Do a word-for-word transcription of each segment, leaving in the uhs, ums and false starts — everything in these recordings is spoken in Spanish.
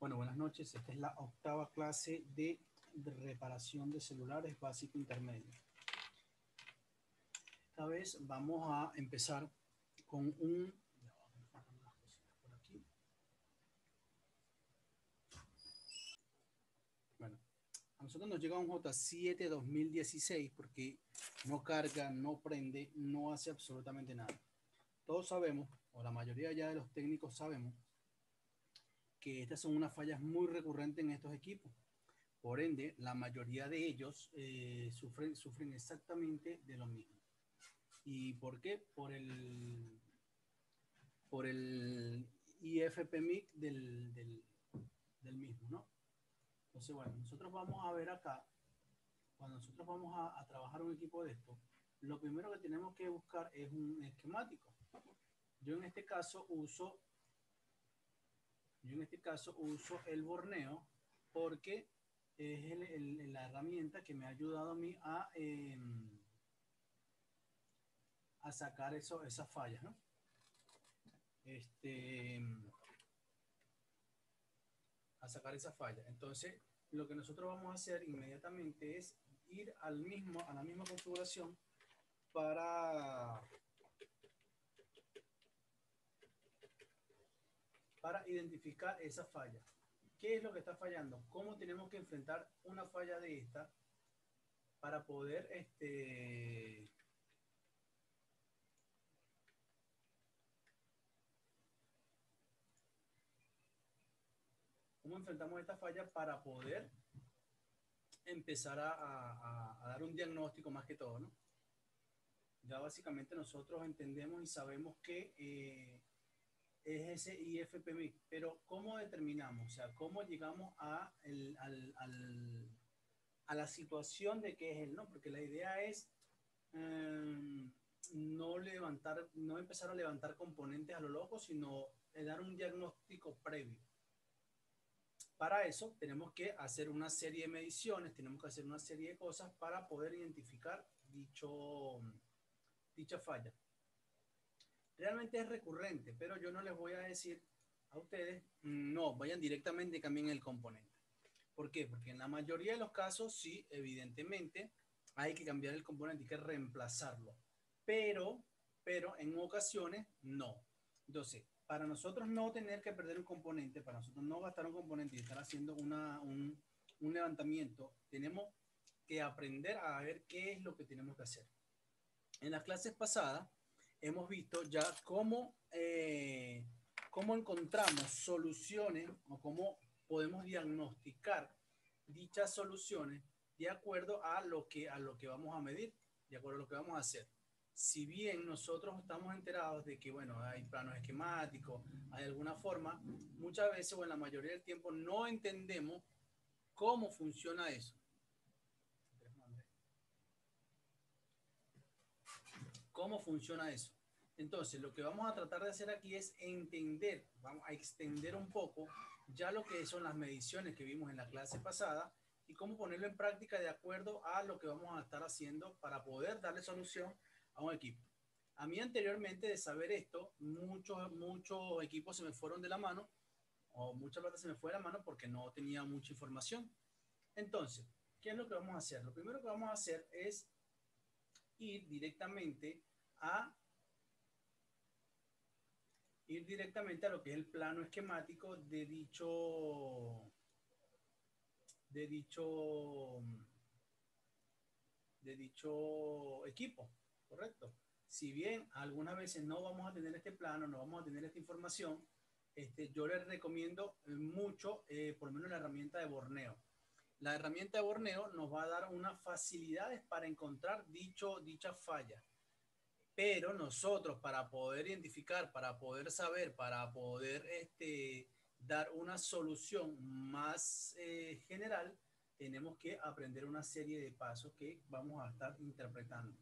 Bueno, buenas noches. Esta es la octava clase de, de reparación de celulares básico intermedio. Esta vez vamos a empezar con un... por aquí. Bueno, a nosotros nos llega un J siete dos mil dieciséis porque no carga, no prende, no hace absolutamente nada. Todos sabemos, o la mayoría ya de los técnicos sabemos, que estas son unas fallas muy recurrentes en estos equipos. Por ende, la mayoría de ellos eh, sufren, sufren exactamente de lo mismo. ¿Y por qué? Por el, por el I F P M I C del, del, del mismo, ¿no? Entonces, bueno, nosotros vamos a ver acá, cuando nosotros vamos a, a trabajar un equipo de esto, lo primero que tenemos que buscar es un esquemático. Yo en este caso uso, yo en este caso uso el borneo porque es el, el, la herramienta que me ha ayudado a mí a, eh, a sacar eso, esas fallas, ¿no? Este, a sacar esa falla. Entonces, lo que nosotros vamos a hacer inmediatamente es ir al mismo, a la misma configuración para, para identificar esa falla. ¿Qué es lo que está fallando? ¿Cómo tenemos que enfrentar una falla de esta para poder este, cómo enfrentamos esta falla para poder empezar a, a, a dar un diagnóstico más que todo, ¿no? Ya básicamente nosotros entendemos y sabemos que eh, es ese I F P M I C, pero ¿cómo determinamos? O sea, ¿cómo llegamos a, el, al, al, a la situación de que es él, ¿no? Porque la idea es eh, no levantar, no empezar a levantar componentes a lo loco, sino dar un diagnóstico previo. Para eso tenemos que hacer una serie de mediciones, tenemos que hacer una serie de cosas para poder identificar dicho, dicha falla. Realmente es recurrente, pero yo no les voy a decir a ustedes, no, vayan directamente y cambien el componente. ¿Por qué? Porque en la mayoría de los casos, sí, evidentemente, hay que cambiar el componente, hay que reemplazarlo. Pero, pero en ocasiones, no. Entonces, para nosotros no tener que perder un componente, para nosotros no gastar un componente y estar haciendo una, un, un levantamiento, tenemos que aprender a ver qué es lo que tenemos que hacer. En las clases pasadas hemos visto ya cómo, eh, cómo encontramos soluciones o cómo podemos diagnosticar dichas soluciones de acuerdo a lo que, a lo que vamos a medir, de acuerdo a lo que vamos a hacer. Si bien nosotros estamos enterados de que, bueno, hay planos esquemáticos, hay alguna forma, muchas veces o en la mayoría del tiempo no entendemos cómo funciona eso. ¿Cómo funciona eso? Entonces, lo que vamos a tratar de hacer aquí es entender, vamos a extender un poco ya lo que son las mediciones que vimos en la clase pasada y cómo ponerlo en práctica de acuerdo a lo que vamos a estar haciendo para poder darle solución a un equipo. A mí anteriormente de saber esto, muchos, muchos equipos se me fueron de la mano o mucha plata se me fue de la mano porque no tenía mucha información. Entonces, ¿qué es lo que vamos a hacer? Lo primero que vamos a hacer es ir directamente a ir directamente a lo que es el plano esquemático de dicho de dicho de dicho equipo, correcto. Si bien algunas veces no vamos a tener este plano, no vamos a tener esta información, este, yo les recomiendo mucho, eh, por lo menos la herramienta de borneo. La herramienta de borneo nos va a dar unas facilidades para encontrar dicho, dicha falla. Pero nosotros para poder identificar, para poder saber, para poder este, dar una solución más eh, general, tenemos que aprender una serie de pasos que vamos a estar interpretando.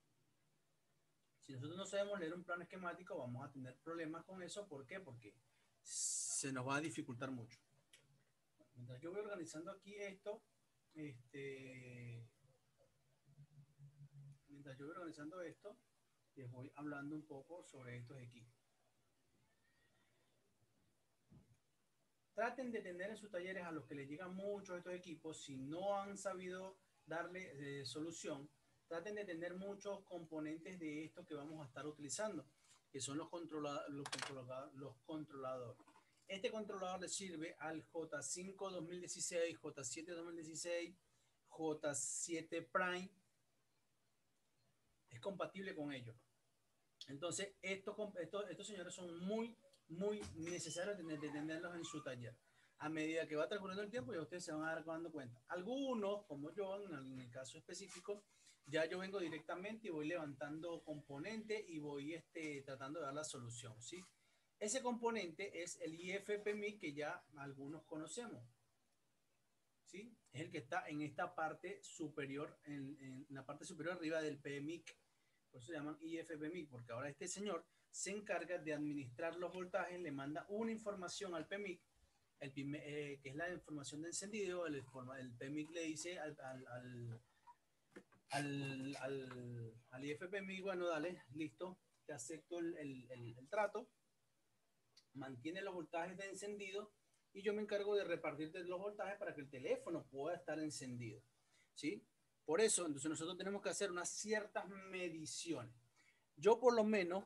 Si nosotros no sabemos leer un plano esquemático, vamos a tener problemas con eso. ¿Por qué? Porque se nos va a dificultar mucho. Mientras yo voy organizando aquí esto, este, mientras yo voy organizando esto, les voy hablando un poco sobre estos equipos. traten de tener en sus talleres a los que les llegan muchos estos equipos, si no han sabido darle eh, solución, traten de tener muchos componentes de estos que vamos a estar utilizando, que son los, controla los, controla los controladores. Este controlador le sirve al J cinco dos mil dieciséis, J siete dos mil dieciséis, J siete Prime. Es compatible con ellos. Entonces, estos, estos, estos señores son muy, muy necesarios de, de tenerlos en su taller. A medida que va transcurriendo el tiempo, ya ustedes se van a dar dando cuenta. Algunos, como yo, en el, en el caso específico, ya yo vengo directamente y voy levantando componentes y voy este, tratando de dar la solución, ¿sí? Ese componente es el I F P M I que ya algunos conocemos, ¿sí? Es el que está en esta parte superior, en, en la parte superior arriba del P M I C. Por eso se llaman I F P M I, porque ahora este señor se encarga de administrar los voltajes, le manda una información al P M I C, el, eh, que es la información de encendido. El, el P M I C le dice al, al, al, al, al, al I F P M I, bueno, dale, listo, te acepto el, el, el, el trato, mantiene los voltajes de encendido y yo me encargo de repartirte los voltajes para que el teléfono pueda estar encendido, ¿sí? Por eso, entonces nosotros tenemos que hacer unas ciertas mediciones. Yo por lo menos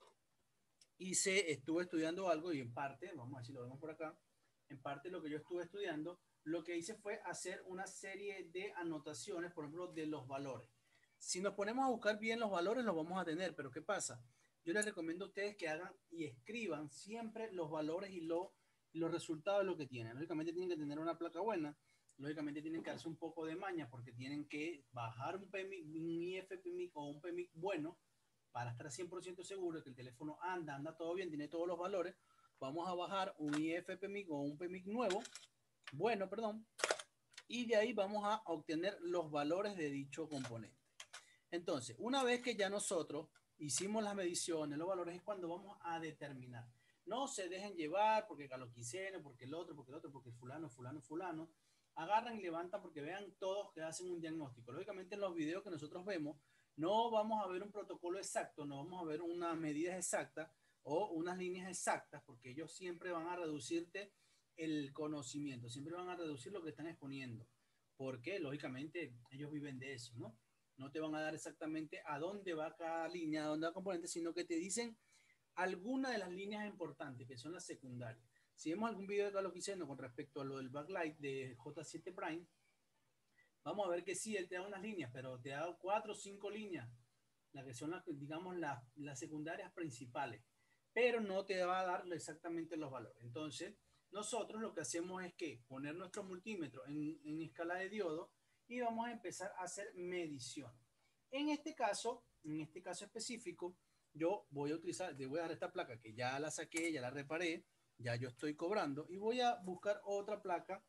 hice, estuve estudiando algo y en parte, vamos a ver si lo vemos por acá, en parte lo que yo estuve estudiando, lo que hice fue hacer una serie de anotaciones, por ejemplo, de los valores. Si nos ponemos a buscar bien los valores, los vamos a tener, pero ¿qué pasa? Yo les recomiendo a ustedes que hagan y escriban siempre los valores y lo, los resultados de lo que tienen. Lógicamente tienen que tener una placa buena, lógicamente tienen que hacer un poco de maña porque tienen que bajar un, P M I, un I F P M I o un P M I bueno para estar cien por ciento seguro de que el teléfono anda, anda todo bien, tiene todos los valores. Vamos a bajar un I F P M I o un P M I nuevo, bueno, perdón, y de ahí vamos a obtener los valores de dicho componente. Entonces, una vez que ya nosotros hicimos las mediciones, los valores, es cuando vamos a determinar. No se dejen llevar porque caloquiceno, porque el otro, porque el otro, porque fulano, fulano, fulano. Agarran y levantan porque vean todos que hacen un diagnóstico. Lógicamente en los videos que nosotros vemos, no vamos a ver un protocolo exacto, no vamos a ver unas medidas exactas o unas líneas exactas, porque ellos siempre van a reducirte el conocimiento, siempre van a reducir lo que están exponiendo, porque lógicamente ellos viven de eso, ¿no? No te van a dar exactamente a dónde va cada línea, a dónde va componente, sino que te dicen algunas de las líneas importantes, que son las secundarias. Si vemos algún video de Carlos Quiseno con respecto a lo del backlight de J siete Prime, vamos a ver que sí, él te da unas líneas, pero te da cuatro o cinco líneas, las que son las, digamos, las, las secundarias principales, pero no te va a dar exactamente los valores. Entonces, nosotros lo que hacemos es que poner nuestro multímetro en, en escala de diodo y vamos a empezar a hacer mediciones. En este caso, en este caso específico, yo voy a utilizar, le voy a dar esta placa que ya la saqué, ya la reparé, ya yo estoy cobrando y voy a buscar otra placa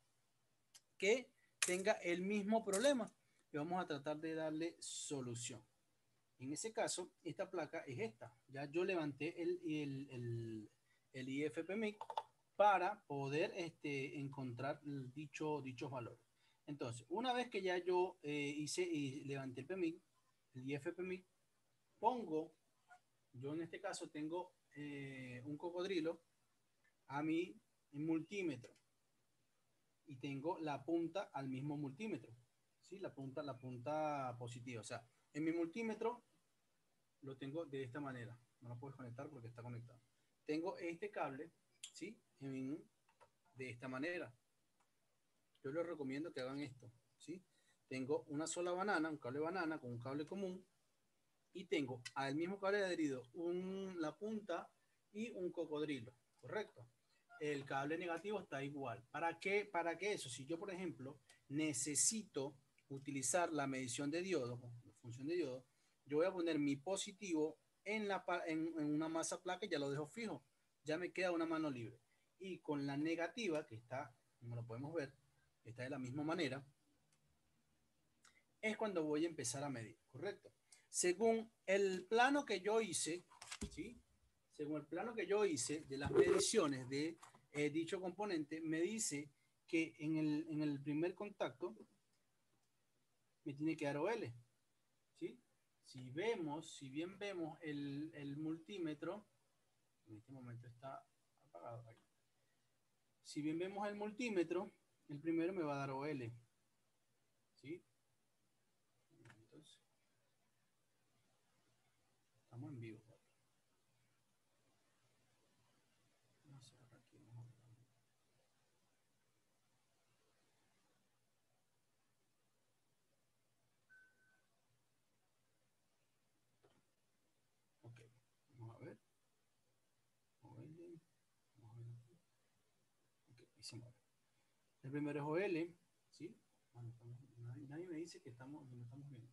que tenga el mismo problema y vamos a tratar de darle solución. En ese caso, esta placa es esta. Ya yo levanté el, el, el, el I F P M I para poder este, encontrar dicho, dichos valores. Entonces, una vez que ya yo eh, hice y levanté el P M I, el I F P M I, pongo, yo en este caso tengo eh, un cocodrilo a mi multímetro y tengo la punta al mismo multímetro, ¿sí? La punta, la punta positiva. O sea, en mi multímetro lo tengo de esta manera. No lo puedes conectar porque está conectado. Tengo este cable, ¿sí? En, de esta manera. Yo les recomiendo que hagan esto, ¿sí? Tengo una sola banana, un cable banana con un cable común y tengo al mismo cable adherido un, la punta y un cocodrilo, ¿correcto? El cable negativo está igual. ¿Para qué? ¿Para qué eso? Si yo, por ejemplo, necesito utilizar la medición de diodo, la función de diodo, yo voy a poner mi positivo en, la, en, en una masa placa y ya lo dejo fijo. Ya me queda una mano libre. Y con la negativa, que está, como lo podemos ver, está de la misma manera, es cuando voy a empezar a medir, ¿correcto? Según el plano que yo hice, ¿sí? Según el plano que yo hice de las mediciones de eh, dicho componente, me dice que en el, en el primer contacto me tiene que dar O L, ¿sí? Si vemos, si bien vemos el, el multímetro, en este momento está apagado ahí. Si bien vemos el multímetro, el primero me va a dar O L. ¿Sí? Entonces, estamos en vivo. Vamos a cerrar aquí, vamos a ver. Ok, vamos a ver. O L. Vamos a ver aquí. Ok, y se mueve. El primero es O L. ¿Sí? Bueno, estamos, nadie, nadie me dice que estamos, que no estamos viendo.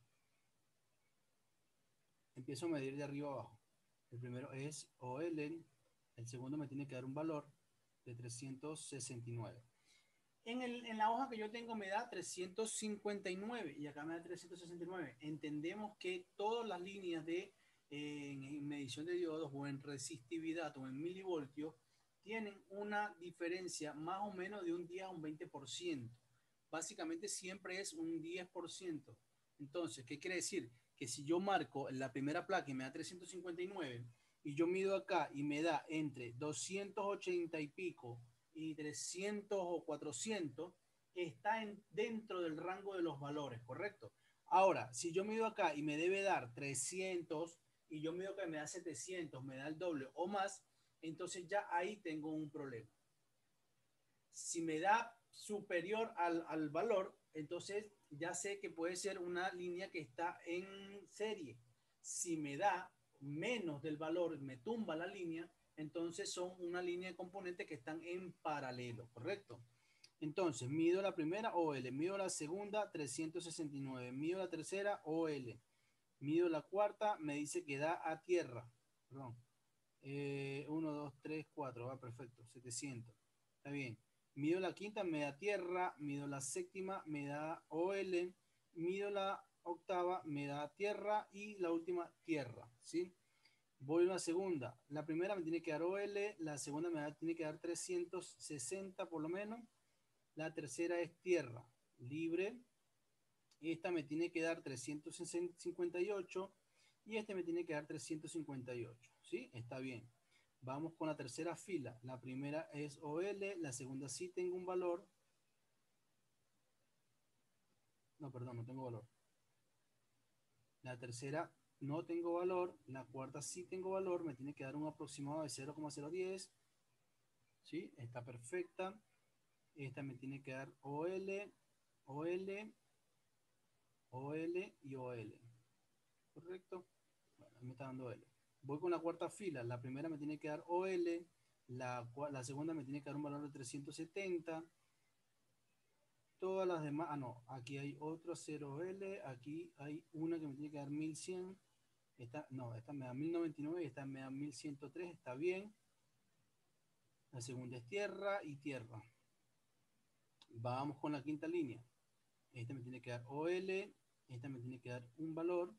Empiezo a medir de arriba abajo. El primero es O L. El segundo me tiene que dar un valor de trescientos sesenta y nueve. En, el, en la hoja que yo tengo me da trescientos cincuenta y nueve y acá me da trescientos sesenta y nueve. Entendemos que todas las líneas de eh, en medición de diodos o en resistividad o en milivoltios tienen una diferencia más o menos de un diez a un veinte por ciento. Básicamente siempre es un diez por ciento. Entonces, ¿qué quiere decir? Que si yo marco en la primera placa y me da trescientos cincuenta y nueve y yo mido acá y me da entre doscientos ochenta y pico y trescientos o cuatrocientos, está en, dentro del rango de los valores, ¿correcto? Ahora, si yo mido acá y me debe dar trescientos y yo mido acá y me da setecientos, me da el doble o más, entonces ya ahí tengo un problema. Si me da superior al, al valor, entonces ya sé que puede ser una línea que está en serie. Si me da menos del valor, me tumba la línea, entonces son una línea de componentes que están en paralelo, ¿correcto? Entonces, mido la primera O L, mido la segunda trescientos sesenta y nueve, mido la tercera O L, mido la cuarta, me dice que da a tierra, perdón, eh, uno, dos, tres, cuatro, va perfecto, setecientos, está bien. Mido la quinta, me da tierra, mido la séptima, me da O L, mido la octava, me da tierra y la última tierra, ¿sí? Voy a la segunda. La primera me tiene que dar O L, la segunda me da, tiene que dar trescientos sesenta por lo menos. La tercera es tierra libre. Esta me tiene que dar trescientos cincuenta y ocho y este me tiene que dar trescientos cincuenta y ocho. ¿Sí? Está bien. Vamos con la tercera fila. La primera es O L, la segunda sí tengo un valor. No, perdón, no tengo valor. La tercera no tengo valor, la cuarta sí tengo valor, me tiene que dar un aproximado de cero coma cero diez. ¿Sí? Está perfecta. Esta me tiene que dar O L, O L, O L y O L. ¿Correcto? Bueno, me está dando O L. Voy con la cuarta fila. La primera me tiene que dar O L, la, la segunda me tiene que dar un valor de trescientos setenta. Todas las demás, ah no, aquí hay otro cero L, aquí hay una que me tiene que dar mil cien. Esta, no, esta me da mil noventa y nueve y esta me da mil ciento tres, está bien. La segunda es tierra y tierra. Vamos con la quinta línea. Esta me tiene que dar O L, esta me tiene que dar un valor.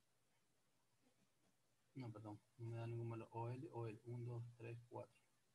No, perdón, no me da ningún valor. O L, O L, uno, dos, tres, cuatro.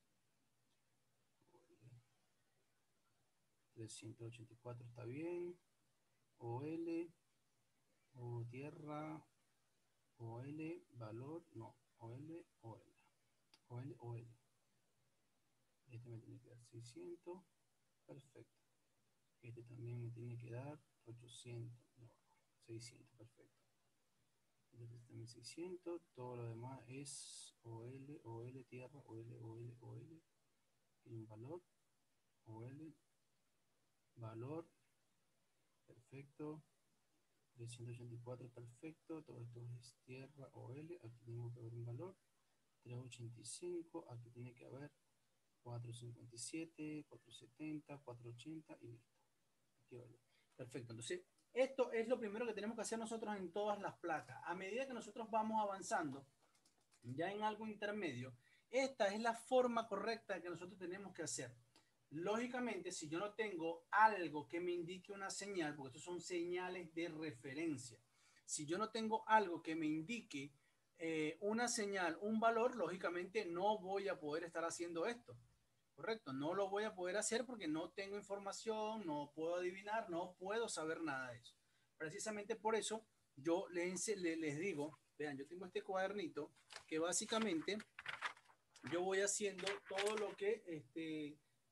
trescientos ochenta y cuatro está bien. O L, O tierra, O L, valor, no, O L, O L. O L, O L. Este me tiene que dar seiscientos. Perfecto. Este también me tiene que dar ochocientos. No, seiscientos. Perfecto. Este también seiscientos. Todo lo demás es O L, O L, tierra, O L, O L, O L. Tiene un valor. O L. Valor. Perfecto. trescientos ochenta y cuatro. Perfecto. Todo esto es tierra, O L. Aquí tenemos que haber un valor. trescientos ochenta y cinco. Aquí tiene que haber cuatrocientos cincuenta y siete, cuatrocientos setenta, cuatrocientos ochenta y listo. Perfecto. Entonces, esto es lo primero que tenemos que hacer nosotros en todas las placas. A medida que nosotros vamos avanzando, ya en algo intermedio, esta es la forma correcta que nosotros tenemos que hacer. Lógicamente, si yo no tengo algo que me indique una señal, porque estos son señales de referencia, si yo no tengo algo que me indique eh, una señal, un valor, lógicamente no voy a poder estar haciendo esto. Correcto, no lo voy a poder hacer porque no tengo información, no puedo adivinar, no puedo saber nada de eso. Precisamente por eso yo les, les digo, vean, yo tengo este cuadernito que básicamente yo voy haciendo todo lo que este,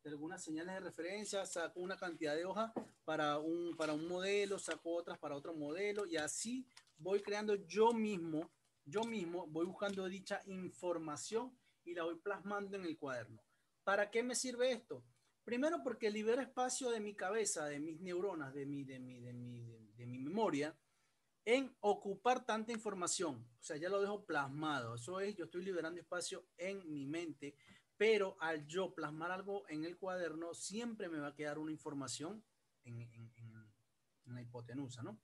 de algunas señales de referencia, saco una cantidad de hojas para un, para un modelo, saco otras para otro modelo y así voy creando yo mismo, yo mismo voy buscando dicha información y la voy plasmando en el cuaderno. ¿Para qué me sirve esto? Primero porque libera espacio de mi cabeza, de mis neuronas, de mi, de mi, de mi, de, de mi memoria, en ocupar tanta información. O sea, ya lo dejo plasmado. Eso es, yo estoy liberando espacio en mi mente, pero al yo plasmar algo en el cuaderno, siempre me va a quedar una información en, en, en, en la hipotenusa, ¿no?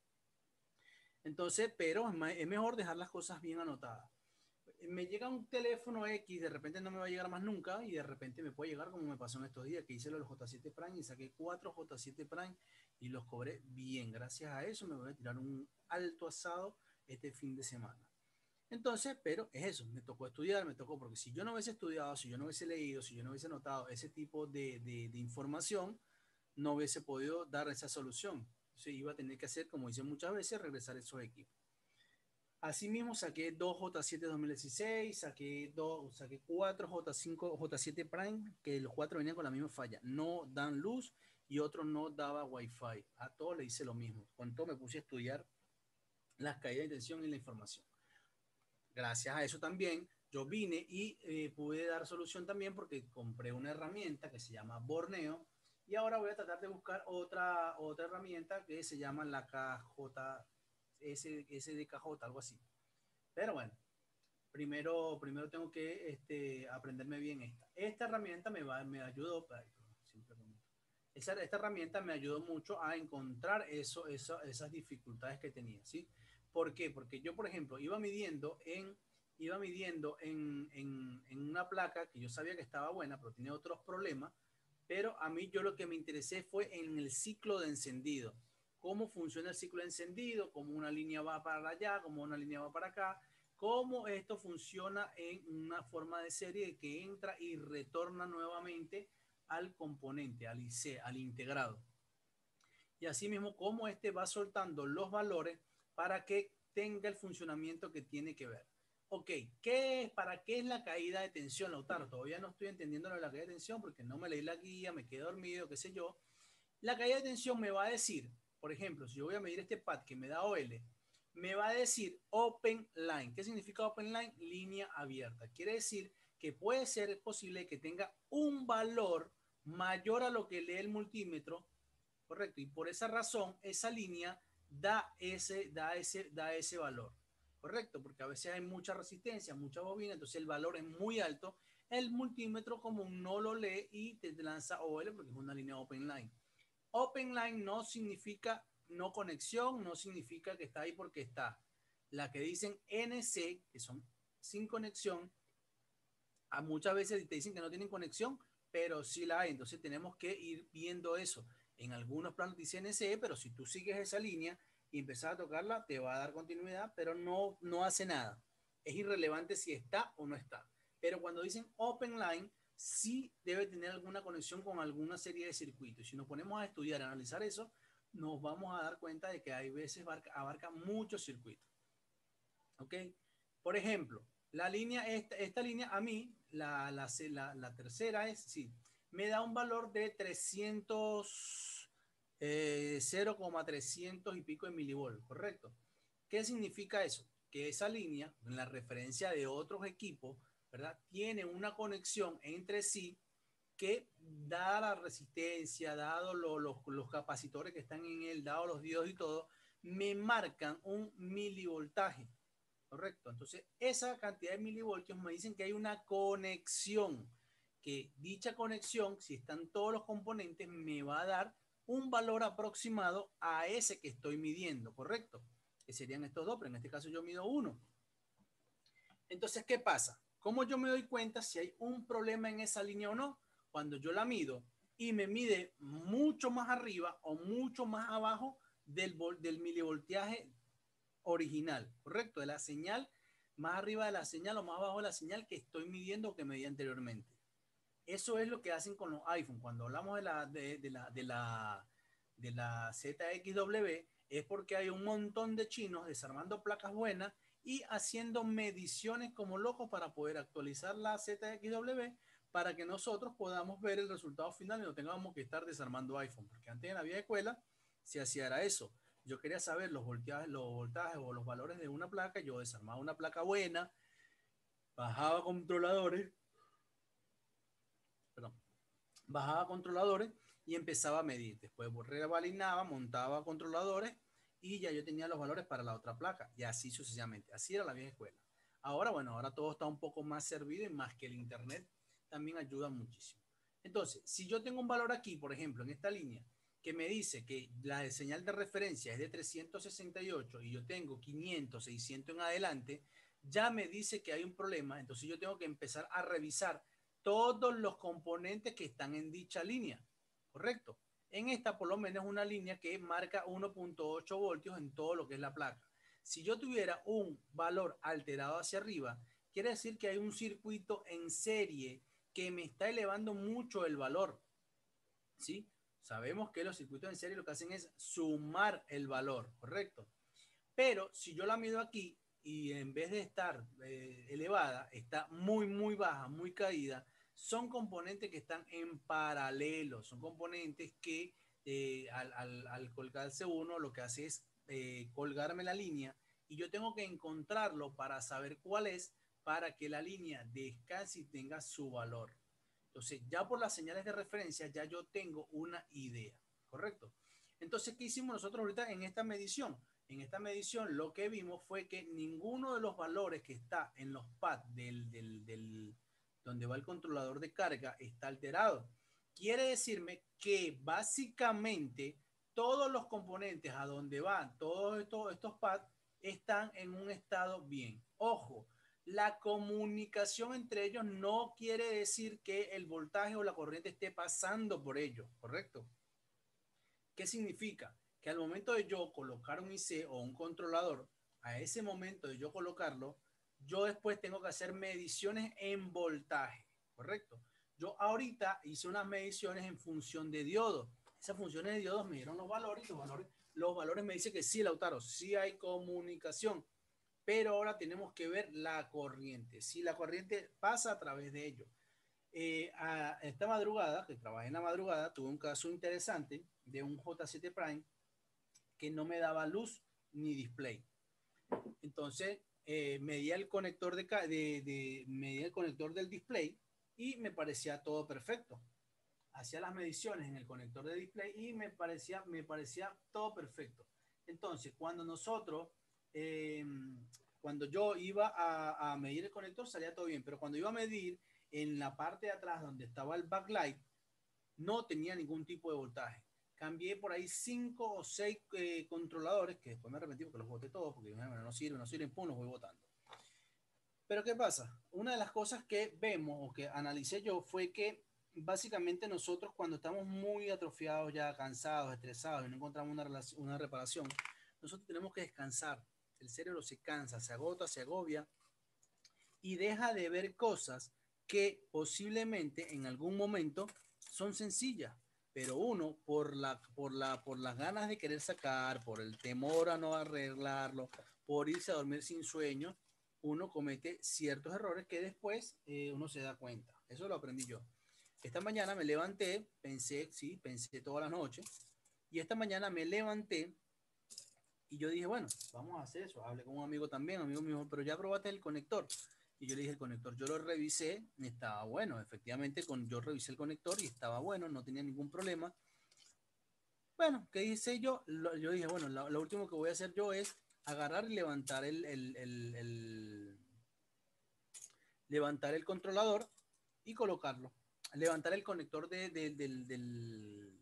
Entonces, pero es, ma- es mejor dejar las cosas bien anotadas. Me llega un teléfono X, de repente no me va a llegar más nunca y de repente me puede llegar como me pasó en estos días que hice los J siete Prime y saqué cuatro J siete Prime y los cobré bien. Gracias a eso me voy a tirar un alto asado este fin de semana. Entonces, pero es eso, me tocó estudiar, me tocó, porque si yo no hubiese estudiado, si yo no hubiese leído, si yo no hubiese notado ese tipo de, de, de información, no hubiese podido dar esa solución. Entonces iba a tener que hacer, como hice muchas veces, regresar esos equipos. Asimismo, saqué dos J siete dos mil dieciséis, saqué, dos, saqué cuatro J cinco, J siete Prime, que los cuatro venían con la misma falla. No dan luz y otro no daba Wi-Fi. A todos le hice lo mismo. Con todo me puse a estudiar las caídas de tensión y la información. Gracias a eso también, yo vine y eh, pude dar solución también porque compré una herramienta que se llama Borneo y ahora voy a tratar de buscar otra, otra herramienta que se llama la K J, S, S D K J, algo así. Pero bueno, primero, primero tengo que este, aprenderme bien esta. Esta herramienta me, va, me ayudó, ay, siempre esa, esta herramienta me ayudó mucho a encontrar eso, eso, esas dificultades que tenía, ¿sí? ¿Por qué? Porque yo, por ejemplo, iba midiendo en, iba midiendo en, en, en una placa que yo sabía que estaba buena, pero tenía otros problemas, pero a mí yo lo que me interesé fue en el ciclo de encendido. Cómo funciona el ciclo de encendido, cómo una línea va para allá, cómo una línea va para acá, cómo esto funciona en una forma de serie que entra y retorna nuevamente al componente, al I C, al integrado. Y asimismo, cómo este va soltando los valores para que tenga el funcionamiento que tiene que ver. Ok, ¿qué es, ¿para qué es la caída de tensión, Lautaro? Todavía no estoy entendiendo lo de la caída de tensión porque no me leí la guía, me quedé dormido, qué sé yo. La caída de tensión me va a decir, por ejemplo, si yo voy a medir este pad que me da O L, me va a decir open line. ¿Qué significa open line? Línea abierta. Quiere decir que puede ser posible que tenga un valor mayor a lo que lee el multímetro, correcto, y por esa razón esa línea da ese, da ese, da ese valor, correcto, porque a veces hay mucha resistencia, mucha bobina, entonces el valor es muy alto, el multímetro como no lo lee y te lanza O L porque es una línea open line. Open line no significa no conexión, no significa que está ahí porque está. La que dicen N C, que son sin conexión, a muchas veces te dicen que no tienen conexión, pero sí la hay. Entonces tenemos que ir viendo eso. En algunos planos dice N C, pero si tú sigues esa línea y empezás a tocarla, te va a dar continuidad, pero no, no hace nada. Es irrelevante si está o no está. Pero cuando dicen open line, sí debe tener alguna conexión con alguna serie de circuitos. Si nos ponemos a estudiar, a analizar eso, nos vamos a dar cuenta de que hay veces abarca, abarca muchos circuitos. ¿Ok? Por ejemplo, la línea, esta, esta línea a mí, la, la, la, la tercera es, sí, me da un valor de trescientos, eh, cero coma trescientos y pico de milivolt, ¿correcto? ¿Qué significa eso? Que esa línea, en la referencia de otros equipos, ¿verdad? Tiene una conexión entre sí que, dada la resistencia, dado lo, los, los capacitores que están en él, dado los diodos y todo, me marcan un milivoltaje. Correcto. Entonces, esa cantidad de milivoltios me dicen que hay una conexión, que dicha conexión, si están todos los componentes, me va a dar un valor aproximado a ese que estoy midiendo, ¿correcto? Que serían estos dos, pero en este caso yo mido uno. Entonces, ¿qué pasa? ¿Cómo yo me doy cuenta si hay un problema en esa línea o no? Cuando yo la mido y me mide mucho más arriba o mucho más abajo del, del milivoltaje original, correcto, de la señal, más arriba de la señal o más abajo de la señal que estoy midiendo o que medí anteriormente. Eso es lo que hacen con los iPhone. Cuando hablamos de la, de, de la, de la, de la Z X W, es porque hay un montón de chinos desarmando placas buenas y haciendo mediciones como locos para poder actualizar la Z X W para que nosotros podamos ver el resultado final y no tengamos que estar desarmando iPhone, porque antes en la vieja escuela se hacía era eso. Yo quería saber los voltajes, los voltajes o los valores de una placa, yo desarmaba una placa buena, bajaba controladores, perdón, bajaba controladores y empezaba a medir. Después revalinaba, montaba controladores y ya yo tenía los valores para la otra placa y así sucesivamente. Así era la vieja escuela. Ahora, bueno, ahora todo está un poco más servido y más que el internet también ayuda muchísimo. Entonces, si yo tengo un valor aquí, por ejemplo, en esta línea, que me dice que la señal de referencia es de trescientos sesenta y ocho y yo tengo quinientos, seiscientos en adelante, ya me dice que hay un problema, entonces yo tengo que empezar a revisar todos los componentes que están en dicha línea, ¿correcto? En esta por lo menos es una línea que marca uno punto ocho voltios en todo lo que es la placa. Si yo tuviera un valor alterado hacia arriba, quiere decir que hay un circuito en serie que me está elevando mucho el valor, ¿sí? Sabemos que los circuitos en serie lo que hacen es sumar el valor, ¿correcto? Pero si yo la mido aquí y en vez de estar eh, elevada, está muy, muy baja, muy caída, son componentes que están en paralelo, son componentes que eh, al, al, al, colgarse uno lo que hace es eh, colgarme la línea y yo tengo que encontrarlo para saber cuál es, para que la línea descanse y tenga su valor. Entonces, ya por las señales de referencia, ya yo tengo una idea, ¿correcto? Entonces, ¿qué hicimos nosotros ahorita en esta medición? En esta medición lo que vimos fue que ninguno de los valores que está en los pads del, del, del, donde va el controlador de carga está alterado. Quiere decirme que básicamente todos los componentes a donde van todos estos, estos pads están en un estado bien. Ojo, la comunicación entre ellos no quiere decir que el voltaje o la corriente esté pasando por ellos, ¿correcto? ¿Qué significa? Que al momento de yo colocar un I C o un controlador, a ese momento de yo colocarlo, yo después tengo que hacer mediciones en voltaje, ¿correcto? Yo ahorita hice unas mediciones en función de diodos. Esas funciones de diodos me dieron los valores y los valores, los valores me dicen que sí, Lautaro, sí hay comunicación, pero ahora tenemos que ver la corriente, si la corriente pasa a través de ello. Eh, a esta madrugada, que trabajé en la madrugada, tuve un caso interesante de un J siete Prime que no me daba luz ni display. Entonces, eh, medía el conector de, de, de medía el conector del display y me parecía todo perfecto. Hacía las mediciones en el conector de display y me parecía, me parecía todo perfecto. Entonces, cuando nosotros, eh, cuando yo iba a, a medir el conector, salía todo bien, pero cuando iba a medir en la parte de atrás donde estaba el backlight, no tenía ningún tipo de voltaje. Cambié por ahí cinco o seis eh, controladores, que después me arrepentí porque los boté todos, porque bueno, no sirven, no sirven, pum, los voy botando. Pero ¿qué pasa? Una de las cosas que vemos o que analicé yo fue que básicamente nosotros cuando estamos muy atrofiados, ya cansados, estresados y no encontramos una, relación, una reparación, nosotros tenemos que descansar. El cerebro se cansa, se agota, se agobia y deja de ver cosas que posiblemente en algún momento son sencillas, pero uno por, la, por, la, por las ganas de querer sacar, por el temor a no arreglarlo, por irse a dormir sin sueño, uno comete ciertos errores que después eh, uno se da cuenta. Eso lo aprendí yo. Esta mañana me levanté, pensé, sí, pensé toda la noche, y esta mañana me levanté y yo dije, bueno, vamos a hacer eso. Hablé con un amigo también, amigo mío, pero ya probaste el conector. Y yo le dije, el conector, yo lo revisé, estaba bueno. Efectivamente, con, yo revisé el conector y estaba bueno, no tenía ningún problema. Bueno, ¿qué hice yo? Lo, yo dije, bueno, lo, lo, último que voy a hacer yo es agarrar y levantar el, el, el, el, levantar el controlador y colocarlo. Levantar el conector de, de, del... del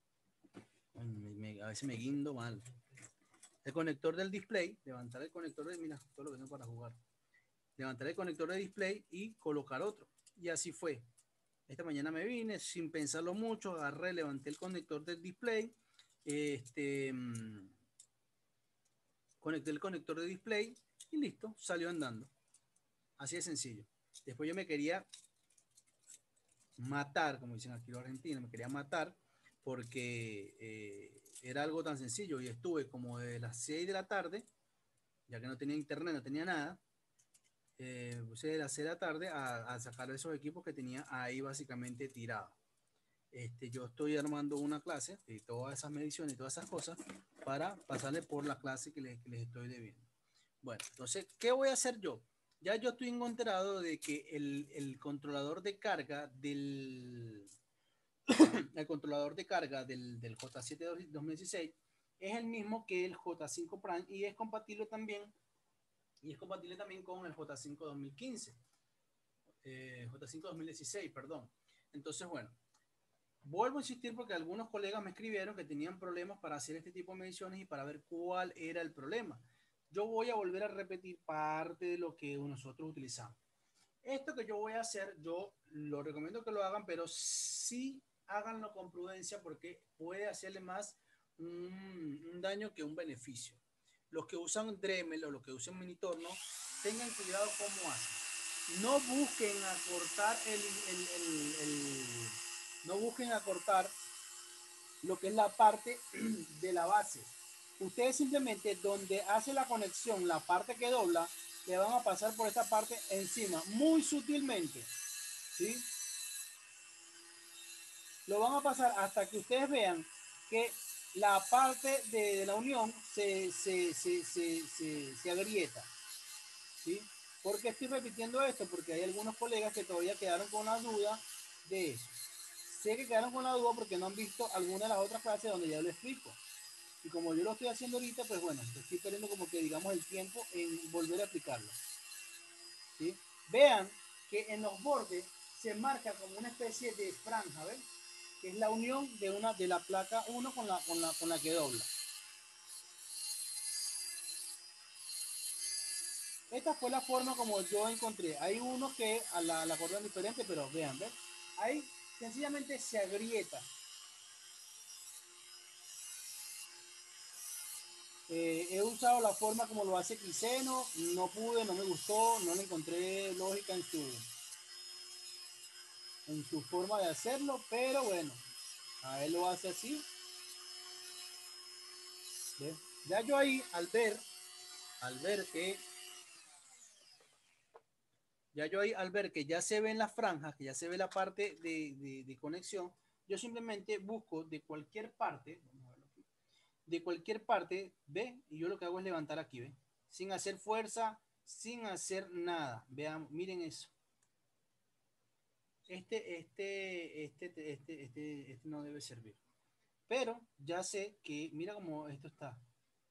me, me, a veces me guindo mal. El conector del display, levantar el conector de, mira, todo lo que tengo para jugar. Levantar el conector de display y colocar otro. Y así fue. Esta mañana me vine sin pensarlo mucho, agarré, levanté el conector del display, este, mmm, conecté el conector de display y listo, salió andando. Así de sencillo. Después yo me quería matar, como dicen aquí los argentinos, me quería matar porque eh, era algo tan sencillo y estuve como de las seis de la tarde, ya que no tenía internet, no tenía nada, eh, puse de las seis de la tarde a, a sacar esos equipos que tenía ahí básicamente tirados. Este, yo estoy armando una clase de todas esas mediciones y todas esas cosas para pasarle por la clase que les, que les estoy debiendo. Bueno, entonces, ¿qué voy a hacer yo? Ya yo estoy enterado de que el, el controlador de carga del el controlador de carga del, del J siete dos mil dieciséis es el mismo que el J cinco Prime y es compatible también y es compatible también con el J cinco dos mil quince, eh, J cinco dos mil dieciséis, perdón. Entonces, bueno, vuelvo a insistir porque algunos colegas me escribieron que tenían problemas para hacer este tipo de mediciones y para ver cuál era el problema. Yo voy a volver a repetir parte de lo que nosotros utilizamos. Esto que yo voy a hacer, yo lo recomiendo que lo hagan, pero sí háganlo con prudencia porque puede hacerle más un, un daño que un beneficio. Los que usan Dremel o los que usan Minitorno, tengan cuidado cómo hacen. No busquen acortar el, el, el, el no busquen acortar lo que es la parte de la base. Ustedes simplemente donde hace la conexión, la parte que dobla, le van a pasar por esta parte encima, muy sutilmente, ¿sí? Lo van a pasar hasta que ustedes vean que la parte de, de la unión se, se, se, se, se, se agrieta, ¿sí? ¿Por qué estoy repitiendo esto? Porque hay algunos colegas que todavía quedaron con la duda de eso. Sé que quedaron con la duda porque no han visto alguna de las otras clases donde ya lo explico. Y como yo lo estoy haciendo ahorita, pues bueno, estoy perdiendo como que digamos el tiempo en volver a aplicarlo, ¿sí? Vean que en los bordes se marca como una especie de franja, ¿ven? Que es la unión de una de la placa uno con la, con la, con la que dobla. Esta fue la forma como yo encontré. Hay unos que a la, la cortan diferente, pero vean, ¿ven? Ahí sencillamente se agrieta. Eh, he usado la forma como lo hace Quiseno, no pude, no me gustó, no le encontré lógica en su, en su forma de hacerlo, pero bueno, a él lo hace así. ¿Ve? Ya yo ahí, al ver, al ver que, ya yo ahí, al ver que ya se ven las franjas, que ya se ve la parte de, de, de conexión, yo simplemente busco de cualquier parte, vamos a verlo aquí, de cualquier parte, ve, y yo lo que hago es levantar aquí, ve, sin hacer fuerza, sin hacer nada. Vean, miren eso. Este, este, este, este, este, este, este no debe servir. Pero ya sé que, mira cómo esto está.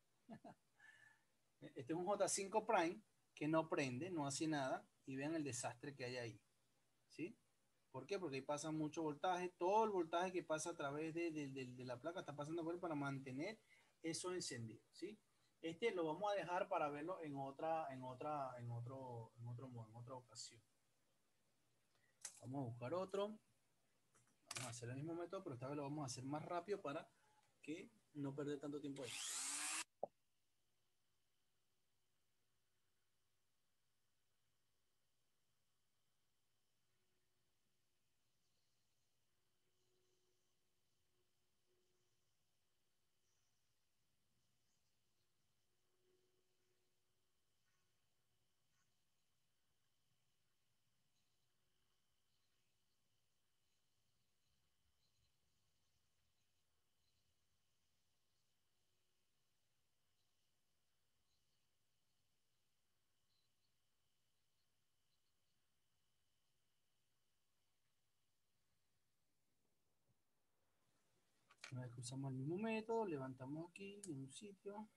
Este es un J cinco Prime que no prende, no hace nada. Y vean el desastre que hay ahí. ¿Sí? ¿Por qué? Porque ahí pasa mucho voltaje. Todo el voltaje que pasa a través de, de, de, de la placa está pasando por para mantener eso encendido. ¿Sí? Este lo vamos a dejar para verlo en otra, en otra, en otro, en otro modo, en otra ocasión. Vamos a buscar otro. Vamos a hacer el mismo método, pero esta vez lo vamos a hacer más rápido para que no perder tanto tiempo ahí. Una vez que usamos el mismo método, levantamos aquí en un sitio.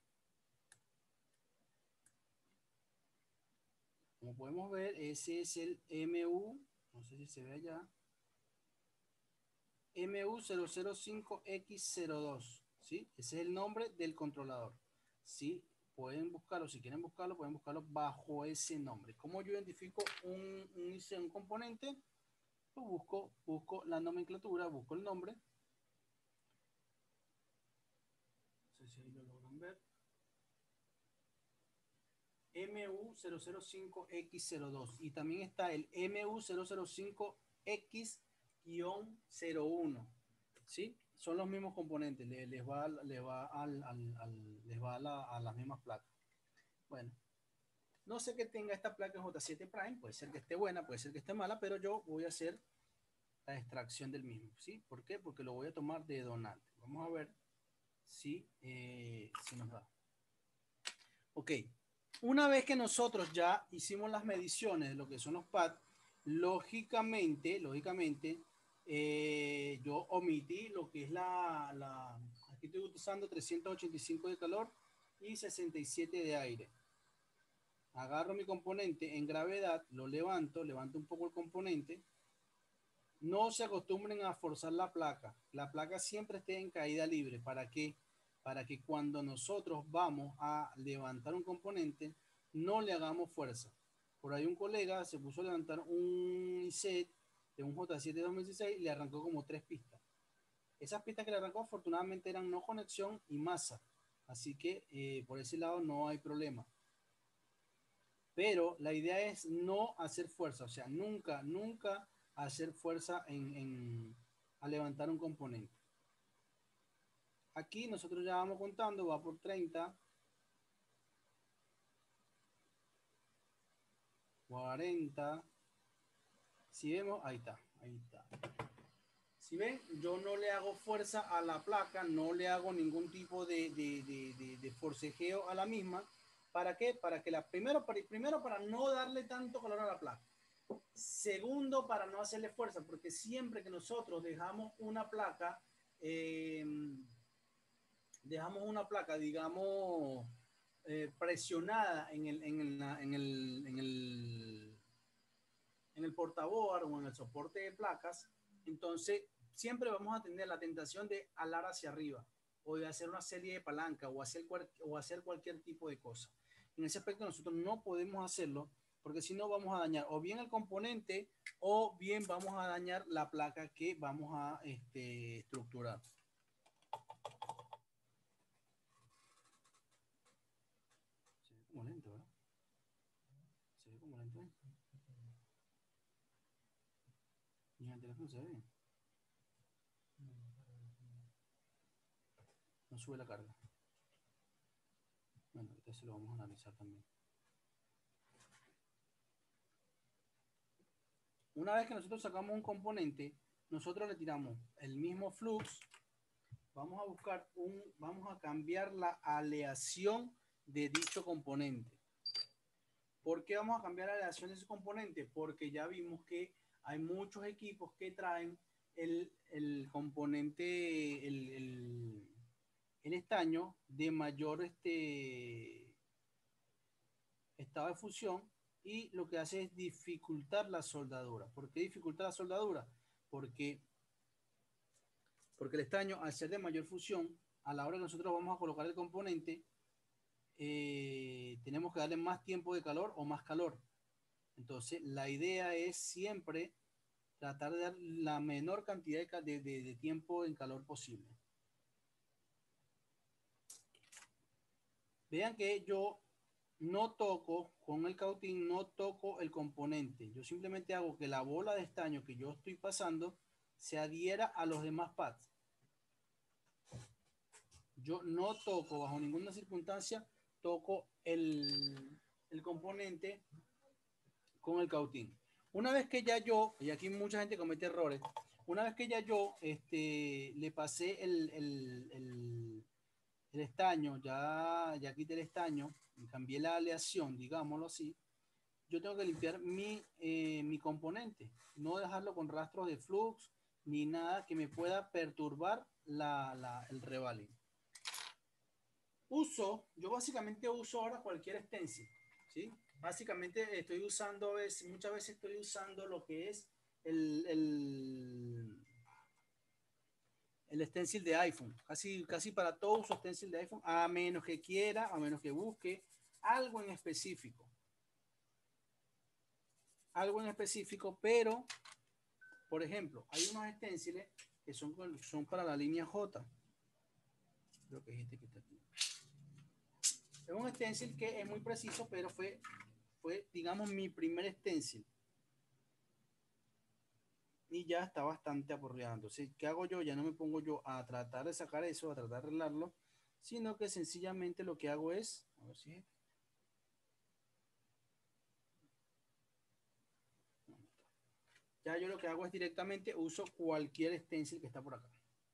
Como podemos ver, ese es el M U, no sé si se ve allá, M U cero cero cinco X cero dos, ¿sí? Ese es el nombre del controlador. ¿Sí? Pueden buscarlo, si quieren buscarlo, pueden buscarlo bajo ese nombre. ¿Cómo yo identifico un, un, un componente? Pues busco, busco la nomenclatura, busco el nombre. No sé si ahí lo logran ver. M U cero cero cinco X cero dos y también está el M U cero cero cinco X cero uno, ¿sí? Son los mismos componentes, les, les va, les va, al, al, al, les va a, la, a las mismas placas. Bueno, No sé que tenga esta placa en J siete Prime, puede ser que esté buena, puede ser que esté mala, pero yo voy a hacer la extracción del mismo, ¿sí? ¿Por qué? Porque lo voy a tomar de donante. Vamos a ver si, eh, si nos da. Ok, una vez que nosotros ya hicimos las mediciones de lo que son los pads, lógicamente, lógicamente, eh, yo omití lo que es la, la, aquí estoy utilizando trescientos ochenta y cinco de calor y sesenta y siete de aire. Agarro mi componente en gravedad, lo levanto, levanto un poco el componente. No se acostumbren a forzar la placa. La placa siempre esté en caída libre. ¿Para qué? Para que cuando nosotros vamos a levantar un componente, no le hagamos fuerza. Por ahí un colega se puso a levantar un I S E T de un J siete dos mil dieciséis y le arrancó como tres pistas. Esas pistas que le arrancó afortunadamente eran no conexión y masa. Así que eh, por ese lado no hay problema. Pero la idea es no hacer fuerza. O sea, nunca, nunca hacer fuerza en, en, a levantar un componente. Aquí nosotros ya vamos contando, va por treinta, cuarenta. Si vemos, ahí está, ahí está. Si ven, yo no le hago fuerza a la placa, no le hago ningún tipo de, de, de, de, de forcejeo a la misma. ¿Para qué? Para que la, primero, para, primero para no darle tanto calor a la placa. Segundo, para no hacerle fuerza, porque siempre que nosotros dejamos una placa, eh, dejamos una placa, digamos, eh, presionada en el, en, el, en, el, en, el, en el portaboard o en el soporte de placas, entonces siempre vamos a tener la tentación de alar hacia arriba o de hacer una serie de palanca o hacer, o hacer cualquier tipo de cosa. En ese aspecto nosotros no podemos hacerlo porque si no vamos a dañar o bien el componente o bien vamos a dañar la placa que vamos a este, estructurar. Se ve como lento, ¿verdad? Se ve como lento. Y en el teléfono se ve. No sube la carga. Bueno, ahorita se lo vamos a analizar también. Una vez que nosotros sacamos un componente, nosotros le tiramos el mismo flux. Vamos a buscar un, vamos a cambiar la aleación de dicho componente. ¿Por qué vamos a cambiar la aleación de ese componente? Porque ya vimos que hay muchos equipos que traen el, el componente, el, el, el estaño de mayor este, estado de fusión y lo que hace es dificultar la soldadura. ¿Por qué dificulta la soldadura? Porque, porque el estaño, al ser de mayor fusión, a la hora que nosotros vamos a colocar el componente, eh, tenemos que darle más tiempo de calor o más calor. Entonces, la idea es siempre tratar de dar la menor cantidad de, de, de tiempo en calor posible. Vean que yo no toco con el cautín, no toco el componente. Yo simplemente hago que la bola de estaño que yo estoy pasando se adhiera a los demás pads. Yo no toco bajo ninguna circunstancia, toco el, el componente con el cautín. Una vez que ya yo, y aquí mucha gente comete errores, una vez que ya yo este, le pasé el, el, el, el estaño, ya, ya quité el estaño, cambié la aleación, digámoslo así, yo tengo que limpiar mi, eh, mi componente, no dejarlo con rastros de flux ni nada que me pueda perturbar la, la, el revalín. Uso, yo básicamente uso ahora cualquier stencil, ¿sí? Básicamente estoy usando, es, muchas veces estoy usando lo que es el, el, el stencil de iPhone. Casi, casi para todo uso stencil de iPhone, a menos que quiera, a menos que busque algo en específico. Algo en específico, pero, por ejemplo, hay unos stenciles que son, son para la línea J. Creo que es este que está aquí. Es un stencil que es muy preciso, pero fue, fue digamos, mi primer stencil. Y ya está bastante aporreado. Entonces, ¿qué hago yo? Ya no me pongo yo a tratar de sacar eso, a tratar de arreglarlo, sino que sencillamente lo que hago es, a ver si Ya yo lo que hago es directamente uso cualquier stencil que está por acá.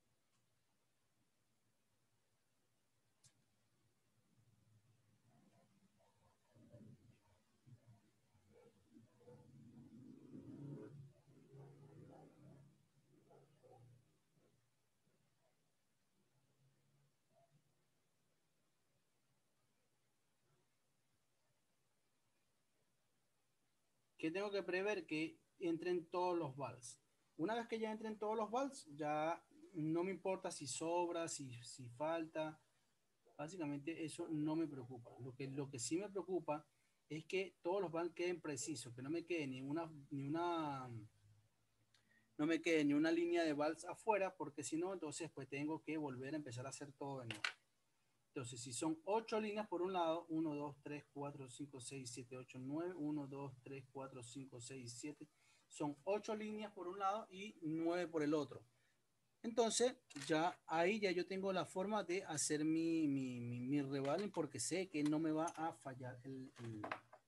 ¿Qué tengo que prever? Que entren todos los vals. Una vez que ya entren todos los vals, ya no me importa si sobra, si, si falta. Básicamente eso no me preocupa. Lo que, lo que sí me preocupa es que todos los vals queden precisos, que no me quede ni una, ni una, no me quede ni una línea de vals afuera, porque si no, entonces pues tengo que volver a empezar a hacer todo de nuevo. Entonces, si son ocho líneas por un lado, uno, dos, tres, cuatro, cinco, seis, siete, ocho, nueve, uno, dos, tres, cuatro, cinco, seis, siete, son ocho líneas por un lado y nueve por el otro. Entonces, ya ahí ya yo tengo la forma de hacer mi, mi, mi, mi revaling porque sé que no me va a fallar el, el,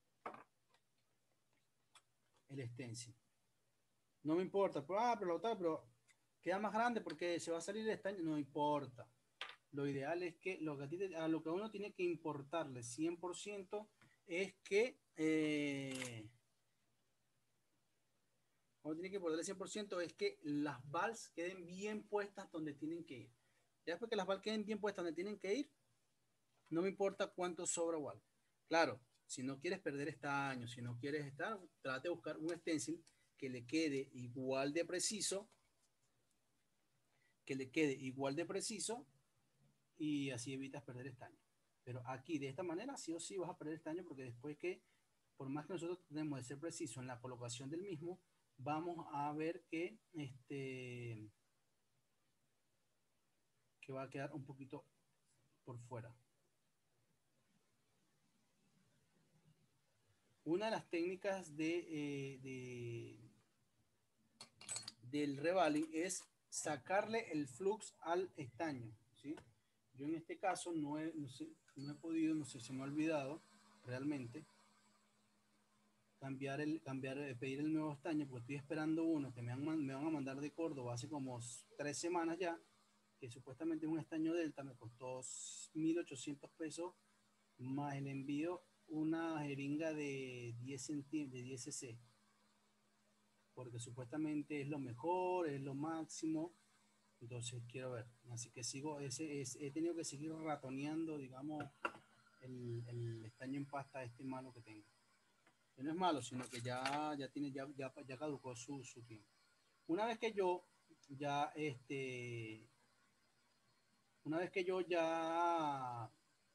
el stencil. No me importa, pero, ah, pero, tal, pero queda más grande porque se va a salir el estaño, no importa. Lo ideal es que lo que a, ti te, a lo que uno tiene que importarle cien por ciento es que eh, uno tiene que importarle cien por ciento es que las vals queden bien puestas donde tienen que ir. Ya después que las vals queden bien puestas donde tienen que ir, no me importa cuánto sobra o algo. Claro, si no quieres perder estaño, si no quieres estar, trate de buscar un stencil que le quede igual de preciso, que le quede igual de preciso y así evitas perder estaño. Pero aquí, de esta manera, sí o sí vas a perder estaño porque después que, por más que nosotros tenemos de ser preciso en la colocación del mismo, vamos a ver que, este, que va a quedar un poquito por fuera. Una de las técnicas de, eh, de, del revaling es sacarle el flux al estaño, ¿sí? Yo en este caso no he, no sé, no he podido, no sé, se me ha olvidado realmente cambiar el, cambiar, eh, pedir el nuevo estaño, porque estoy esperando uno que me, han, me van a mandar de Córdoba hace como tres semanas ya, que supuestamente es un estaño Delta, me costó mil ochocientos pesos, más el envío, una jeringa de diez centímetros, de diez cc, porque supuestamente es lo mejor, es lo máximo, entonces quiero ver, así que sigo, ese, ese he tenido que seguir ratoneando, digamos, el, el estaño en pasta este malo que tengo. Que no es malo, sino que ya, ya, tiene, ya, ya, ya caducó su, su tiempo. Una vez que yo ya, este, una vez que yo ya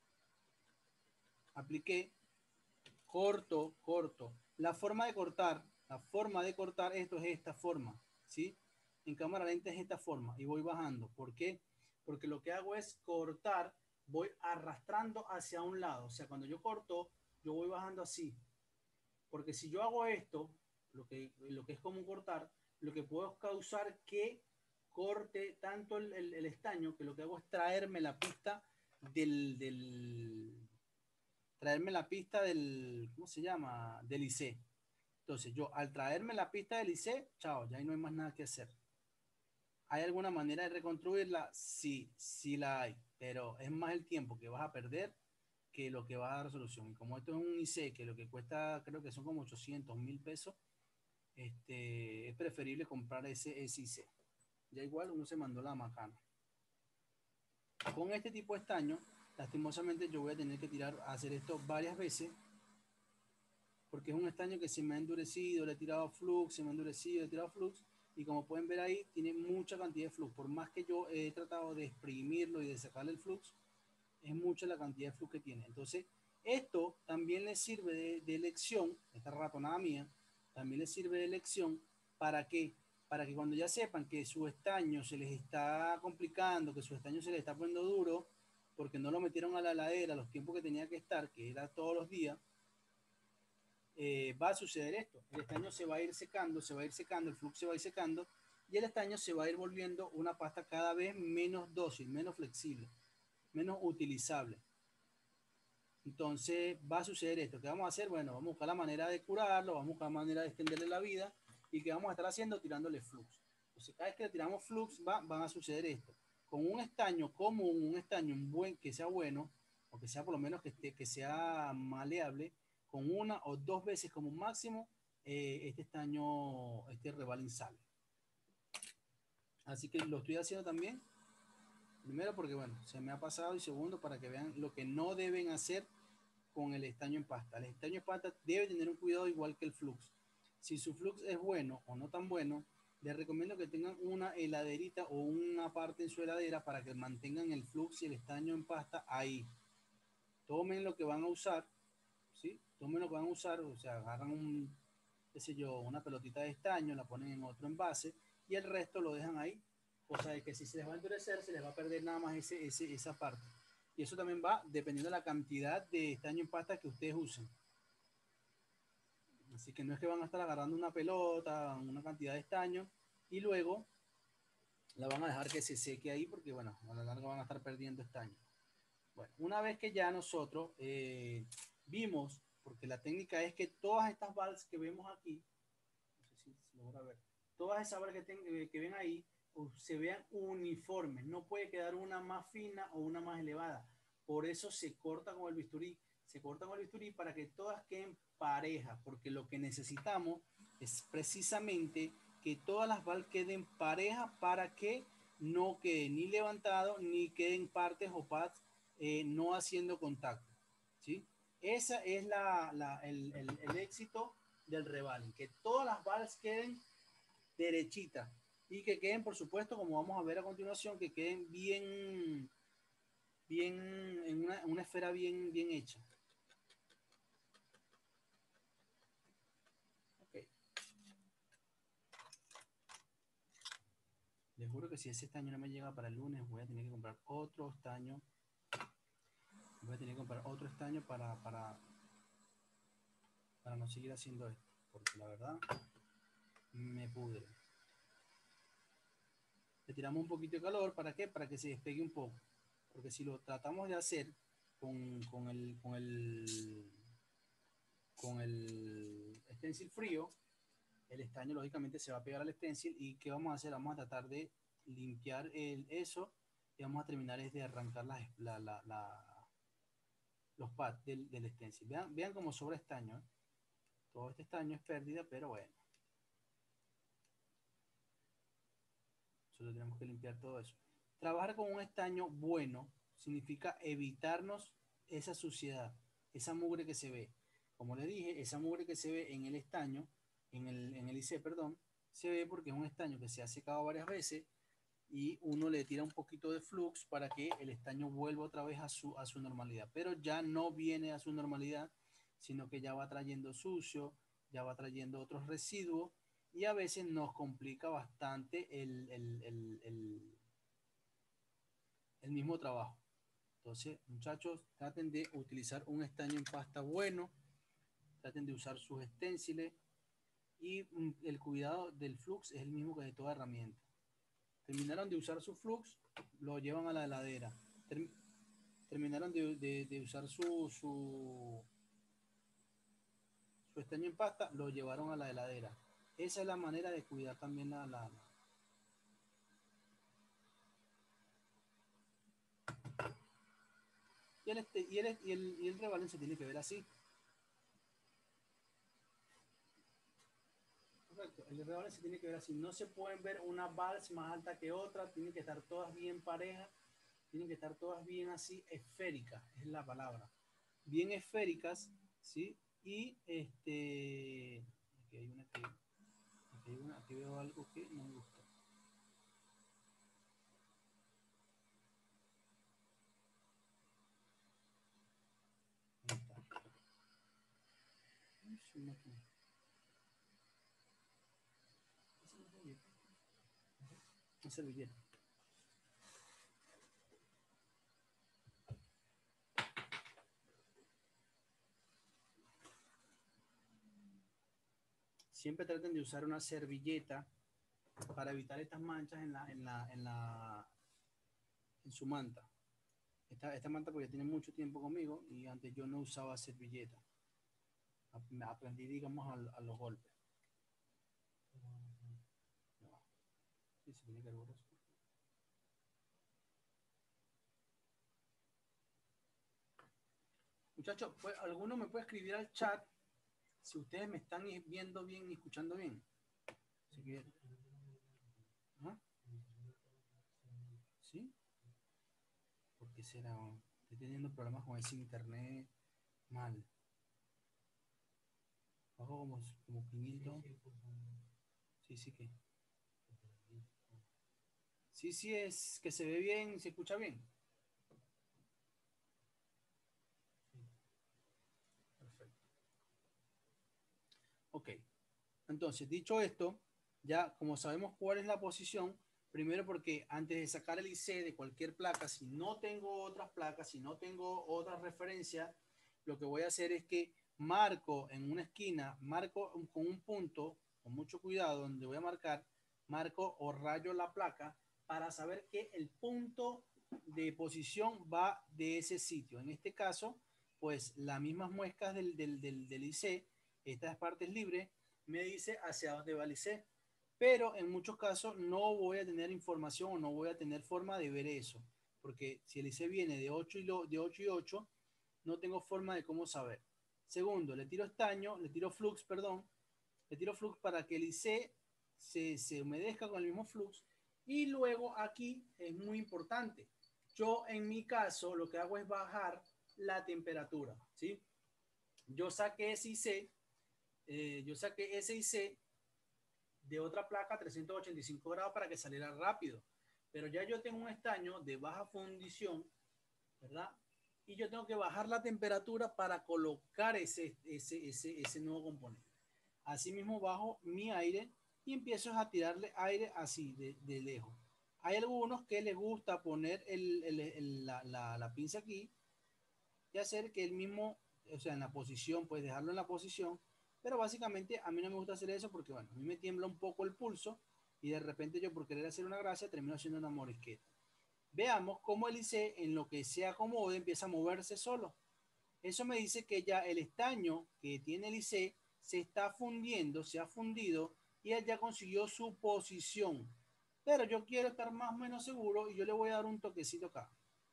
apliqué, corto, corto. La forma de cortar, la forma de cortar esto es esta forma, ¿sí? En cámara lenta es esta forma y voy bajando. ¿Por qué? Porque lo que hago es cortar, voy arrastrando hacia un lado. O sea, cuando yo corto, yo voy bajando así. Porque si yo hago esto, lo que, lo que es como cortar, lo que puedo causar que corte tanto el, el, el estaño, que lo que hago es traerme la pista del, del traerme la pista del, ¿cómo se llama? Del I C. Entonces yo al traerme la pista del I C, chao, ya ahí no hay más nada que hacer. ¿Hay alguna manera de reconstruirla? Sí, sí la hay, pero es más el tiempo que vas a perder que lo que va a dar solución. Y como esto es un I C que lo que cuesta, creo que son como ochocientos mil pesos, este, es preferible comprar ese, ese I C. Ya igual uno se mandó la macana. Con este tipo de estaño, lastimosamente yo voy a tener que tirar a hacer esto varias veces, porque es un estaño que se me ha endurecido, le he tirado flux, se me ha endurecido, le he tirado flux, y como pueden ver ahí, tiene mucha cantidad de flux. Por más que yo he tratado de exprimirlo y de sacarle el flux, es mucha la cantidad de flux que tiene. Entonces, esto también le sirve de, de lección, esta ratonada mía, también le sirve de lección para que, para que cuando ya sepan que su estaño se les está complicando, que su estaño se les está poniendo duro, porque no lo metieron a la heladera los tiempos que tenía que estar, que era todos los días, eh, va a suceder esto. El estaño se va a ir secando, se va a ir secando, el flux se va a ir secando y el estaño se va a ir volviendo una pasta cada vez menos dócil, menos flexible, menos utilizable. Entonces va a suceder esto. ¿Qué vamos a hacer? Bueno, vamos a buscar la manera de curarlo, vamos a buscar la manera de extenderle la vida y que vamos a estar haciendo tirándole flux. Entonces, cada vez que le tiramos flux va, van a suceder esto. Con un estaño común, un estaño buen, que sea bueno, o que sea por lo menos que, esté, que sea maleable, con una o dos veces como máximo, eh, este estaño, este rebalín sale. Así que lo estoy haciendo también. Primero porque, bueno, se me ha pasado, y segundo para que vean lo que no deben hacer con el estaño en pasta. El estaño en pasta debe tener un cuidado igual que el flux. Si su flux es bueno o no tan bueno, les recomiendo que tengan una heladerita o una parte en su heladera para que mantengan el flux y el estaño en pasta ahí. Tomen lo que van a usar, ¿sí? Tomen lo que van a usar, o sea, agarran un, qué sé yo, una pelotita de estaño, la ponen en otro envase y el resto lo dejan ahí. Cosa de que si se les va a endurecer, se les va a perder nada más ese, ese, esa parte. Y eso también va dependiendo de la cantidad de estaño en pasta que ustedes usen. Así que no es que van a estar agarrando una pelota, una cantidad de estaño y luego la van a dejar que se seque ahí porque, bueno, a la larga van a estar perdiendo estaño. Bueno, una vez que ya nosotros eh, vimos, porque la técnica es que todas estas balas que vemos aquí, no sé si se logra ver, todas esas balas que, ten, eh, que ven ahí, uh, se vean uniformes. No puede quedar una más fina o una más elevada. Por eso se corta con el bisturí. Se corta con el bisturí para que todas queden parejas, porque lo que necesitamos es precisamente que todas las balas queden parejas para que no queden ni levantado ni queden partes o pads eh, no haciendo contacto, ¿sí? Esa es la, la, el, el, el éxito del rebalín, que todas las balas queden derechitas y que queden, por supuesto, como vamos a ver a continuación, que queden bien, bien en una, una esfera bien, bien hecha. Okay. Les juro que si ese estaño no me llega para el lunes, voy a tener que comprar otro estaño. Voy a tener que comprar otro estaño para, para, para no seguir haciendo esto, porque la verdad me pudre. Le tiramos un poquito de calor, ¿para qué? Para que se despegue un poco, porque si lo tratamos de hacer con, con el con el con el stencil frío, el estaño lógicamente se va a pegar al stencil. ¿Y qué vamos a hacer? Vamos a tratar de limpiar el, eso y vamos a terminar es de arrancar la, la, la, la, los pads del, del stencil. Vean, vean cómo sobra estaño, ¿eh? Todo este estaño es pérdida, pero bueno, solo tenemos que limpiar todo eso. Trabajar con un estaño bueno significa evitarnos esa suciedad, esa mugre que se ve. Como les dije, esa mugre que se ve en el estaño, en el, en el I C, perdón, se ve porque es un estaño que se ha secado varias veces y uno le tira un poquito de flux para que el estaño vuelva otra vez a su, a su normalidad. Pero ya no viene a su normalidad, sino que ya va trayendo sucio, ya va trayendo otros residuos y a veces nos complica bastante el, el, el, el, el mismo trabajo. Entonces, muchachos, traten de utilizar un estaño en pasta bueno, traten de usar sus esténciles y mm, el cuidado del flux es el mismo que de toda herramienta. Terminaron de usar su flux, lo llevan a la heladera. Ter terminaron de, de, de usar su, su, su estaño en pasta, lo llevaron a la heladera. Esa es la manera de cuidar también la... la, la. Y, el, este, y, el, y, el, y el rebalón se tiene que ver así. Correcto, el rebalón se tiene que ver así. No se pueden ver una vals más alta que otra, tienen que estar todas bien parejas, tienen que estar todas bien así, esféricas, es la palabra. Bien esféricas, ¿sí? Y este... Aquí hay una que... Aquí, hay una, aquí veo algo que no me gusta. Ahí está. Una servilleta. Siempre traten de usar una servilleta para evitar estas manchas en, la, en, la, en, la, en su manta. Esta, esta manta porque tiene mucho tiempo conmigo y antes yo no usaba servilleta. Aprendí, digamos, a, a los golpes. Sí, se tiene que ver borroso. Muchachos, pues, ¿alguno me puede escribir al chat si ustedes me están viendo bien y escuchando bien? Si quieren. ¿Ah? ¿Sí? ¿Por qué será? Estoy teniendo problemas con ese internet mal. Bajo como, como quinientos. Sí, sí que. Sí, sí, es que se ve bien, se escucha bien. Perfecto. Ok. Entonces, dicho esto, ya como sabemos cuál es la posición, primero porque antes de sacar el I C de cualquier placa, si no tengo otras placas, si no tengo otras referencias, lo que voy a hacer es que marco en una esquina, marco con un punto, con mucho cuidado, donde voy a marcar, marco o rayo la placa para saber que el punto de posición va de ese sitio. En este caso, pues las mismas muescas del, del, del, del I C, estas partes libres, me dice hacia dónde va el I C. Pero en muchos casos no voy a tener información o no voy a tener forma de ver eso. Porque si el I C viene de ocho y, lo, de ocho y ocho, no tengo forma de cómo saber. Segundo, le tiro estaño, le tiro flux, perdón, le tiro flux para que el I C se, se humedezca con el mismo flux. Y luego aquí es muy importante. Yo en mi caso lo que hago es bajar la temperatura, ¿sí? Yo saqué ese I C, eh, yo saqué ese I C de otra placa a trescientos ochenta y cinco grados para que saliera rápido. Pero ya yo tengo un estaño de baja fundición, ¿verdad? Y yo tengo que bajar la temperatura para colocar ese, ese, ese, ese nuevo componente. Asimismo bajo mi aire y empiezo a tirarle aire así de, de lejos. Hay algunos que les gusta poner el, el, el, la, la, la pinza aquí y hacer que el mismo, o sea, en la posición, pues dejarlo en la posición, pero básicamente a mí no me gusta hacer eso porque, bueno, a mí me tiembla un poco el pulso y de repente yo por querer hacer una gracia termino haciendo una morisqueta. Veamos cómo el I C en lo que se acomode empieza a moverse solo. Eso me dice que ya el estaño que tiene el I C se está fundiendo, se ha fundido y él ya consiguió su posición. Pero yo quiero estar más o menos seguro y yo le voy a dar un toquecito acá.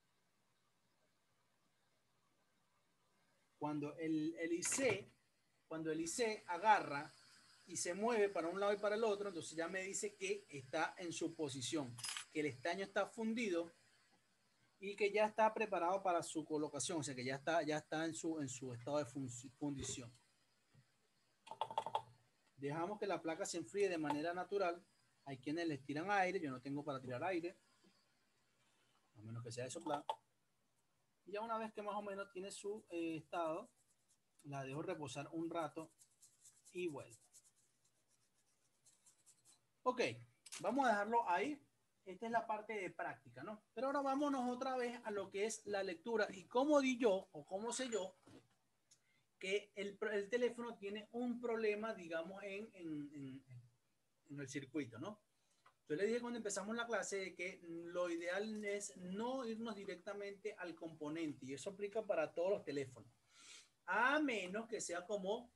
Cuando el, el I C, cuando el I C agarra y se mueve para un lado y para el otro, entonces ya me dice que está en su posición, que el estaño está fundido y que ya está preparado para su colocación, o sea que ya está, ya está en, su, en su estado de fundición. Dejamos que la placa se enfríe de manera natural. Hay quienes les tiran aire, yo no tengo para tirar aire, a menos que sea de soplar. Y ya una vez que más o menos tiene su eh, estado, la dejo reposar un rato y vuelvo. Ok, vamos a dejarlo ahí. Esta es la parte de práctica, ¿no? Pero ahora vámonos otra vez a lo que es la lectura. Y cómo di yo, o cómo sé yo, que el, el teléfono tiene un problema, digamos, en, en, en, en el circuito, ¿no? Yo le dije cuando empezamos la clase de que lo ideal es no irnos directamente al componente. Y eso aplica para todos los teléfonos. A menos que sea como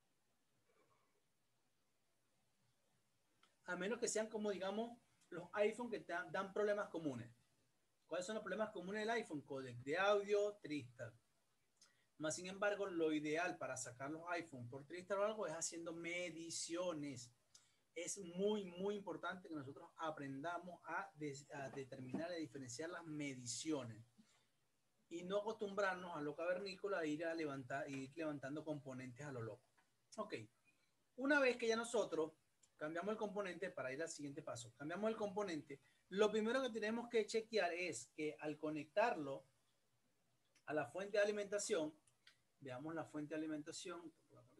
a menos que sean como, digamos, los iPhone que dan, dan problemas comunes. ¿Cuáles son los problemas comunes del iPhone? Codec de audio, Tristar. Más sin embargo, lo ideal para sacar los iPhone por Tristar o algo es haciendo mediciones. Es muy, muy importante que nosotros aprendamos a, des, a determinar, a diferenciar las mediciones y no acostumbrarnos a lo cavernícola a ir, a levantar, ir levantando componentes a lo loco. Ok, una vez que ya nosotros cambiamos el componente para ir al siguiente paso, cambiamos el componente, lo primero que tenemos que chequear es que al conectarlo a la fuente de alimentación, veamos la fuente de alimentación,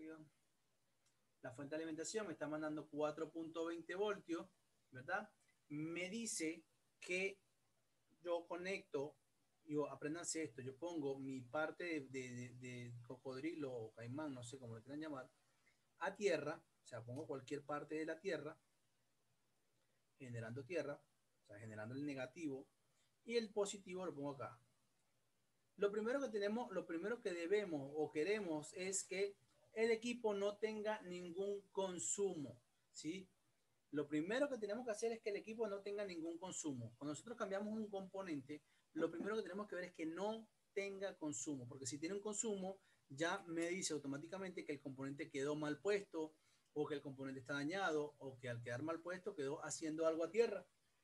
la fuente de alimentación me está mandando cuatro punto veinte voltios, ¿verdad? Me dice que yo conecto, yo apréndanse esto, yo pongo mi parte de, de, de, de cocodrilo o caimán, no sé cómo lo quieran llamar, a tierra, o sea, pongo cualquier parte de la tierra, generando tierra, o sea, generando el negativo, y el positivo lo pongo acá. Lo primero que tenemos, lo primero que debemos o queremos es que el equipo no tenga ningún consumo, ¿sí? Lo primero que tenemos que hacer es que el equipo no tenga ningún consumo. Cuando nosotros cambiamos un componente, lo primero que tenemos que ver es que no tenga consumo, porque si tiene un consumo, ya me dice automáticamente que el componente quedó mal puesto, o que el componente está dañado, o que al quedar mal puesto quedó haciendo algo a tierra.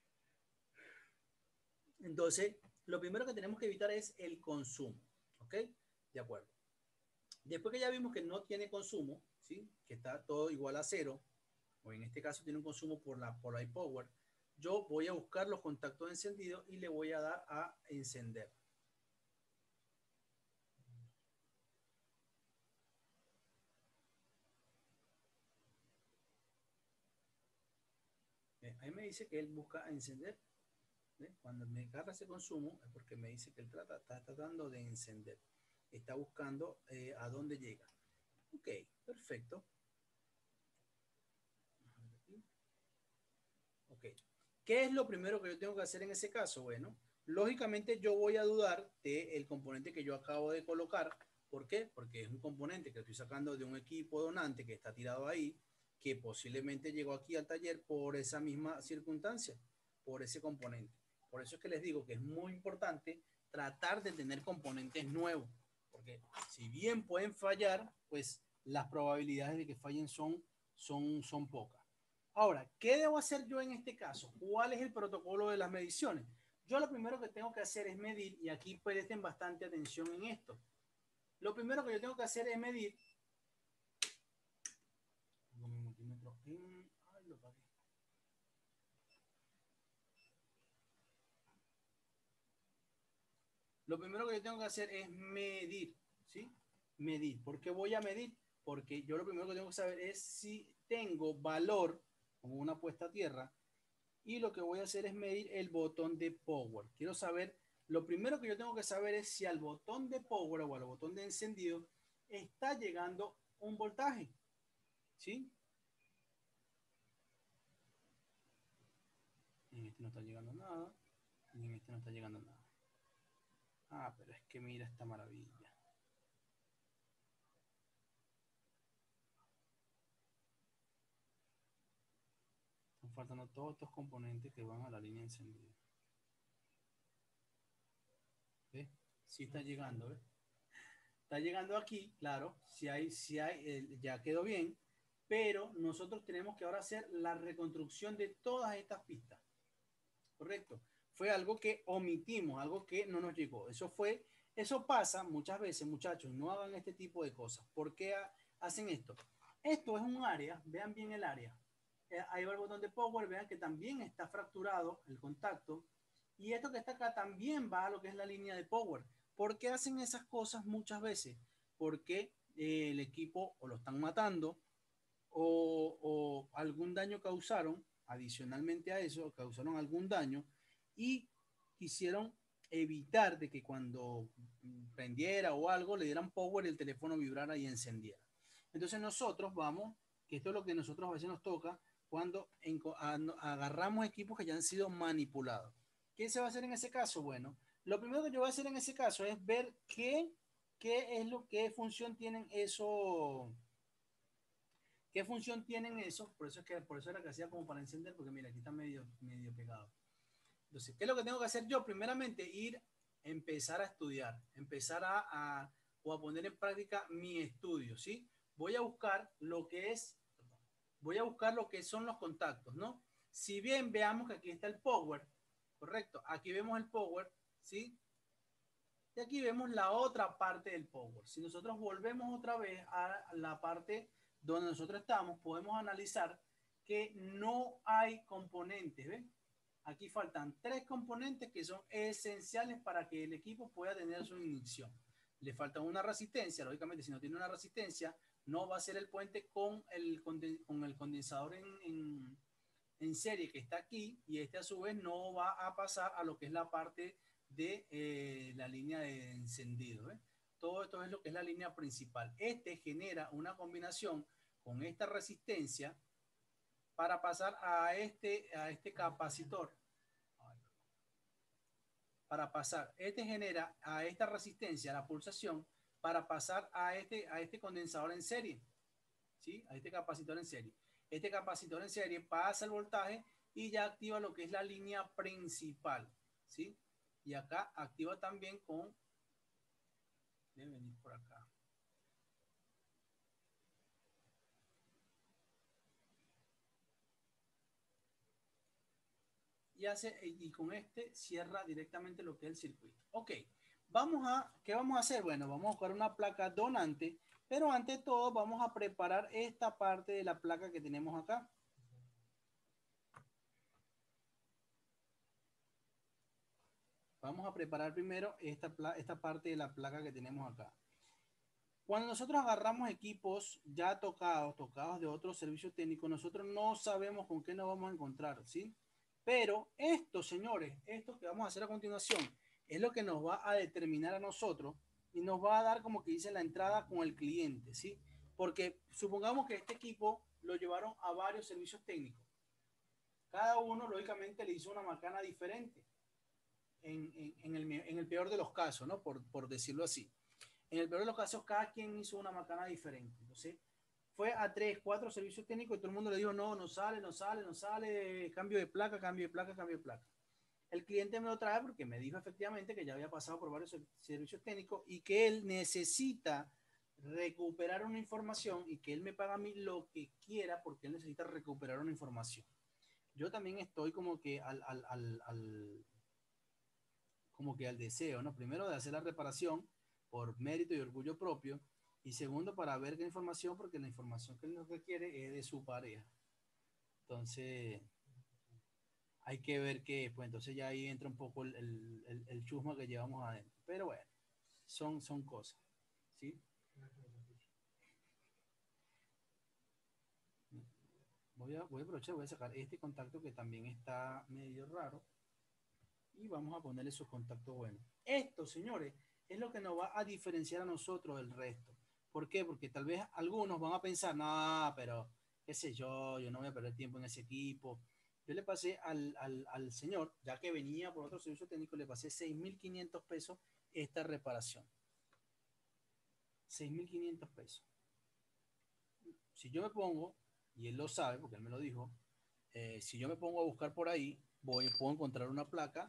Entonces, lo primero que tenemos que evitar es el consumo. ¿Ok? De acuerdo. Después que ya vimos que no tiene consumo, ¿sí? Que está todo igual a cero, o en este caso tiene un consumo por la por iPower, yo voy a buscar los contactos encendidos y le voy a dar a encender. ¿Ve? Ahí me dice que él busca encender. ¿Ve? Cuando me agarra ese consumo es porque me dice que él trata, está tratando de encender. Está buscando eh, a dónde llega. Ok, perfecto. Ok. ¿Qué es lo primero que yo tengo que hacer en ese caso? Bueno, lógicamente yo voy a dudar del componente que yo acabo de colocar. ¿Por qué? Porque es un componente que estoy sacando de un equipo donante que está tirado ahí, que posiblemente llegó aquí al taller por esa misma circunstancia, por ese componente. Por eso es que les digo que es muy importante tratar de tener componentes nuevos, porque si bien pueden fallar, pues las probabilidades de que fallen son, son, son pocas. Ahora, ¿qué debo hacer yo en este caso? ¿Cuál es el protocolo de las mediciones? Yo lo primero que tengo que hacer es medir, y aquí presten bastante atención en esto. Lo primero que yo tengo que hacer es medir. Lo primero que yo tengo que hacer es medir, ¿sí? Medir. ¿Por qué voy a medir? Porque yo lo primero que tengo que saber es si tengo valor, como una puesta a tierra, y lo que voy a hacer es medir el botón de power. Quiero saber, lo primero que yo tengo que saber es si al botón de power o al botón de encendido está llegando un voltaje, ¿sí? En este no está llegando nada, y en este no está llegando nada. Ah, pero es que mira esta maravilla. Están faltando todos estos componentes que van a la línea encendida. ¿Ves? Sí está llegando, ¿ves? Está llegando aquí, claro, si hay, si hay, eh, ya quedó bien, pero nosotros tenemos que ahora hacer la reconstrucción de todas estas pistas, ¿correcto? Fue algo que omitimos, algo que no nos llegó. Eso fue, eso pasa muchas veces, muchachos, no hagan este tipo de cosas. ¿Por qué ha, hacen esto? Esto es un área, vean bien el área. Eh, ahí va el botón de power, vean que también está fracturado el contacto. Y esto que está acá también va a lo que es la línea de power. ¿Por qué hacen esas cosas muchas veces? Porque eh, el equipo o lo están matando o, o algún daño causaron, adicionalmente a eso, causaron algún daño y quisieron evitar de que cuando prendiera o algo le dieran power y el teléfono vibrara y encendiera. Entonces nosotros vamos, que esto es lo que nosotros a veces nos toca cuando en, a, agarramos equipos que ya han sido manipulados. ¿Qué se va a hacer en ese caso? Bueno, lo primero que yo voy a hacer en ese caso es ver qué, qué es lo que función tienen esos ¿qué función tienen esos? Por eso es que por eso era que hacía como para encender, porque mira, aquí está medio, medio pegado. Entonces, ¿qué es lo que tengo que hacer yo? Primeramente, ir, empezar a estudiar, empezar a, a o a poner en práctica mi estudio, ¿sí? Voy a buscar lo que es, voy a buscar lo que son los contactos, ¿no? Si bien veamos que aquí está el power, correcto, aquí vemos el power, ¿sí? Y aquí vemos la otra parte del power. Si nosotros volvemos otra vez a la parte donde nosotros estamos, podemos analizar que no hay componentes, ¿ven? Aquí faltan tres componentes que son esenciales para que el equipo pueda tener su ignición. Le falta una resistencia, lógicamente si no tiene una resistencia, no va a ser el puente con el, con el condensador en, en, en serie que está aquí, y este a su vez no va a pasar a lo que es la parte de eh, la línea de encendido. ¿eh? Todo esto es lo que es la línea principal. Este genera una combinación con esta resistencia para pasar a este, a este capacitor. Para pasar, este genera a esta resistencia, a la pulsación, para pasar a este, a este condensador en serie, ¿sí? A este capacitor en serie. Este capacitor en serie pasa el voltaje y ya activa lo que es la línea principal, ¿sí? Y acá activa también con, debe venir por acá. Y, hace, y con este cierra directamente lo que es el circuito. Ok, vamos a, ¿qué vamos a hacer? Bueno, vamos a buscar una placa donante, pero ante todo vamos a preparar esta parte de la placa que tenemos acá. Vamos a preparar primero esta, esta parte de la placa que tenemos acá. Cuando nosotros agarramos equipos ya tocados, tocados de otros servicios técnicos, nosotros no sabemos con qué nos vamos a encontrar, ¿sí? Pero esto, señores, esto que vamos a hacer a continuación, es lo que nos va a determinar a nosotros y nos va a dar, como que dice, la entrada con el cliente, ¿sí? Porque supongamos que este equipo lo llevaron a varios servicios técnicos. Cada uno, lógicamente, le hizo una macana diferente. En, en, en, el, en el peor de los casos, ¿no? Por, por decirlo así. En el peor de los casos, cada quien hizo una macana diferente. Entonces, fue a tres, cuatro servicios técnicos y todo el mundo le dijo, no, no sale, no sale, no sale, cambio de placa, cambio de placa, cambio de placa. El cliente me lo trae porque me dijo efectivamente que ya había pasado por varios servicios técnicos y que él necesita recuperar una información y que él me paga a mí lo que quiera porque él necesita recuperar una información. Yo también estoy como que al, al, al, al como que al deseo, ¿no? Primero de hacer la reparación por mérito y orgullo propio, y segundo para ver qué información, porque la información que él nos requiere es de su pareja. Entonces, hay que ver que, pues entonces ya ahí entra un poco el, el, el, el chusma que llevamos adentro. Pero bueno, son, son cosas, ¿sí? Voy a, voy a aprovechar, voy a sacar este contacto que también está medio raro y vamos a ponerle sus contactos buenos. Esto, señores, es lo que nos va a diferenciar a nosotros del resto. ¿Por qué? Porque tal vez algunos van a pensar, no, pero qué sé yo, yo no voy a perder tiempo en ese equipo. Yo le pasé al, al, al señor, ya que venía por otro servicio técnico, le pasé seis mil quinientos pesos esta reparación. seis mil quinientos pesos. Si yo me pongo, y él lo sabe porque él me lo dijo, eh, si yo me pongo a buscar por ahí, voy, puedo encontrar una placa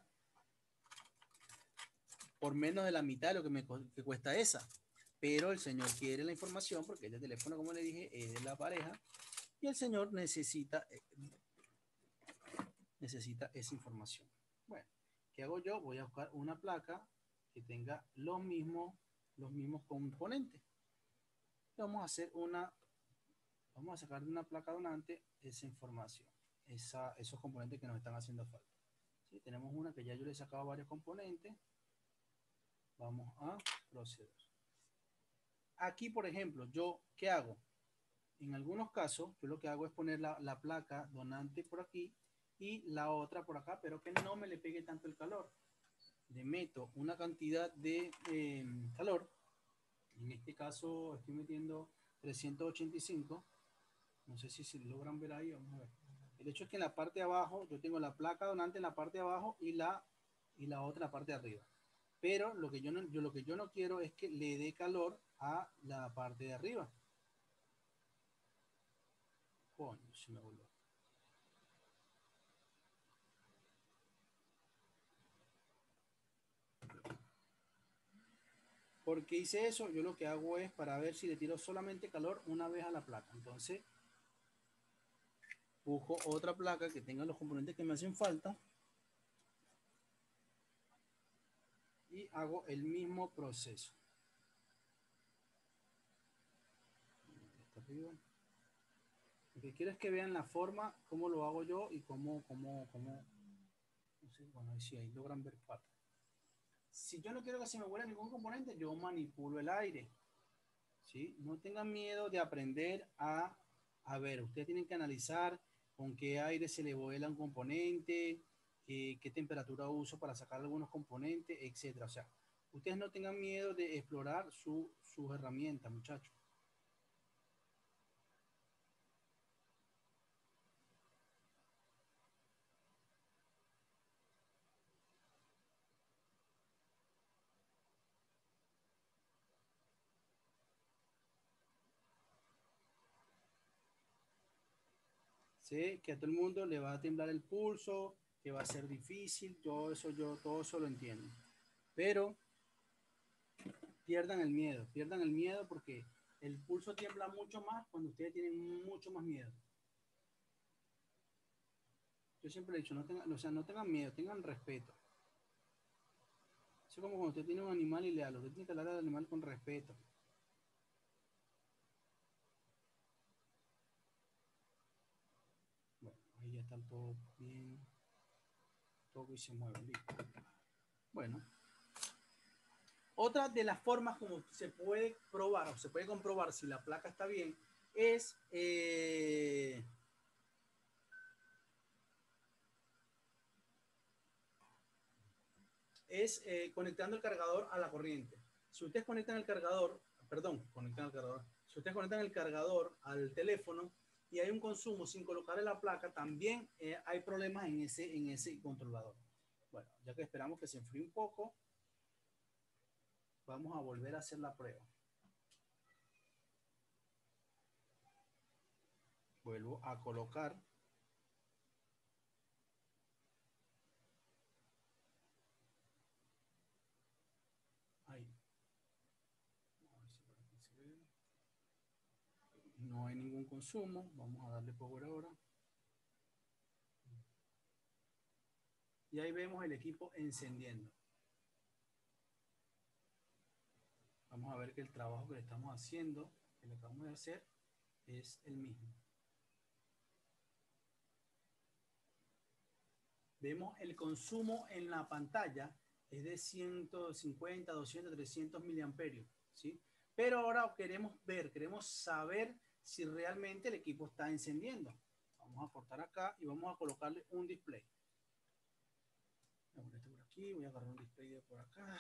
por menos de la mitad de lo que me que cuesta esa. Pero el señor quiere la información porque el teléfono, como le dije, es de la pareja y el señor necesita, eh, necesita esa información. Bueno, ¿qué hago yo? Voy a buscar una placa que tenga los mismos, los mismos componentes. Vamos a hacer una, vamos a sacar de una placa donante esa información, esa, esos componentes que nos están haciendo falta. ¿Sí? Tenemos una que ya yo le he sacado varios componentes. Vamos a proceder. Aquí, por ejemplo, yo, ¿qué hago? En algunos casos, yo lo que hago es poner la, la placa donante por aquí y la otra por acá, pero que no me le pegue tanto el calor. Le meto una cantidad de eh, calor. En este caso estoy metiendo trescientos ochenta y cinco. No sé si se logran ver ahí. Vamos a ver. El hecho es que en la parte de abajo yo tengo la placa donante en la parte de abajo y la, y la otra en la parte de arriba. Pero lo que yo no, yo, lo que yo no quiero es que le dé calor a la parte de arriba. Coño, se me volvió. ¿Por qué hice eso? Yo lo que hago es para ver si le tiro solamente calor una vez a la placa. Entonces, busco otra placa que tenga los componentes que me hacen falta y hago el mismo proceso. Lo que quiero es que vean la forma, cómo lo hago yo y cómo, cómo, cómo, no sé, bueno, si ahí logran ver parte. Si yo no quiero que se me vuele ningún componente, yo manipulo el aire. ¿Sí? No tengan miedo de aprender a, a ver, ustedes tienen que analizar con qué aire se le vuela un componente, eh, qué temperatura uso para sacar algunos componentes, etcétera. O sea, ustedes no tengan miedo de explorar su, sus herramientas, muchachos. Sé que a todo el mundo le va a temblar el pulso, que va a ser difícil, todo eso yo, todo eso lo entiendo. Pero pierdan el miedo, pierdan el miedo porque el pulso tiembla mucho más cuando ustedes tienen mucho más miedo. Yo siempre he dicho, no tengan, o sea, no tengan miedo, tengan respeto. Es como cuando usted tiene un animal y le habla, usted tiene que hablar al animal con respeto. Bueno, ahí ya está todo bien, todo y se mueve, listo. Bueno, otra de las formas como se puede probar o se puede comprobar si la placa está bien es eh, es eh, conectando el cargador a la corriente. Si ustedes conectan el cargador, perdón, conectan el cargador, si ustedes conectan el cargador al teléfono y hay un consumo sin colocarle la placa, también eh, hay problemas en ese, en ese controlador. Bueno, ya que esperamos que se enfríe un poco, vamos a volver a hacer la prueba. Vuelvo a colocar. Ahí. No hay ningún consumo. Vamos a darle power ahora. Y ahí vemos el equipo encendiendo. Vamos a ver que el trabajo que le estamos haciendo, que le acabamos de hacer, es el mismo. Vemos el consumo en la pantalla es de ciento cincuenta, doscientos, trescientos miliamperios, ¿sí? Pero ahora queremos ver, queremos saber si realmente el equipo está encendiendo. Vamos a cortar acá y vamos a colocarle un display. Voy a poner este por aquí, voy a agarrar un display de por acá.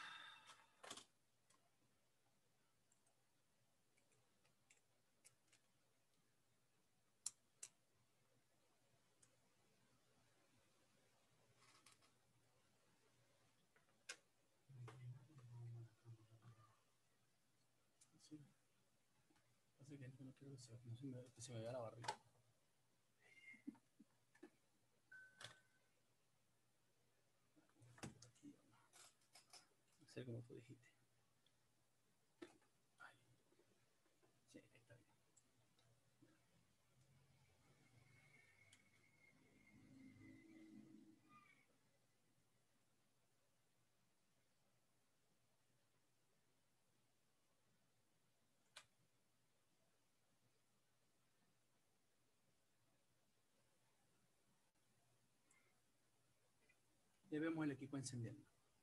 Así que no quiero que se, no se me, que se me vea la barriga. No sé cómo tú dijiste. Ahí. Sí, está bien. Ya vemos el equipo encendiendo.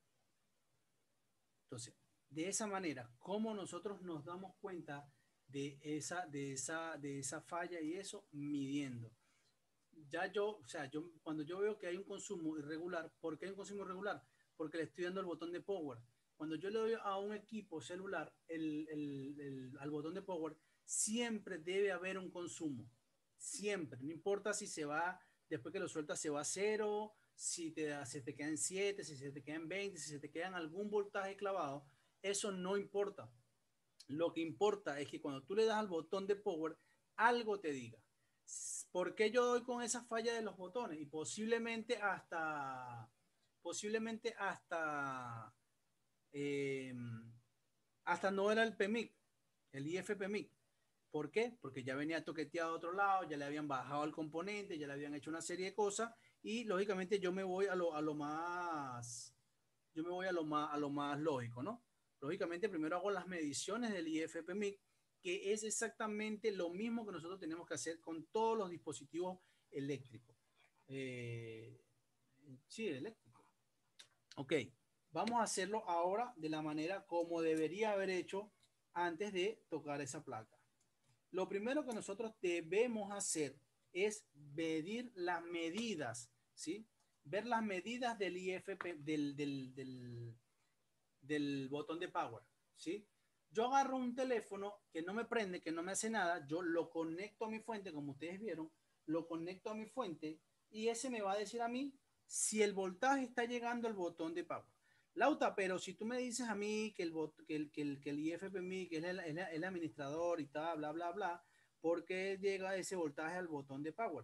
Entonces, de esa manera, ¿cómo nosotros nos damos cuenta de esa, de esa, de esa falla y eso? Midiendo. Ya yo, o sea, yo, cuando yo veo que hay un consumo irregular, ¿por qué hay un consumo irregular? Porque le estoy dando el botón de power. Cuando yo le doy a un equipo celular el, el, el, al botón de power, siempre debe haber un consumo. Siempre. No importa si se va, después que lo sueltas, se va a cero, si te, se te quedan siete, si se te quedan veinte, si se te quedan algún voltaje clavado. Eso no importa. Lo que importa es que cuando tú le das al botón de power, algo te diga. ¿Por qué yo doy con esa falla de los botones? Y posiblemente hasta, posiblemente hasta, eh, hasta no era el P M I C, el I F P M I C. ¿Por qué? Porque ya venía toqueteado a otro lado, ya le habían bajado el componente, ya le habían hecho una serie de cosas y lógicamente yo me voy a lo, a lo más, yo me voy a lo más, a lo más lógico, ¿no? Lógicamente primero hago las mediciones del I F P M I C, que es exactamente lo mismo que nosotros tenemos que hacer con todos los dispositivos eléctricos. Eh, sí, eléctricos. Ok, vamos a hacerlo ahora de la manera como debería haber hecho antes de tocar esa placa. Lo primero que nosotros debemos hacer es medir las medidas, ¿sí? Ver las medidas del I F P, del, del, del, del botón de power, ¿sí? Yo agarro un teléfono que no me prende, que no me hace nada, yo lo conecto a mi fuente, como ustedes vieron, lo conecto a mi fuente y ese me va a decir a mí si el voltaje está llegando al botón de power. Lauta, pero si tú me dices a mí que el, que el, que el, que el I F P M I, que es el, el, el administrador y tal, bla, bla, bla, ¿por qué llega ese voltaje al botón de power?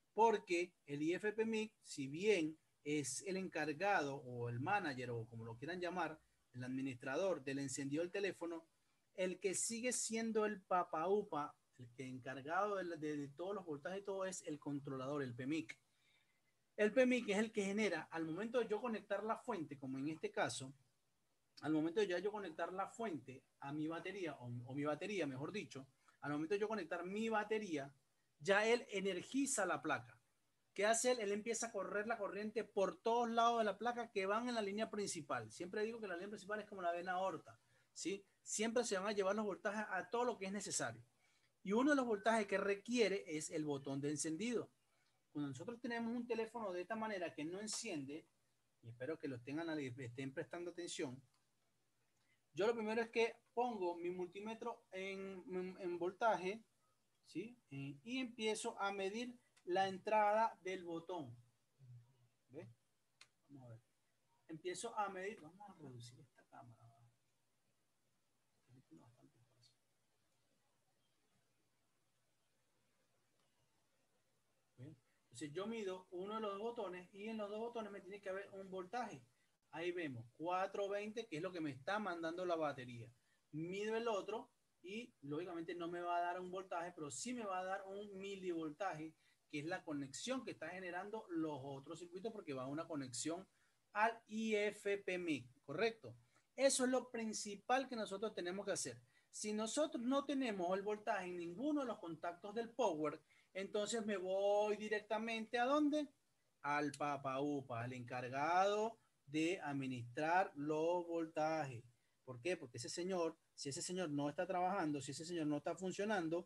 porque el I F P M I C, si bien es el encargado o el manager o como lo quieran llamar, el administrador del encendido del teléfono, el que sigue siendo el papaupa, el que encargado de, de, de todos los voltajes y todo es el controlador, el P M I C. El P M I C es el que genera, al momento de yo conectar la fuente, como en este caso, al momento de ya yo conectar la fuente a mi batería, o, o mi batería, mejor dicho, al momento de yo conectar mi batería, ya él energiza la placa. ¿Qué hace él? Él empieza a correr la corriente por todos lados de la placa que van en la línea principal. Siempre digo que la línea principal es como la vena aorta, ¿sí? Siempre se van a llevar los voltajes a todo lo que es necesario. Y uno de los voltajes que requiere es el botón de encendido. Cuando nosotros tenemos un teléfono de esta manera que no enciende, y espero que lo tengan, estén prestando atención, yo lo primero es que pongo mi multímetro en, en, en voltaje, ¿sí? Y empiezo a medir la entrada del botón. ¿Ve? Vamos a ver. Empiezo a medir, vamos a reducir esta cámara. ¿Ve? Entonces yo mido uno de los dos botones y en los dos botones me tiene que haber un voltaje. Ahí vemos cuatrocientos veinte, que es lo que me está mandando la batería. Mido el otro y lógicamente no me va a dar un voltaje, pero sí me va a dar un milivoltaje, que es la conexión que está generando los otros circuitos, porque va a una conexión al I F P M I C, ¿correcto? Eso es lo principal que nosotros tenemos que hacer. Si nosotros no tenemos el voltaje en ninguno de los contactos del power, entonces me voy directamente ¿a dónde? Al papaupa, al encargado de administrar los voltajes. ¿Por qué? Porque ese señor, si ese señor no está trabajando, si ese señor no está funcionando,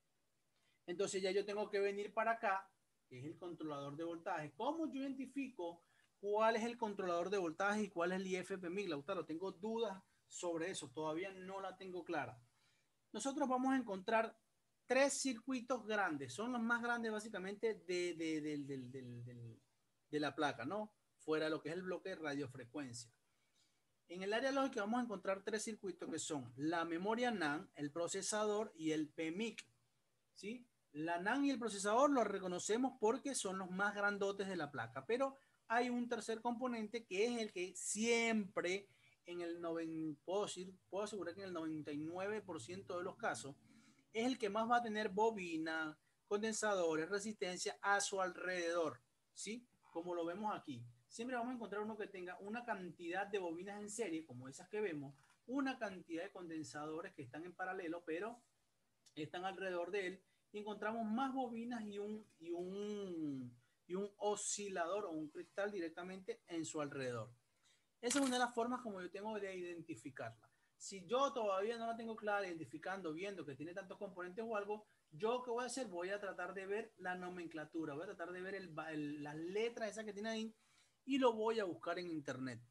entonces ya yo tengo que venir para acá, que es el controlador de voltaje. ¿Cómo yo identifico cuál es el controlador de voltaje y cuál es el I F P M I C? Lautaro, tengo dudas sobre eso, todavía no la tengo clara. Nosotros vamos a encontrar tres circuitos grandes, son los más grandes básicamente de, de, de, de, de, de, de la placa, ¿no? Fuera de lo que es el bloque de radiofrecuencia. En el área lógica vamos a encontrar tres circuitos que son la memoria NAND, el procesador y el P M I C, ¿sí? La NAND y el procesador los reconocemos porque son los más grandotes de la placa, pero hay un tercer componente que es el que siempre en el noventa, puedo, decir, puedo asegurar que en el noventa y nueve por ciento de los casos es el que más va a tener bobina, condensadores, resistencia a su alrededor, ¿sí? Como lo vemos aquí. Siempre vamos a encontrar uno que tenga una cantidad de bobinas en serie, como esas que vemos, una cantidad de condensadores que están en paralelo, pero están alrededor de él, y encontramos más bobinas y un, y un, y un oscilador o un cristal directamente en su alrededor. Esa es una de las formas como yo tengo de identificarla. Si yo todavía no la tengo clara, identificando, viendo que tiene tantos componentes o algo, yo qué voy a hacer, voy a tratar de ver la nomenclatura, voy a tratar de ver el, el, las letras esas que tiene ahí y lo voy a buscar en internet.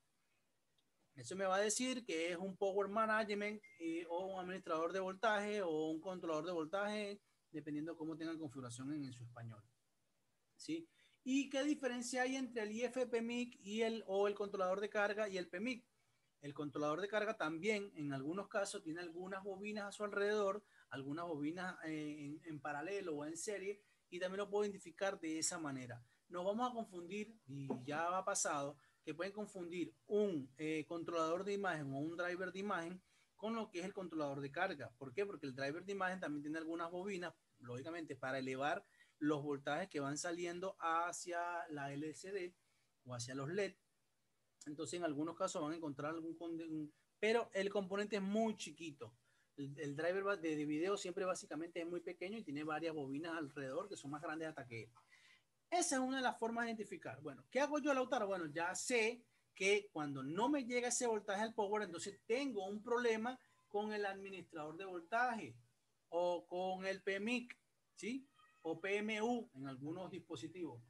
Eso me va a decir que es un Power Management eh, o un administrador de voltaje o un controlador de voltaje, dependiendo cómo tenga configuración en, en su español. ¿Sí? ¿Y qué diferencia hay entre el I F P M I C y el, o el controlador de carga y el P M I C? El controlador de carga también, en algunos casos, tiene algunas bobinas a su alrededor, algunas bobinas eh, en, en paralelo o en serie, y también lo puedo identificar de esa manera. Nos vamos a confundir, y ya ha pasado, que pueden confundir un eh, controlador de imagen o un driver de imagen con lo que es el controlador de carga. ¿Por qué? Porque el driver de imagen también tiene algunas bobinas, lógicamente, para elevar los voltajes que van saliendo hacia la L C D o hacia los L E D. Entonces, en algunos casos van a encontrar algún... Pero el componente es muy chiquito. El, el driver de, de video siempre básicamente es muy pequeño y tiene varias bobinas alrededor que son más grandes hasta que él. Esa es una de las formas de identificar. Bueno, ¿qué hago yo, Lautaro? Bueno, ya sé que cuando no me llega ese voltaje al power, entonces tengo un problema con el administrador de voltaje o con el P M I C, ¿sí? O P M U en algunos dispositivos.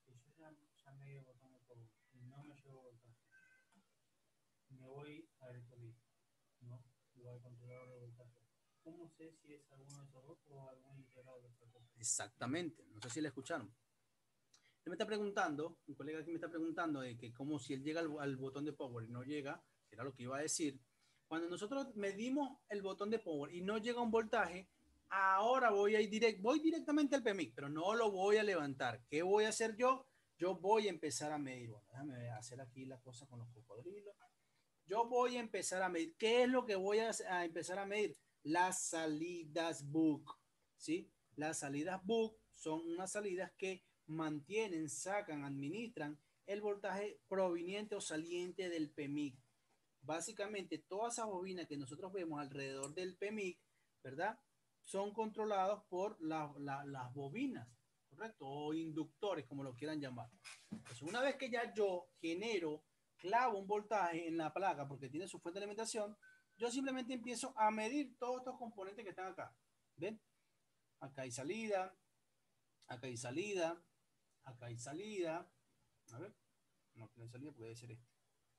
Me voy a electrolyto, ¿no? Voy al controlador de voltaje. ¿Cómo sé si es alguno de esos dos o algún integrado de estos dos? Exactamente, no sé si le escucharon. Él me está preguntando, un colega aquí me está preguntando de que como si él llega al, al botón de power y no llega, que era lo que iba a decir. Cuando nosotros medimos el botón de power y no llega un voltaje, ahora voy a ir direct, voy directamente al P M I C, pero no lo voy a levantar. ¿Qué voy a hacer yo? Yo voy a empezar a medir. Bueno, déjame hacer aquí la cosa con los cocodrilos. Yo voy a empezar a medir. ¿Qué es lo que voy a, a empezar a medir? Las salidas book, ¿sí? Las salidas book son unas salidas que mantienen, sacan, administran el voltaje proveniente o saliente del P M I C. Básicamente, todas esas bobinas que nosotros vemos alrededor del P M I C, ¿verdad? Son controlados por la, la, las bobinas, ¿correcto? O inductores, como lo quieran llamar. Entonces, una vez que ya yo genero, clavo un voltaje en la placa porque tiene su fuente de alimentación, yo simplemente empiezo a medir todos estos componentes que están acá. ¿Ven? Acá hay salida, acá hay salida, acá hay salida. A ver, no tiene salida, puede ser este.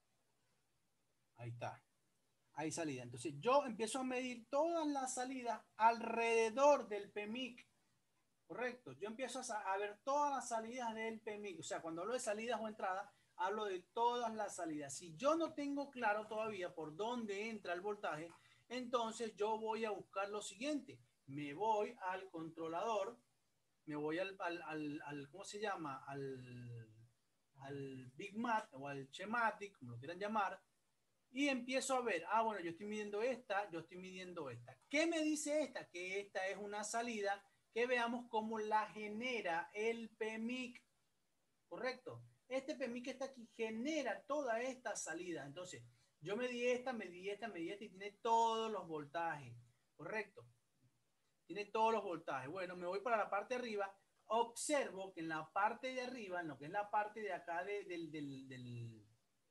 Ahí está. Hay salida. Entonces yo empiezo a medir todas las salidas alrededor del P M I C. Correcto. Yo empiezo a, a ver todas las salidas del P M I C. O sea, cuando hablo de salidas o entradas, hablo de todas las salidas. Si yo no tengo claro todavía por dónde entra el voltaje, entonces yo voy a buscar lo siguiente. Me voy al controlador, me voy al, al, al, al ¿cómo se llama? Al, al Big Mat o al Schematic, como lo quieran llamar, y empiezo a ver, ah, bueno, yo estoy midiendo esta, yo estoy midiendo esta. ¿Qué me dice esta? Que esta es una salida que veamos cómo la genera el P M I C, ¿correcto? Este P M I C que está aquí genera toda esta salida. Entonces, yo medí esta, medí esta, medí esta y tiene todos los voltajes, ¿correcto? Tiene todos los voltajes. Bueno, me voy para la parte de arriba, observo que en la parte de arriba, en lo que es la parte de acá de, del, del, del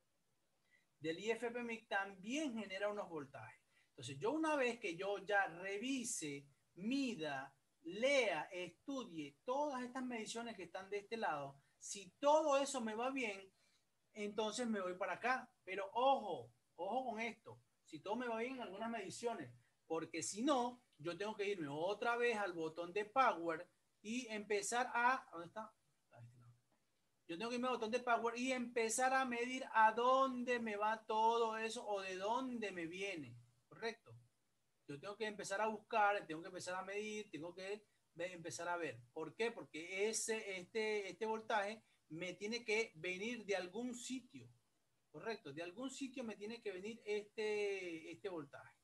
del I F P M I C también genera unos voltajes. Entonces, yo una vez que yo ya revise, mida, lea, estudie todas estas mediciones que están de este lado, si todo eso me va bien, entonces me voy para acá. Pero ojo, ojo con esto, si todo me va bien en algunas mediciones, porque si no, yo tengo que irme otra vez al botón de Power y empezar a... ¿Dónde está? Yo tengo que irme al botón de Power y empezar a medir a dónde me va todo eso o de dónde me viene. ¿Correcto? Yo tengo que empezar a buscar, tengo que empezar a medir, tengo que empezar a ver. ¿Por qué? Porque ese, este, este voltaje me tiene que venir de algún sitio. ¿Correcto? De algún sitio me tiene que venir este, este voltaje.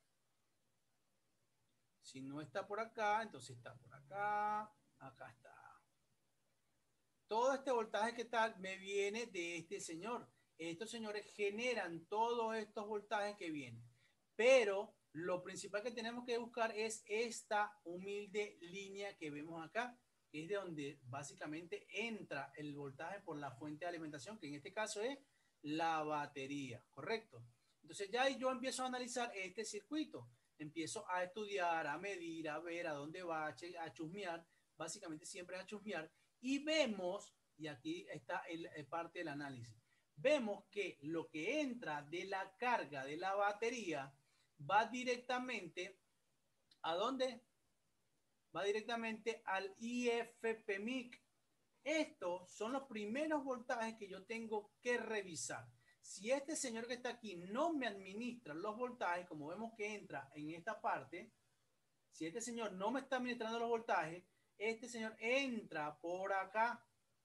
Si no está por acá, entonces está por acá. Acá está. Todo este voltaje que tal me viene de este señor. Estos señores generan todos estos voltajes que vienen. Pero lo principal que tenemos que buscar es esta humilde línea que vemos acá, que es de donde básicamente entra el voltaje por la fuente de alimentación, que en este caso es la batería, ¿correcto? Entonces ya yo empiezo a analizar este circuito. Empiezo a estudiar, a medir, a ver a dónde va, a chusmear, básicamente siempre a chusmear, y vemos, y aquí está el, el parte del análisis, vemos que lo que entra de la carga de la batería va directamente ¿a dónde? Va directamente al I F P M I C. Estos son los primeros voltajes que yo tengo que revisar. Si este señor que está aquí no me administra los voltajes, como vemos que entra en esta parte, si este señor no me está administrando los voltajes, este señor entra por acá.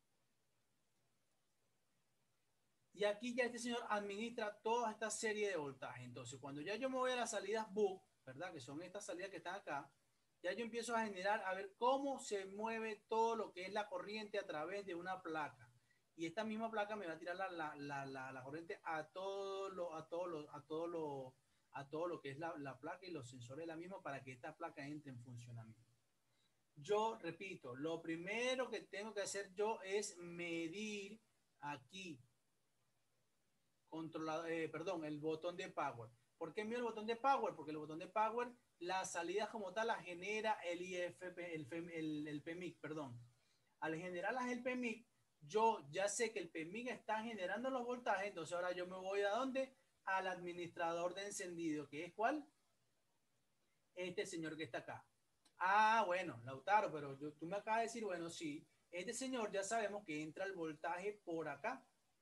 Y aquí ya este señor administra toda esta serie de voltajes. Entonces, cuando ya yo me voy a las salidas book, ¿verdad? Que son estas salidas que están acá, ya yo empiezo a generar, a ver cómo se mueve todo lo que es la corriente a través de una placa. Y esta misma placa me va a tirar la, la, la, la, la corriente a todo lo, a todo lo, a todo lo, a todo lo que es la, la placa y los sensores de la misma para que esta placa entre en funcionamiento. Yo repito, lo primero que tengo que hacer yo es medir aquí controlador, eh, perdón, el botón de power. ¿Por qué envío el botón de power? Porque el botón de power, las salidas como tal las genera el I F P, el, el, el P M I C, perdón. Al generarlas el P M I C, yo ya sé que el P M I C está generando los voltajes, entonces ahora yo me voy a dónde? Al administrador de encendido, que es ¿cuál? Este señor que está acá. Ah, bueno, Lautaro, pero yo, tú me acabas de decir, bueno, sí, este señor ya sabemos que entra el voltaje por acá.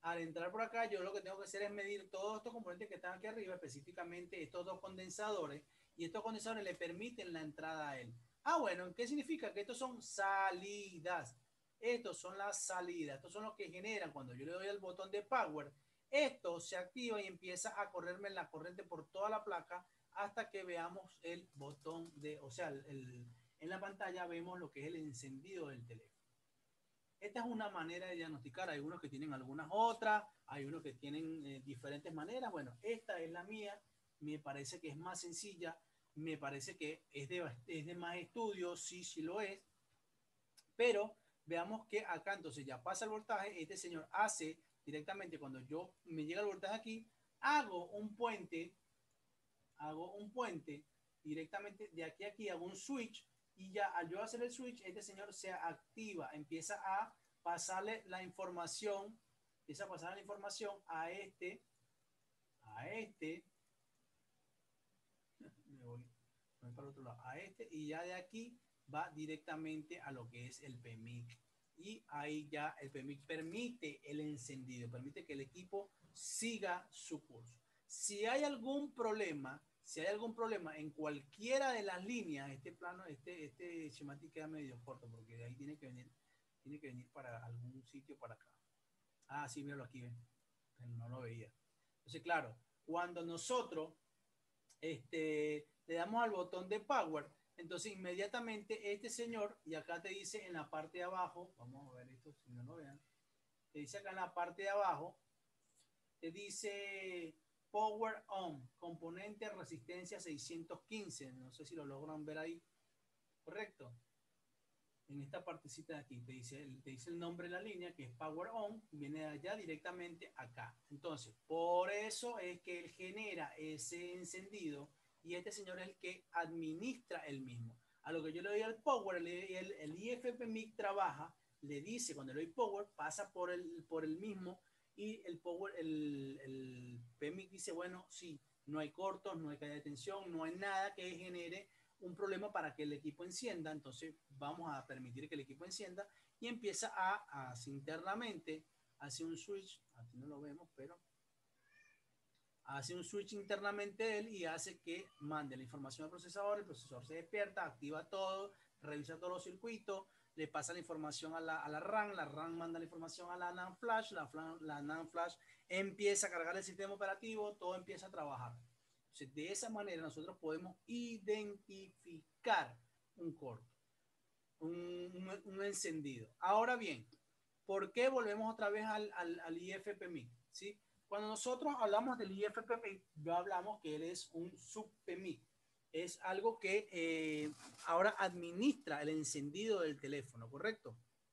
al entrar por acá, yo lo que tengo que hacer es medir todos estos componentes que están aquí arriba, específicamente estos dos condensadores, y estos condensadores le permiten la entrada a él. Ah, bueno, ¿qué significa? Que estos son salidas. Estos son las salidas. Estos son los que generan cuando yo le doy al botón de power. Esto se activa y empieza a correrme la corriente por toda la placa hasta que veamos el botón de, o sea, el, el, en la pantalla vemos lo que es el encendido del teléfono. Esta es una manera de diagnosticar. Hay unos que tienen algunas otras, hay unos que tienen eh, diferentes maneras. Bueno, esta es la mía. Me parece que es más sencilla. Me parece que es de, es de más estudio. Sí, sí lo es. Pero veamos que acá entonces ya pasa el voltaje. Este señor hace directamente cuando yo me llega el voltaje aquí, hago un puente, hago un puente directamente de aquí a aquí, hago un switch y ya al yo hacer el switch, este señor se activa, empieza a pasarle la información, empieza a pasar la información a este, a este, me voy, me voy para el otro lado, a este, y ya de aquí va directamente a lo que es el P M I C. Y ahí ya el P M I C permite el encendido, permite que el equipo siga su curso. Si hay algún problema, si hay algún problema en cualquiera de las líneas, este plano, este, este schematic queda medio corto porque de ahí tiene que venir, tiene que venir para algún sitio para acá. Ah, sí, míralo aquí, ven. No lo veía. Entonces, claro, cuando nosotros este, le damos al botón de power, entonces inmediatamente este señor, y acá te dice en la parte de abajo, vamos a ver esto si no lo vean, te dice acá en la parte de abajo, te dice power on, componente resistencia seiscientos quince, no sé si lo logran ver ahí, correcto. En esta partecita de aquí te dice, te dice el nombre de la línea que es power on, viene de allá directamente acá. Entonces, por eso es que él genera ese encendido y este señor es el que administra el mismo. A lo que yo le doy al power, el, el, el I F P M I C trabaja, le dice cuando le doy power, pasa por el, por el mismo y el power, el, el P M I C dice, bueno, sí, no hay cortos, no hay caída de tensión, no hay nada que genere un problema para que el equipo encienda. Entonces vamos a permitir que el equipo encienda y empieza a, a internamente hace un switch, aquí no lo vemos, pero hace un switch internamente él y hace que mande la información al procesador, el procesador se despierta, activa todo, revisa todos los circuitos, le pasa la información a la, a la RAM, la RAM manda la información a la NAND flash, la, la NAND flash empieza a cargar el sistema operativo, todo empieza a trabajar. Entonces, de esa manera nosotros podemos identificar un corto, un, un, un encendido. Ahora bien, ¿por qué volvemos otra vez al, al, al I F P M I C? ¿Sí? Cuando nosotros hablamos del I F P M I C, yo hablamos que él es un sub-P M I C. Es algo que eh, ahora administra el encendido del teléfono, ¿correcto?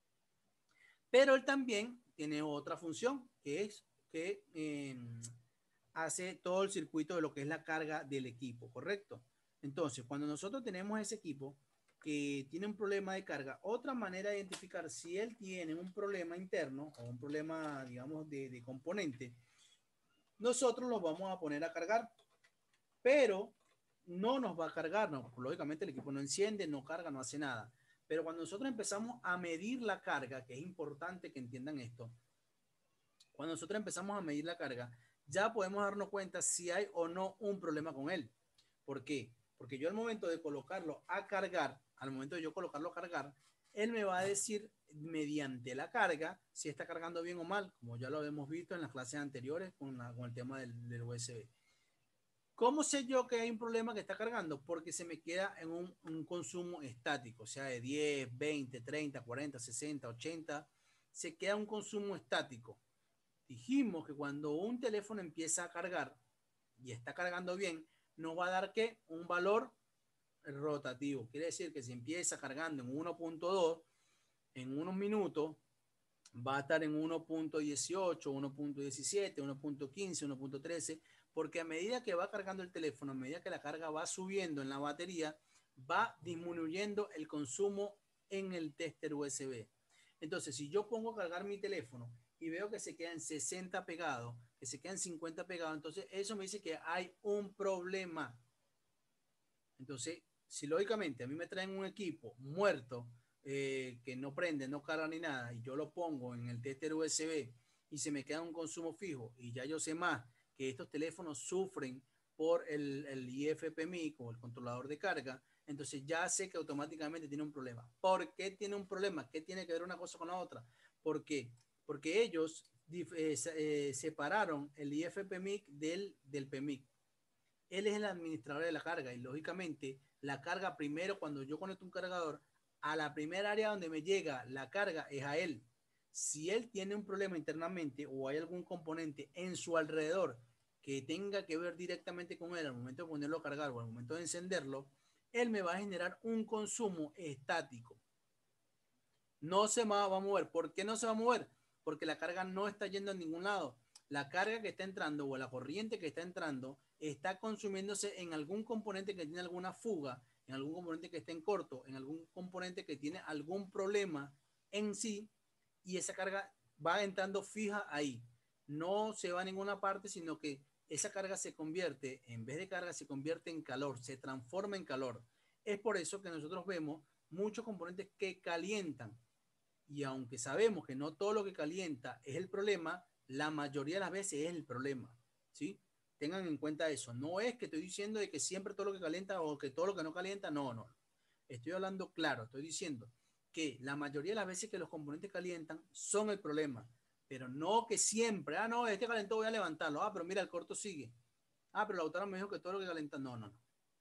Pero él también tiene otra función, que es que eh, hace todo el circuito de lo que es la carga del equipo, ¿correcto? Entonces, cuando nosotros tenemos ese equipo que tiene un problema de carga, otra manera de identificar si él tiene un problema interno o un problema, digamos, de, de componente, nosotros los vamos a poner a cargar, pero no nos va a cargar, no, lógicamente el equipo no enciende, no carga, no hace nada. Pero cuando nosotros empezamos a medir la carga, que es importante que entiendan esto, cuando nosotros empezamos a medir la carga, ya podemos darnos cuenta si hay o no un problema con él. ¿Por qué? Porque yo al momento de colocarlo a cargar, al momento de yo colocarlo a cargar, él me va a decir mediante la carga si está cargando bien o mal, como ya lo hemos visto en las clases anteriores con, la, con el tema del, del U S B. ¿Cómo sé yo que hay un problema que está cargando? Porque se me queda en un, un consumo estático, o sea, de diez, veinte, treinta, cuarenta, sesenta, ochenta, se queda un consumo estático. Dijimos que cuando un teléfono empieza a cargar y está cargando bien, nos va a dar que un valor rotativo. Quiere decir que si empieza cargando en uno punto dos, en unos minutos va a estar en uno punto dieciocho, uno punto diecisiete, uno punto quince, uno punto trece, porque a medida que va cargando el teléfono, a medida que la carga va subiendo en la batería, va disminuyendo el consumo en el tester U S B. Entonces, si yo pongo a cargar mi teléfono y veo que se quedan sesenta pegados, que se quedan cincuenta pegados, entonces eso me dice que hay un problema. Entonces, si lógicamente a mí me traen un equipo muerto, eh, que no prende, no carga ni nada, y yo lo pongo en el tester U S B y se me queda un consumo fijo y ya yo sé más que estos teléfonos sufren por el, el I F P M I o el controlador de carga, entonces ya sé que automáticamente tiene un problema. ¿Por qué tiene un problema? ¿Qué tiene que ver una cosa con la otra? ¿Por qué? Porque ellos eh, eh, separaron el I F P M I del, del P M I. Él es el administrador de la carga y lógicamente la carga primero, cuando yo conecto un cargador, a la primera área donde me llega la carga es a él. Si él tiene un problema internamente o hay algún componente en su alrededor que tenga que ver directamente con él al momento de ponerlo a cargar o al momento de encenderlo, él me va a generar un consumo estático. No se va a mover. ¿Por qué no se va a mover? Porque la carga no está yendo a ningún lado. La carga que está entrando o la corriente que está entrando está consumiéndose en algún componente que tiene alguna fuga, en algún componente que esté en corto, en algún componente que tiene algún problema en sí, y esa carga va entrando fija ahí. No se va a ninguna parte, sino que esa carga se convierte, en vez de carga, se convierte en calor, se transforma en calor. Es por eso que nosotros vemos muchos componentes que calientan. Y aunque sabemos que no todo lo que calienta es el problema, la mayoría de las veces es el problema, ¿sí? Tengan en cuenta eso. No es que estoy diciendo de que siempre todo lo que calienta o que todo lo que no calienta, no, no. Estoy hablando claro, estoy diciendo que la mayoría de las veces que los componentes calientan son el problema, pero no que siempre, ah, no, este calentó, voy a levantarlo, ah, pero mira, el corto sigue. Ah, pero la autora me dijo que todo lo que calienta, no, no, no.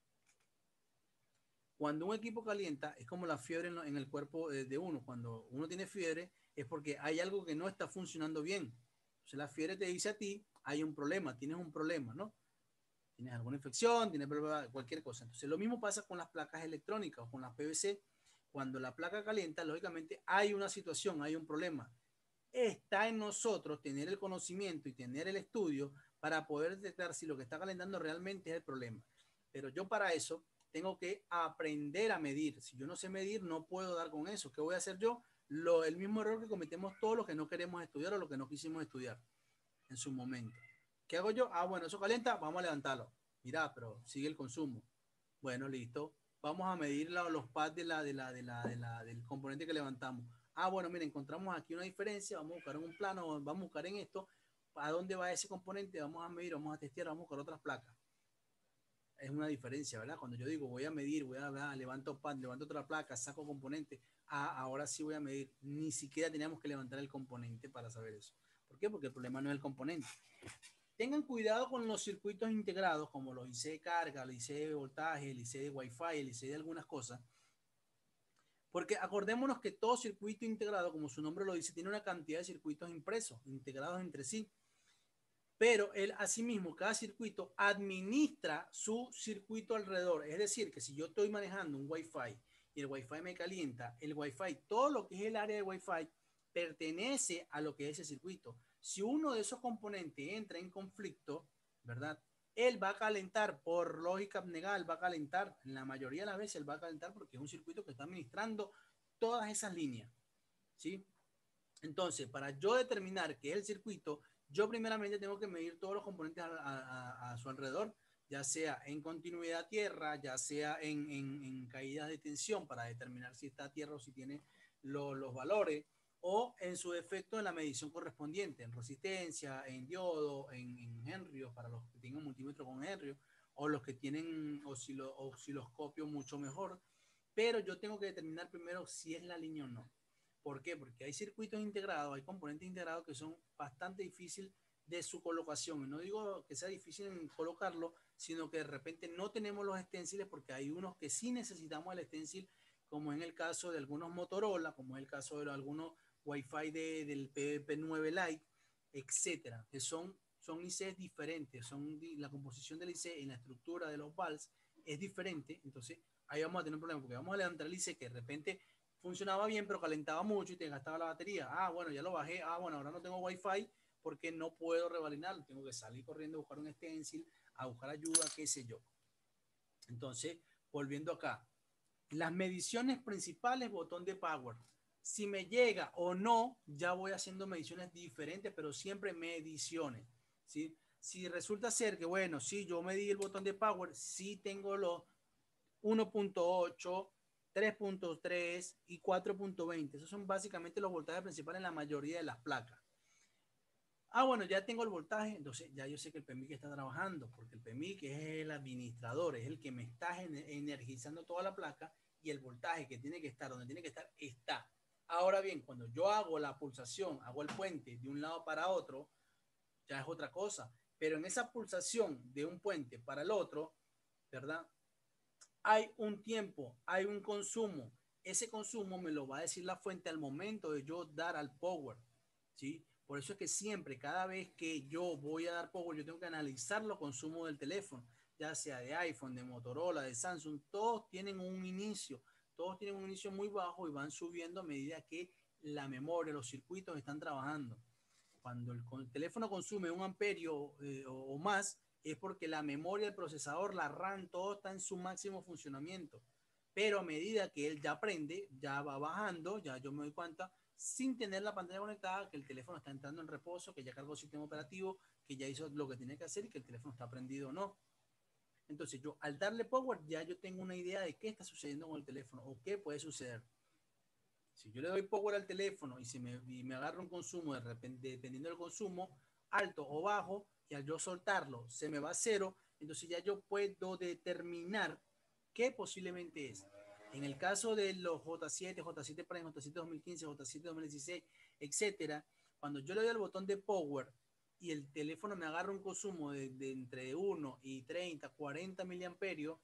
Cuando un equipo calienta, es como la fiebre en, en el cuerpo de, de uno. Cuando uno tiene fiebre, es porque hay algo que no está funcionando bien. Entonces la fiebre te dice a ti, hay un problema, tienes un problema, ¿no? Tienes alguna infección, tienes cualquier cosa. Entonces lo mismo pasa con las placas electrónicas o con las P V C. Cuando la placa calienta, lógicamente hay una situación, hay un problema. Está en nosotros tener el conocimiento y tener el estudio para poder detectar si lo que está calentando realmente es el problema. Pero yo para eso tengo que aprender a medir. Si yo no sé medir, no puedo dar con eso. ¿Qué voy a hacer yo? Lo, el mismo error que cometemos todos los que no queremos estudiar o los que no quisimos estudiar en su momento. ¿Qué hago yo? Ah, bueno, eso calienta, vamos a levantarlo. Mira, pero sigue el consumo. Bueno, listo. Vamos a medir la, los pads de la, de la, de la, de la, del componente que levantamos. Ah, bueno, mira, encontramos aquí una diferencia. Vamos a buscar en un plano, vamos a buscar en esto. ¿A dónde va ese componente? Vamos a medir, vamos a testear, vamos a buscar otras placas. Es una diferencia, ¿verdad? Cuando yo digo voy a medir, voy a ah, levanto pad, levanto otra placa, saco componente, ah, ahora sí voy a medir. Ni siquiera teníamos que levantar el componente para saber eso. ¿Por qué? Porque el problema no es el componente. Tengan cuidado con los circuitos integrados, como los I C de carga, los I C de voltaje, el I C de Wi-Fi, el I C de algunas cosas, porque acordémonos que todo circuito integrado, como su nombre lo dice, tiene una cantidad de circuitos impresos, integrados entre sí, pero él asimismo, cada circuito administra su circuito alrededor. Es decir, que si yo estoy manejando un Wi-Fi y el Wi-Fi me calienta, el Wi-Fi, todo lo que es el área de Wi-Fi, pertenece a lo que es ese circuito. Si uno de esos componentes entra en conflicto, ¿verdad? Él va a calentar, por lógica abnegada, va a calentar, en la mayoría de las veces él va a calentar porque es un circuito que está administrando todas esas líneas, ¿sí? Entonces, para yo determinar qué es el circuito, yo primeramente tengo que medir todos los componentes a, a, a su alrededor, ya sea en continuidad a tierra, ya sea en, en, en caídas de tensión para determinar si está a tierra o si tiene lo, los valores, o en su defecto en la medición correspondiente, en resistencia, en diodo, en, en henrios, para los que tienen un multímetro con henrios, o los que tienen oscilo, osciloscopio mucho mejor, pero yo tengo que determinar primero si es la línea o no. ¿Por qué? Porque hay circuitos integrados, hay componentes integrados que son bastante difíciles de su colocación. Y no digo que sea difícil en colocarlo, sino que de repente no tenemos los esténciles porque hay unos que sí necesitamos el esténcil, como en el caso de algunos Motorola, como es el caso de algunos Wi-Fi de, del P P nueve Lite, etcétera, que son, son I Cs diferentes, son la composición del I C y la estructura de los vals es diferente. Entonces ahí vamos a tener un problema porque vamos a levantar el I C que de repente funcionaba bien, pero calentaba mucho y te gastaba la batería. Ah, bueno, ya lo bajé. Ah, bueno, ahora no tengo Wi-Fi porque no puedo revalinarlo. Tengo que salir corriendo a buscar un stencil, a buscar ayuda, qué sé yo. Entonces, volviendo acá, las mediciones principales, botón de power. Si me llega o no, ya voy haciendo mediciones diferentes, pero siempre mediciones, ¿sí? Si resulta ser que, bueno, sí, yo medí el botón de power, sí tengo los uno punto ocho, tres punto tres y cuatro punto veinte. Esos son básicamente los voltajes principales en la mayoría de las placas. Ah, bueno, ya tengo el voltaje, entonces ya yo sé que el P M I C está trabajando, porque el P M I C es el administrador, es el que me está energizando toda la placa y el voltaje que tiene que estar donde tiene que estar está. Ahora bien, cuando yo hago la pulsación, hago el puente de un lado para otro, ya es otra cosa. Pero en esa pulsación de un puente para el otro, ¿verdad? Hay un tiempo, hay un consumo. Ese consumo me lo va a decir la fuente al momento de yo dar al power, ¿sí? Por eso es que siempre, cada vez que yo voy a dar power, yo tengo que analizar los consumos del teléfono, ya sea de iPhone, de Motorola, de Samsung, todos tienen un inicio, todos tienen un inicio muy bajo y van subiendo a medida que la memoria, los circuitos están trabajando. Cuando el, el teléfono consume un amperio eh, o, o más, es porque la memoria, el procesador, la RAM, todo está en su máximo funcionamiento. Pero a medida que él ya aprende, ya va bajando, ya yo me doy cuenta, sin tener la pantalla conectada, que el teléfono está entrando en reposo, que ya cargó el sistema operativo, que ya hizo lo que tiene que hacer y que el teléfono está prendido o no. Entonces yo al darle power ya yo tengo una idea de qué está sucediendo con el teléfono o qué puede suceder. Si yo le doy power al teléfono y, si me, y me agarra un consumo de repente, dependiendo del consumo, alto o bajo, y al yo soltarlo se me va a cero, entonces ya yo puedo determinar qué posiblemente es. En el caso de los J siete, J siete Prime, J siete dos mil quince, J siete dos mil dieciséis, etcétera, cuando yo le doy al botón de power y el teléfono me agarra un consumo de, de entre uno y treinta, cuarenta miliamperios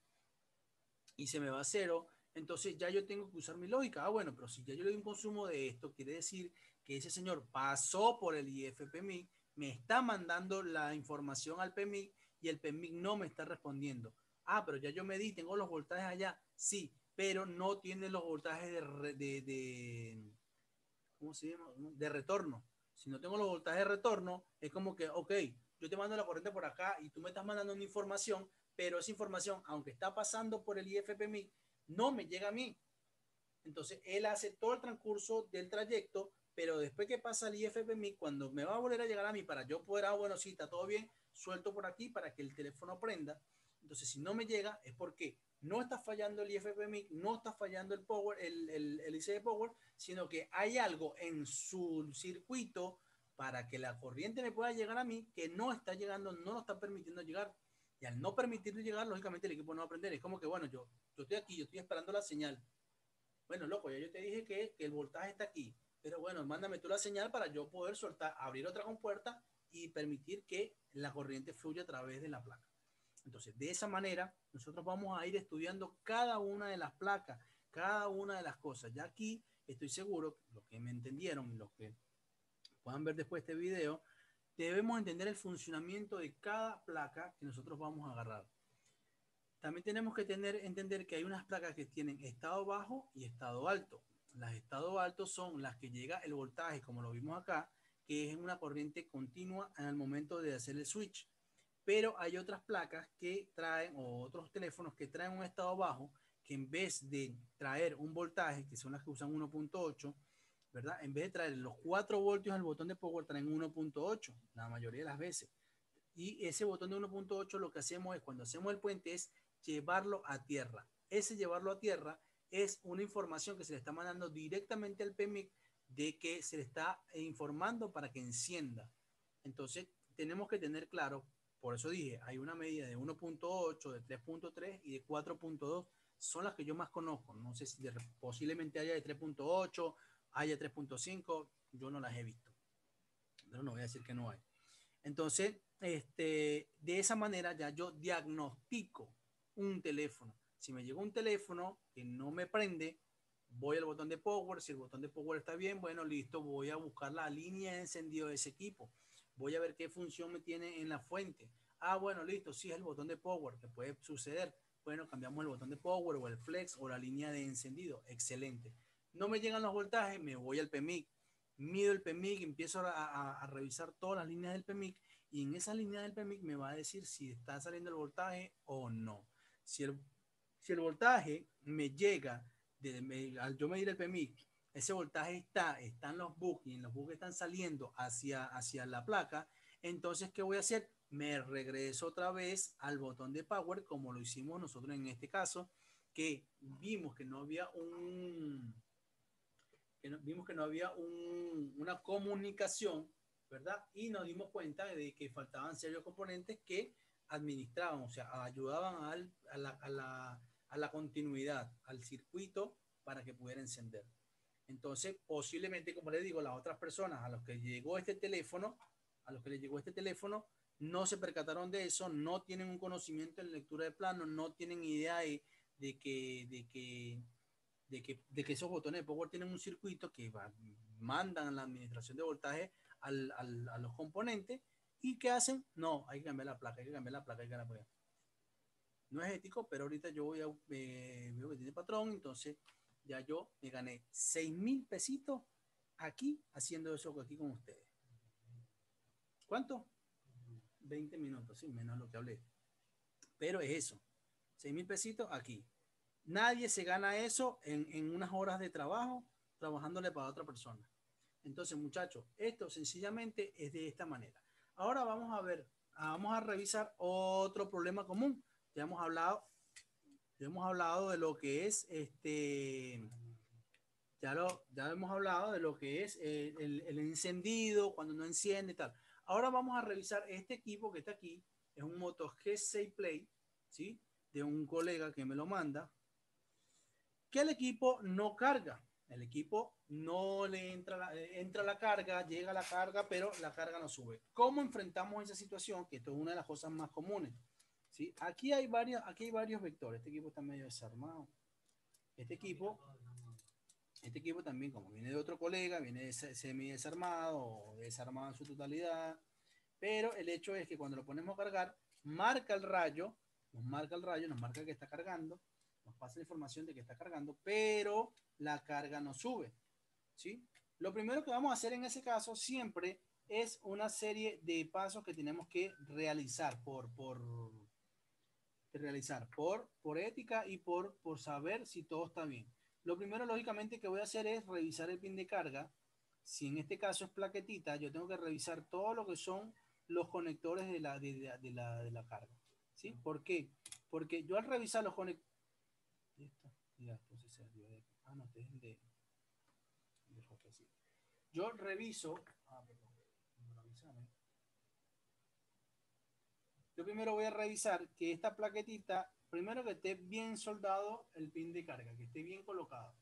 y se me va a cero, entonces ya yo tengo que usar mi lógica. Ah, bueno, pero si ya yo le doy un consumo de esto, quiere decir que ese señor pasó por el I F P M I, me está mandando la información al P M I y el P M I no me está respondiendo. Ah, pero ya yo medí, tengo los voltajes allá. Sí, pero no tiene los voltajes de, de, de ¿cómo se llama? De retorno. Si no tengo los voltajes de retorno, es como que, ok, yo te mando la corriente por acá y tú me estás mandando una información, pero esa información, aunque está pasando por el I F P M I, no me llega a mí. Entonces, él hace todo el transcurso del trayecto, pero después que pasa el I F P M I, cuando me va a volver a llegar a mí para yo poder, ah, bueno, sí, está todo bien, suelto por aquí para que el teléfono prenda. Entonces, si no me llega, es porque no está fallando el I F P M I, no está fallando el power, el, el, el I C de power, sino que hay algo en su circuito para que la corriente me pueda llegar a mí que no está llegando, no lo está permitiendo llegar. Y al no permitirle llegar, lógicamente el equipo no va a aprender. Es como que, bueno, yo, yo estoy aquí, yo estoy esperando la señal. Bueno, loco, ya yo te dije que, que el voltaje está aquí, pero bueno, mándame tú la señal para yo poder soltar, abrir otra compuerta y permitir que la corriente fluya a través de la placa. Entonces, de esa manera, nosotros vamos a ir estudiando cada una de las placas, cada una de las cosas. Ya aquí estoy seguro, los que me entendieron, los que puedan ver después este video, debemos entender el funcionamiento de cada placa que nosotros vamos a agarrar. También tenemos que tener, entender que hay unas placas que tienen estado bajo y estado alto. Las estado altos son las que llega el voltaje, como lo vimos acá, que es una corriente continua en el momento de hacer el switch. Pero hay otras placas que traen, o otros teléfonos que traen un estado bajo, que en vez de traer un voltaje, que son las que usan uno punto ocho, ¿verdad? En vez de traer los cuatro voltios al botón de power, traen uno punto ocho, la mayoría de las veces. Y ese botón de uno punto ocho lo que hacemos es, cuando hacemos el puente, es llevarlo a tierra. Ese llevarlo a tierra es una información que se le está mandando directamente al P M I C de que se le está informando para que encienda. Entonces, tenemos que tener claro, por eso dije, hay una medida de uno punto ocho, de tres punto tres y de cuatro punto dos, son las que yo más conozco. No sé si de, posiblemente haya de tres punto ocho, haya tres punto cinco, yo no las he visto. Pero no voy a decir que no hay. Entonces, este, de esa manera ya yo diagnostico un teléfono. Si me llegó un teléfono que no me prende, voy al botón de power. Si el botón de power está bien, bueno, listo, voy a buscar la línea de encendido de ese equipo. Voy a ver qué función me tiene en la fuente. Ah, bueno, listo, sí es el botón de power, que puede suceder. Bueno, cambiamos el botón de power o el flex o la línea de encendido. Excelente. No me llegan los voltajes, me voy al P M I C, mido el P M I C, empiezo a, a, a revisar todas las líneas del P M I C y en esa línea del P M I C me va a decir si está saliendo el voltaje o no. Si el, si el voltaje me llega, de, me, al yo medir el P M I C, ese voltaje está, están los bugs y en los bugs están saliendo hacia, hacia la placa, entonces, ¿qué voy a hacer? Me regreso otra vez al botón de power, como lo hicimos nosotros en este caso, que vimos que no había un, que no, vimos que no había un, una comunicación, ¿verdad? Y nos dimos cuenta de que faltaban serios componentes que administraban, o sea, ayudaban al, a, la, a, la, a la continuidad, al circuito para que pudiera encender. Entonces, posiblemente, como les digo, las otras personas a los que llegó este teléfono, a los que les llegó este teléfono, no se percataron de eso, no tienen un conocimiento en lectura de plano, no tienen idea de, de que, de que de que, de que esos botones de power tienen un circuito que va, mandan la administración de voltaje al, al, a los componentes y ¿qué hacen? No, hay que cambiar la placa, hay que cambiar la placa, hay que cambiar la placa. No es ético, pero ahorita yo voy a, eh, veo que tiene patrón, entonces ya yo me gané seis mil pesitos aquí haciendo eso aquí con ustedes. ¿Cuánto? veinte minutos, sí, menos lo que hablé. Pero es eso, seis mil pesitos aquí. Nadie se gana eso en, en unas horas de trabajo trabajándole para otra persona. Entonces, muchachos, esto sencillamente es de esta manera. Ahora vamos a ver, vamos a revisar otro problema común. Ya hemos hablado, ya hemos hablado de lo que es este, ya, lo, ya hemos hablado de lo que es el, el, el encendido, cuando no enciende y tal. Ahora vamos a revisar este equipo que está aquí. Es un Moto G seis Play, ¿sí? De un colega que me lo manda, que el equipo no carga. El equipo no le entra la, entra la carga, llega la carga, pero la carga no sube. ¿Cómo enfrentamos esa situación? Que esto es una de las cosas más comunes. ¿Sí? Aquí, hay varios, aquí hay varios vectores. Este equipo está medio desarmado. Este equipo, este equipo también, como viene de otro colega, viene semi desarmado o desarmado en su totalidad. Pero el hecho es que cuando lo ponemos a cargar, marca el rayo, nos marca el rayo, nos marca que está cargando, nos pasa la información de que está cargando, pero la carga no sube, ¿sí? Lo primero que vamos a hacer en ese caso siempre es una serie de pasos que tenemos que realizar por, por realizar por, por ética y por, por saber si todo está bien. Lo primero, lógicamente, que voy a hacer es revisar el pin de carga. Si en este caso es plaquetita, yo tengo que revisar todo lo que son los conectores de la, de, de, de la, de la carga. ¿Sí? ¿Por qué? Porque yo al revisar los conectores... Ah, no, este es de, de, de yo reviso... Ah, perdón. Yo primero voy a revisar que esta plaquetita, primero que esté bien soldado el pin de carga, que esté bien colocado.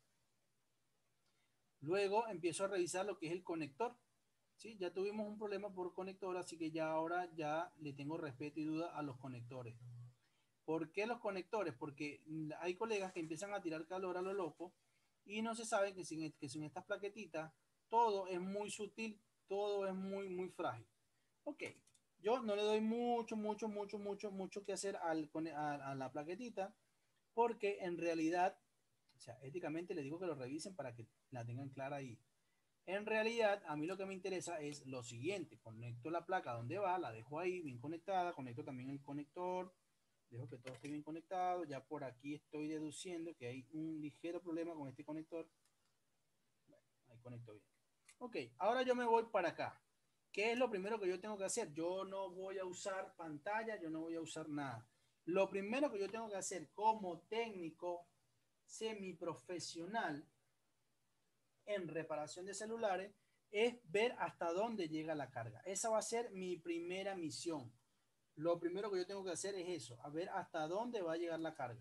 Luego empiezo a revisar lo que es el conector. ¿Sí? Ya tuvimos un problema por conector, así que ya ahora ya le tengo respeto y duda a los conectores. ¿Por qué los conectores? Porque hay colegas que empiezan a tirar calor a lo loco y no se sabe que sin, que sin estas plaquetitas todo es muy sutil, todo es muy, muy frágil. Ok, yo no le doy mucho, mucho, mucho, mucho, mucho que hacer al, a, a la plaquetita porque en realidad, o sea, éticamente les digo que lo revisen para que la tengan clara ahí. En realidad, a mí lo que me interesa es lo siguiente. Conecto la placa donde va, la dejo ahí bien conectada, conecto también el conector, dejo que todo esté bien conectado. Ya por aquí estoy deduciendo que hay un ligero problema con este conector. Bueno, ahí conecto bien. Ok, ahora yo me voy para acá. ¿Qué es lo primero que yo tengo que hacer? Yo no voy a usar pantalla, yo no voy a usar nada. Lo primero que yo tengo que hacer como técnico semiprofesional en reparación de celulares es ver hasta dónde llega la carga. Esa va a ser mi primera misión. Lo primero que yo tengo que hacer es eso, a ver hasta dónde va a llegar la carga.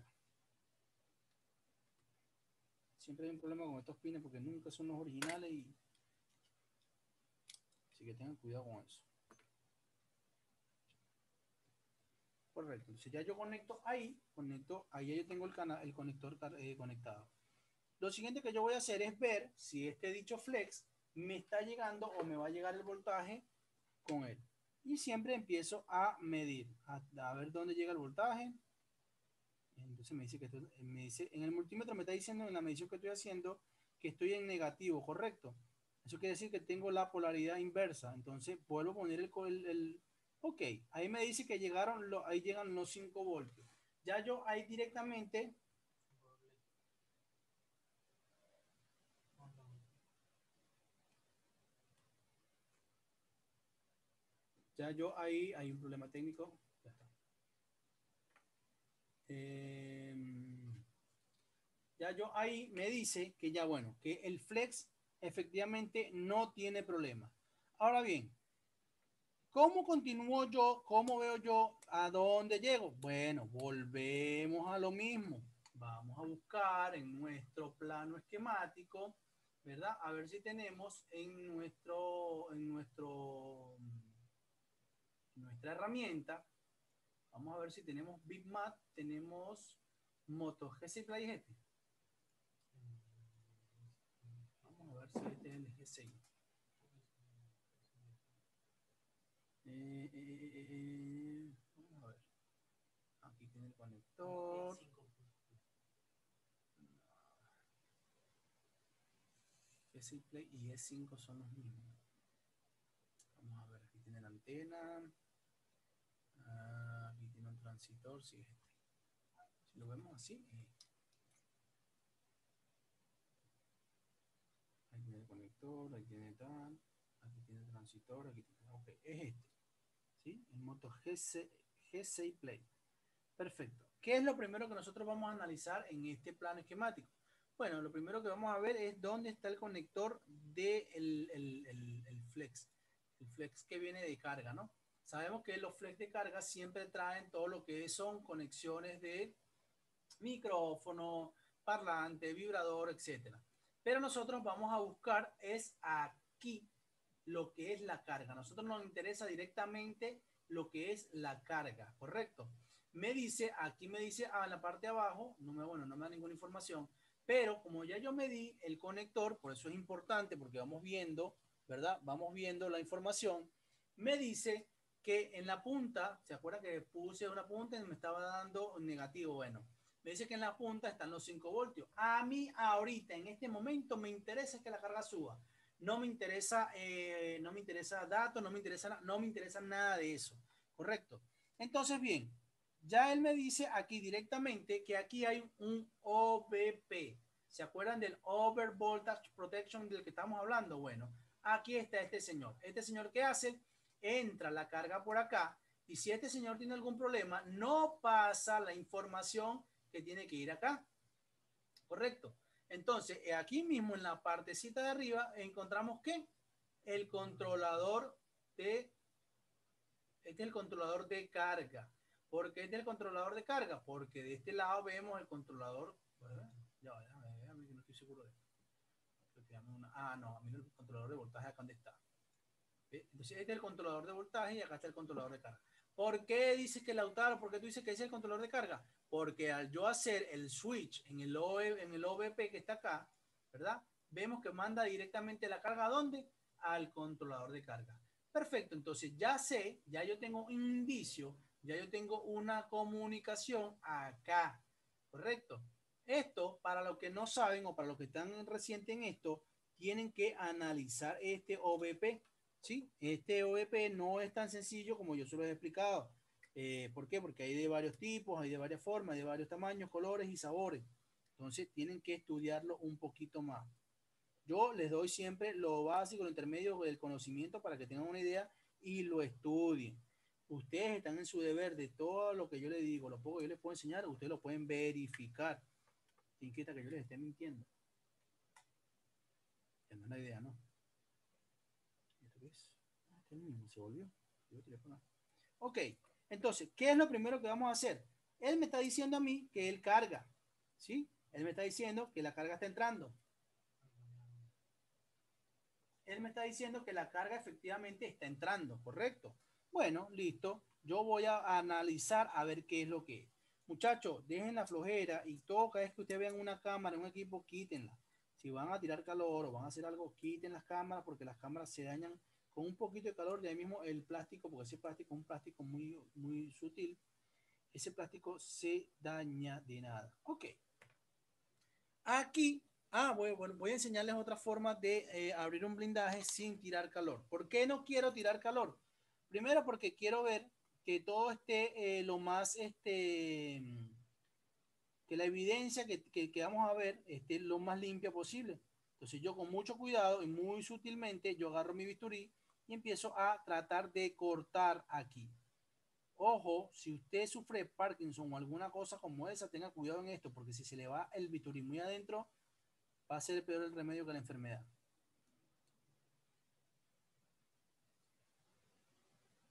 Siempre hay un problema con estos pines porque nunca son los originales y así que tengan cuidado con eso. Correcto. Entonces ya yo conecto ahí, conecto, ahí yo tengo el canal, el conector eh, conectado. Lo siguiente que yo voy a hacer es ver si este dicho flex me está llegando o me va a llegar el voltaje con él. Y siempre empiezo a medir, a, a ver dónde llega el voltaje. Entonces me dice que esto, me dice, en el multímetro me está diciendo en la medición que estoy haciendo que estoy en negativo, correcto. Eso quiere decir que tengo la polaridad inversa. Entonces vuelvo a poner el, el, el ok, ahí me dice que llegaron, lo, ahí llegan los cinco voltios. Ya yo ahí directamente ya yo ahí hay un problema técnico. Ya está. Eh, ya yo ahí me dice que ya bueno, que el flex efectivamente no tiene problema. Ahora bien, ¿Cómo continúo yo? ¿Cómo veo yo a dónde llego? Bueno, volvemos a lo mismo. Vamos a buscar en nuestro plano esquemático, ¿verdad? A ver si tenemos en nuestro, en nuestro, en nuestra herramienta. Vamos a ver si tenemos bitmap, tenemos MotoGC Play G T. Vamos a ver si este es el G seis. Eh, eh, eh, eh, vamos a ver. Aquí tiene el conector. G seis Play y E cinco son los mismos. Vamos a ver, aquí tiene la antena. Ah, aquí tiene un transistor, sí, es este. Si lo vemos así, es este. Ahí tiene el conector, ahí tiene tal, aquí tiene el transistor, aquí tiene. Ok, es este. ¿Sí? El Moto G seis Play. Perfecto. ¿Qué es lo primero que nosotros vamos a analizar en este plano esquemático? Bueno, lo primero que vamos a ver es dónde está el conector del de el, el, el, el flex. El flex que viene de carga, ¿no? Sabemos que los flex de carga siempre traen todo lo que son conexiones de micrófono, parlante, vibrador, etcétera. Pero nosotros vamos a buscar es aquí lo que es la carga. A nosotros nos interesa directamente lo que es la carga, ¿correcto? Me dice, aquí me dice ah, en la parte de abajo, no me, bueno, no me da ninguna información, pero como ya yo medí el conector, por eso es importante, porque vamos viendo, ¿verdad? Vamos viendo la información, me dice que en la punta, ¿se acuerda que puse una punta y me estaba dando negativo? Bueno, me dice que en la punta están los cinco voltios. A mí ahorita, en este momento, me interesa que la carga suba. No me interesa, eh, no me interesa datos, no me interesa, no me interesa nada de eso, ¿correcto? Entonces, bien, ya él me dice aquí directamente que aquí hay un O V P. ¿Se acuerdan del Over Voltage Protection del que estamos hablando? Bueno, aquí está este señor. Este señor, ¿qué hace? Entra la carga por acá y si este señor tiene algún problema, no pasa la información que tiene que ir acá, ¿correcto? Entonces, aquí mismo en la partecita de arriba encontramos que el controlador de, este es el controlador de carga. ¿Por qué este es el controlador de carga? Porque de este lado vemos el controlador, ¿verdad? Ya, déjame, déjame, que no estoy seguro de esto. Una, ah, no, a mí el controlador de voltaje acá donde está. ¿Ve? Entonces, este es el controlador de voltaje y acá está el controlador de carga. ¿Por qué dices que Lautaro? ¿Por qué tú dices que es el controlador de carga? Porque al yo hacer el switch en el, o E, en el O V P que está acá, ¿verdad? Vemos que manda directamente la carga ¿a dónde? Al controlador de carga. Perfecto, entonces ya sé, ya yo tengo un indicio, ya yo tengo una comunicación acá, ¿correcto? Esto, para los que no saben o para los que están recientes en esto, tienen que analizar este O V P. ¿Sí? Este O V P no es tan sencillo como yo se lo he explicado. Eh, ¿Por qué? Porque hay de varios tipos, hay de varias formas, hay de varios tamaños, colores y sabores. Entonces tienen que estudiarlo un poquito más. Yo les doy siempre lo básico, lo intermedio del conocimiento para que tengan una idea y lo estudien. Ustedes están en su deber de todo lo que yo les digo, lo poco que yo les puedo enseñar, ustedes lo pueden verificar. ¿Quién quita que yo les esté mintiendo? Tengo una idea, ¿no? ¿Esto qué es? Ah, este mismo se volvió. Yo te voy a Ok, entonces, ¿qué es lo primero que vamos a hacer? Él me está diciendo a mí que él carga, ¿sí? Él me está diciendo que la carga está entrando. Él me está diciendo que la carga efectivamente está entrando, ¿correcto? Bueno, listo. Yo voy a analizar a ver qué es lo que es. Muchachos, dejen la flojera y todo cada vez que ustedes vean una cámara, un equipo, quítenla. Si van a tirar calor o van a hacer algo, quiten las cámaras porque las cámaras se dañan con un poquito de calor. De ahí mismo el plástico, porque ese plástico es un plástico muy, muy sutil, ese plástico se daña de nada. Ok. Aquí, ah, bueno, bueno, voy a enseñarles otra forma de eh, abrir un blindaje sin tirar calor. ¿Por qué no quiero tirar calor? Primero porque quiero ver que todo esté eh, lo más, este, que la evidencia que, que, que vamos a ver esté lo más limpia posible. Entonces yo con mucho cuidado y muy sutilmente yo agarro mi bisturí y empiezo a tratar de cortar aquí. Ojo, si usted sufre Parkinson o alguna cosa como esa, tenga cuidado en esto, porque si se le va el bisturí muy adentro, va a ser peor el remedio que la enfermedad.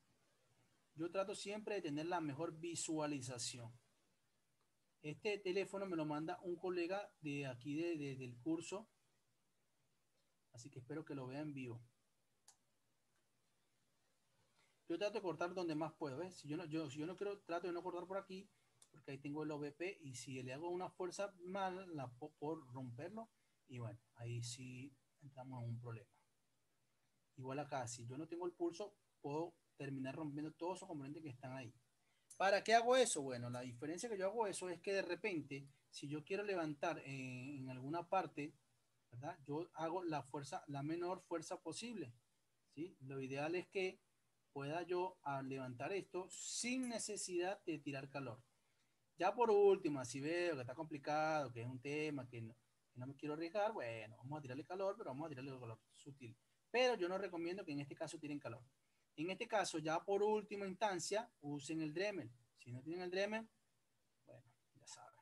yo trato siempre de tener la mejor visualización. Este teléfono me lo manda un colega de aquí de, de, del curso, así que espero que lo vea en vivo. Yo trato de cortar donde más puedo, ¿ves? Si yo no, yo, si yo no quiero, trato de no cortar por aquí, porque ahí tengo el O V P, y si le hago una fuerza mal, la puedo por romperlo, y bueno, ahí sí entramos en un problema. Igual acá, si yo no tengo el pulso, puedo terminar rompiendo todos esos componentes que están ahí. ¿Para qué hago eso? Bueno, la diferencia que yo hago eso es que de repente, si yo quiero levantar en, en alguna parte, ¿verdad? Yo hago la fuerza, la menor fuerza posible, ¿sí? Lo ideal es que pueda yo a levantar esto sin necesidad de tirar calor. Ya por último, si veo que está complicado, que es un tema que no, que no me quiero arriesgar, bueno, vamos a tirarle calor, pero vamos a tirarle calor sutil. Pero yo no recomiendo que en este caso tiren calor. En este caso, ya por última instancia, usen el Dremel. Si no tienen el Dremel, bueno, ya saben.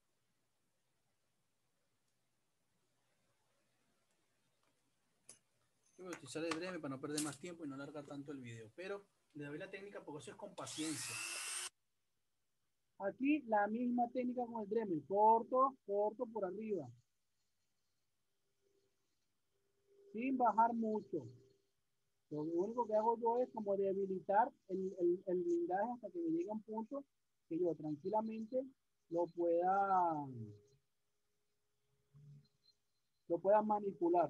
Yo voy a utilizar el Dremel para no perder más tiempo y no alargar tanto el video. Pero le doy la técnica porque eso es con paciencia. Aquí la misma técnica con el Dremel. Corto, corto por arriba. Sin bajar mucho. Lo único que hago yo es como debilitar el, el, el blindaje hasta que me llegue a un punto que yo tranquilamente lo pueda, lo pueda manipular.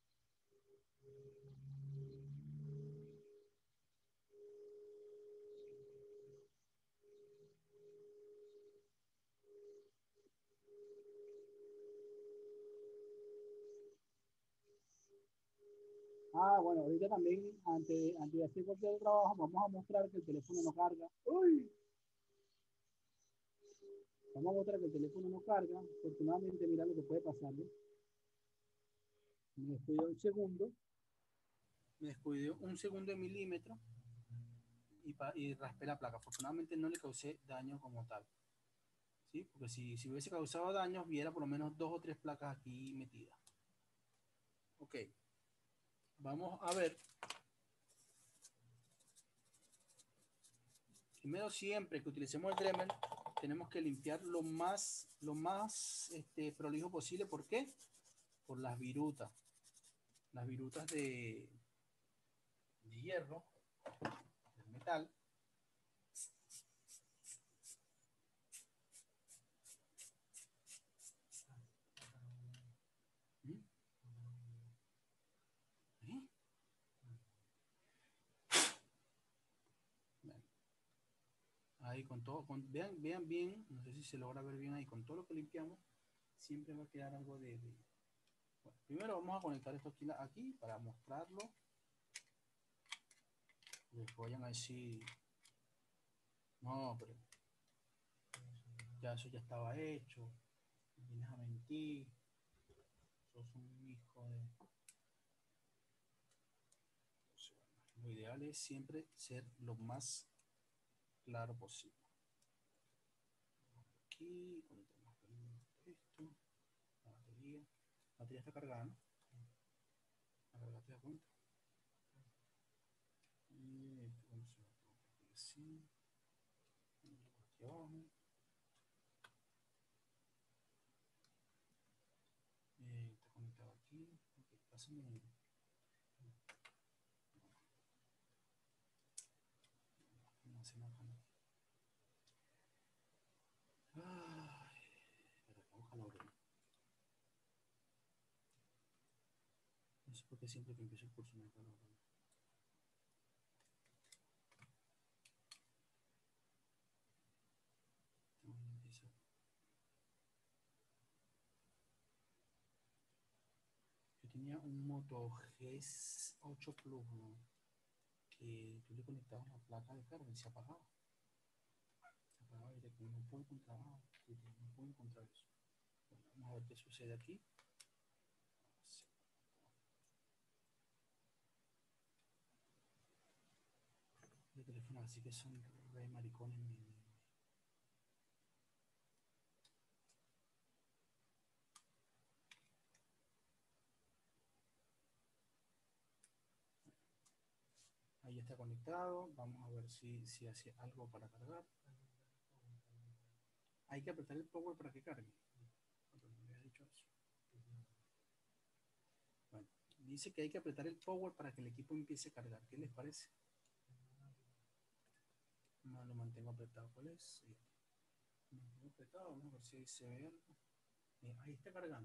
Ah, bueno, ahorita también, antes, antes de hacer cualquier trabajo, vamos a mostrar que el teléfono no carga. ¡Uy! Vamos a mostrar que el teléfono no carga. Afortunadamente, mira lo que puede pasar. ¿Eh? Me descuidó un segundo. Me descuidó un segundo de milímetro y, pa, y raspé la placa. Afortunadamente no le causé daño como tal. ¿Sí? Porque si, si hubiese causado daños, viera por lo menos dos o tres placas aquí metidas. Ok. Vamos a ver. Primero, siempre que utilicemos el Dremel, tenemos que limpiar lo más, lo más este, prolijo posible. ¿Por qué? Por las virutas. Las virutas de, de hierro, de metal. ¿Mm? ¿Eh? Bueno, ahí con todo, con, vean, vean bien, no sé si se logra ver bien ahí, con todo lo que limpiamos, siempre va a quedar algo de... de... Bueno, primero vamos a conectar esto aquí, aquí para mostrarlo. Les vayan a decir, no, pero ya eso ya estaba hecho, vienes a mentir, sos un hijo de... Entonces, bueno, lo ideal es siempre ser lo más claro posible. Aquí, conectamos esto, la batería, la batería está cargada, ¿no? La carga, ¿te das cuenta? Y esto, ¿cómo se va a poner así? Aquí abajo. Eh, está conectado aquí. Ok, pásame. No hacemos acá. Ay, espera, vamos a la hora. No sé por qué siempre que empiezo el curso me acaba la hora. Yo tenía un Moto G ocho Plus, ¿no? Que tú le conectabas la placa de carga y se apagaba. Se apagaba directo. No puedo encontrar, no puedo encontrar eso. Bueno, vamos a ver qué sucede aquí. De teléfono, así que son re maricones. Mi, ahí ya está conectado. Vamos a ver si, si hace algo para cargar. Hay que apretar el power para que cargue. No me había dicho eso. Bueno, dice que hay que apretar el power para que el equipo empiece a cargar. ¿Qué les parece? No lo mantengo apretado. ¿Cuál es? Sí. Lo mantengo apretado. Vamos a ver si ahí se ve algo. Eh, ahí está cargando.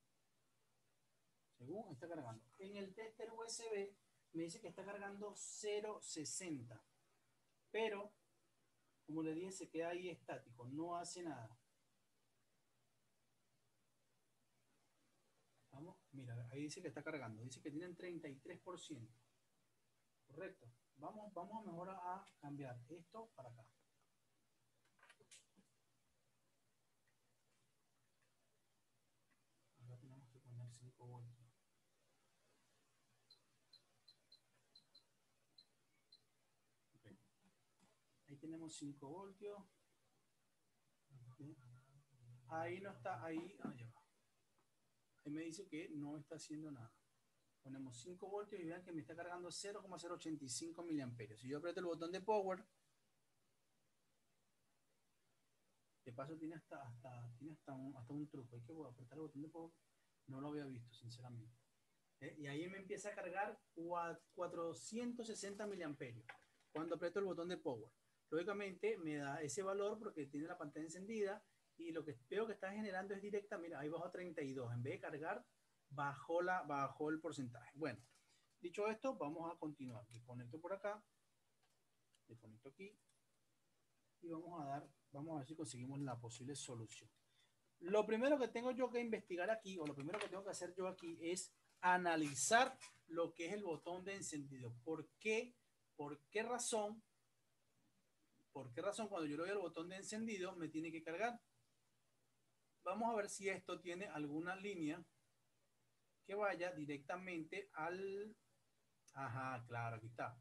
Según está cargando. En el tester U S B me dice que está cargando cero punto sesenta. Pero, como le dije, se queda ahí estático. No hace nada. Vamos, mira, ahí dice que está cargando. Dice que tienen treinta y tres por ciento. Correcto. Vamos, vamos mejor a cambiar esto para acá. Ahora tenemos que poner cinco voltios. Okay. Ahí tenemos cinco voltios. ¿Sí? Ahí no está, ahí, ah, ya va. Ahí me dice que no está haciendo nada. Ponemos cinco voltios y vean que me está cargando cero coma cero ochenta y cinco miliamperios. Si yo aprieto el botón de power, de paso tiene hasta, hasta, tiene hasta, un, hasta un truco. Hay que apretar el botón de power. No lo había visto, sinceramente. ¿Eh? Y ahí me empieza a cargar cuatrocientos sesenta miliamperios cuando aprieto el botón de power. Lógicamente me da ese valor porque tiene la pantalla encendida y lo que veo que está generando es directa. Mira, ahí bajó a treinta y dos. En vez de cargar, bajó, la, bajó el porcentaje. Bueno, dicho esto, vamos a continuar. Le conecto por acá, le conecto aquí y vamos a dar, vamos a ver si conseguimos la posible solución. Lo primero que tengo yo que investigar aquí, o lo primero que tengo que hacer yo aquí es analizar lo que es el botón de encendido. ¿Por qué? ¿Por qué razón? ¿Por qué razón cuando yo le doy al botón de encendido me tiene que cargar? Vamos a ver si esto tiene alguna línea que vaya directamente al... Ajá, claro, aquí está.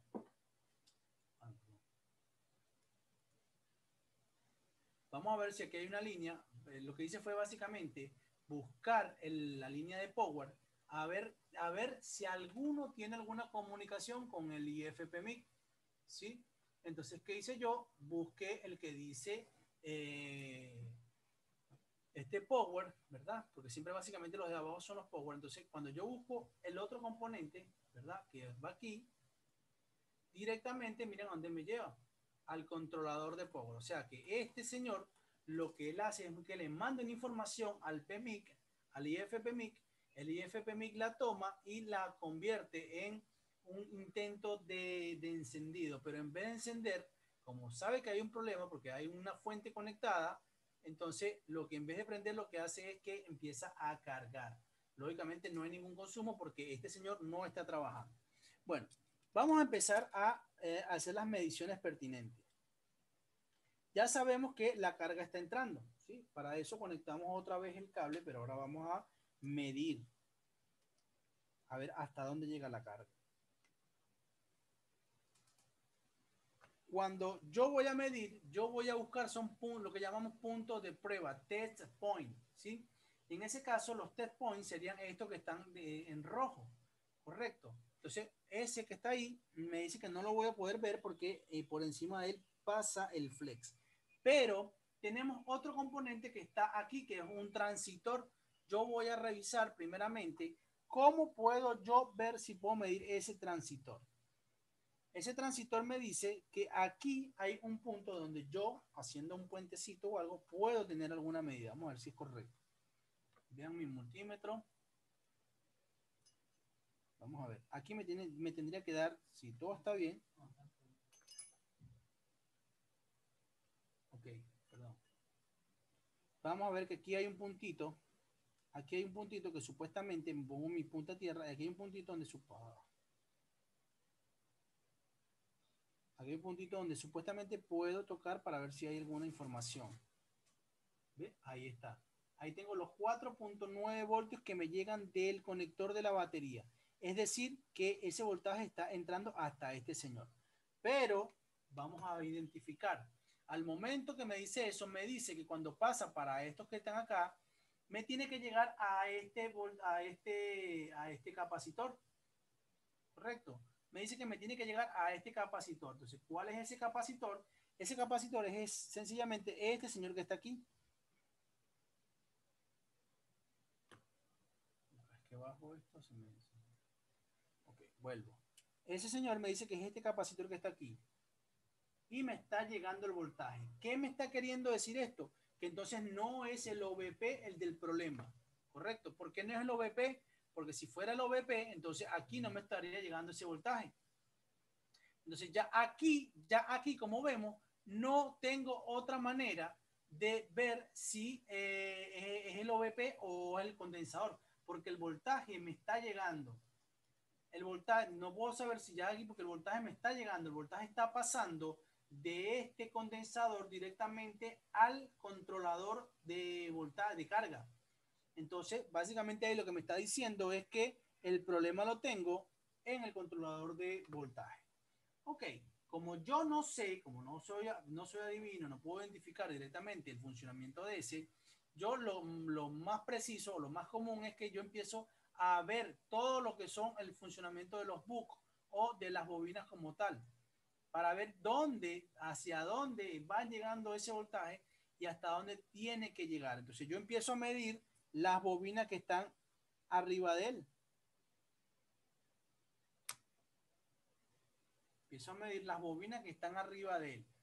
Vamos a ver si aquí hay una línea. Eh, lo que hice fue básicamente buscar el, la línea de power a ver, a ver si alguno tiene alguna comunicación con el I F P M I C, ¿sí? Entonces, ¿qué hice yo? Busqué el que dice eh, este power, ¿verdad? Porque siempre básicamente los de abajo son los power. Entonces, cuando yo busco el otro componente, ¿verdad? Que va aquí, directamente, miren a dónde me lleva, al controlador de power. O sea que este señor lo que él hace es que le manda una información al P M I C, al I F P M I C, el I F P M I C la toma y la convierte en un intento de, de encendido, pero en vez de encender, como sabe que hay un problema porque hay una fuente conectada, entonces lo que en vez de prender lo que hace es que empieza a cargar. Lógicamente no hay ningún consumo porque este señor no está trabajando. Bueno, vamos a empezar a eh, hacer las mediciones pertinentes. Ya sabemos que la carga está entrando, ¿sí? Para eso conectamos otra vez el cable, pero ahora vamos a medir. A ver hasta dónde llega la carga. Cuando yo voy a medir, yo voy a buscar son lo que llamamos puntos de prueba, test point, ¿sí? Y en ese caso, los test points serían estos que están de, en rojo, ¿correcto? Entonces, ese que está ahí me dice que no lo voy a poder ver porque eh, por encima de él pasa el flex. Pero tenemos otro componente que está aquí, que es un transitor. Yo voy a revisar primeramente cómo puedo yo ver si puedo medir ese transitor. Ese transitor me dice que aquí hay un punto donde yo, haciendo un puentecito o algo, puedo tener alguna medida. Vamos a ver si es correcto. Vean mi multímetro. Vamos a ver. Aquí me, tiene, me tendría que dar, si todo está bien. Ok, perdón. Vamos a ver que aquí hay un puntito. Aquí hay un puntito que supuestamente me pongo mi punta a tierra. Y aquí hay un puntito donde su... Aquí hay un puntito donde supuestamente puedo tocar para ver si hay alguna información. ¿Ve? Ahí está. Ahí tengo los cuatro punto nueve voltios que me llegan del conector de la batería. Es decir, que ese voltaje está entrando hasta este señor. Pero vamos a identificar. Al momento que me dice eso, me dice que cuando pasa para estos que están acá, me tiene que llegar a este, a este, a este capacitor. ¿Correcto? me dice que me tiene que llegar a este capacitor. Entonces, ¿cuál es ese capacitor? Ese capacitor es, es sencillamente este señor que está aquí. Es que bajo esto se me dice. Ok, vuelvo. Ese señor me dice que es este capacitor que está aquí. Y me está llegando el voltaje. ¿Qué me está queriendo decir esto? Que entonces no es el O V P el del problema. ¿Correcto? ¿Por qué no es el O V P? Porque si fuera el O V P, entonces aquí no me estaría llegando ese voltaje. Entonces ya aquí, ya aquí como vemos, no tengo otra manera de ver si eh, es el O V P o el condensador, porque el voltaje me está llegando. El voltaje, no puedo saber si ya aquí, porque el voltaje me está llegando, el voltaje está pasando de este condensador directamente al controlador de voltaje, de carga. Entonces, básicamente ahí lo que me está diciendo es que el problema lo tengo en el controlador de voltaje. Ok, como yo no sé, como no soy, no soy adivino, no puedo identificar directamente el funcionamiento de ese, yo lo, lo más preciso, lo más común es que yo empiezo a ver todo lo que son el funcionamiento de los bucles o de las bobinas como tal, para ver dónde, hacia dónde va llegando ese voltaje y hasta dónde tiene que llegar. Entonces yo empiezo a medir las bobinas que están arriba de él. Empiezo a medir las bobinas que están arriba de él.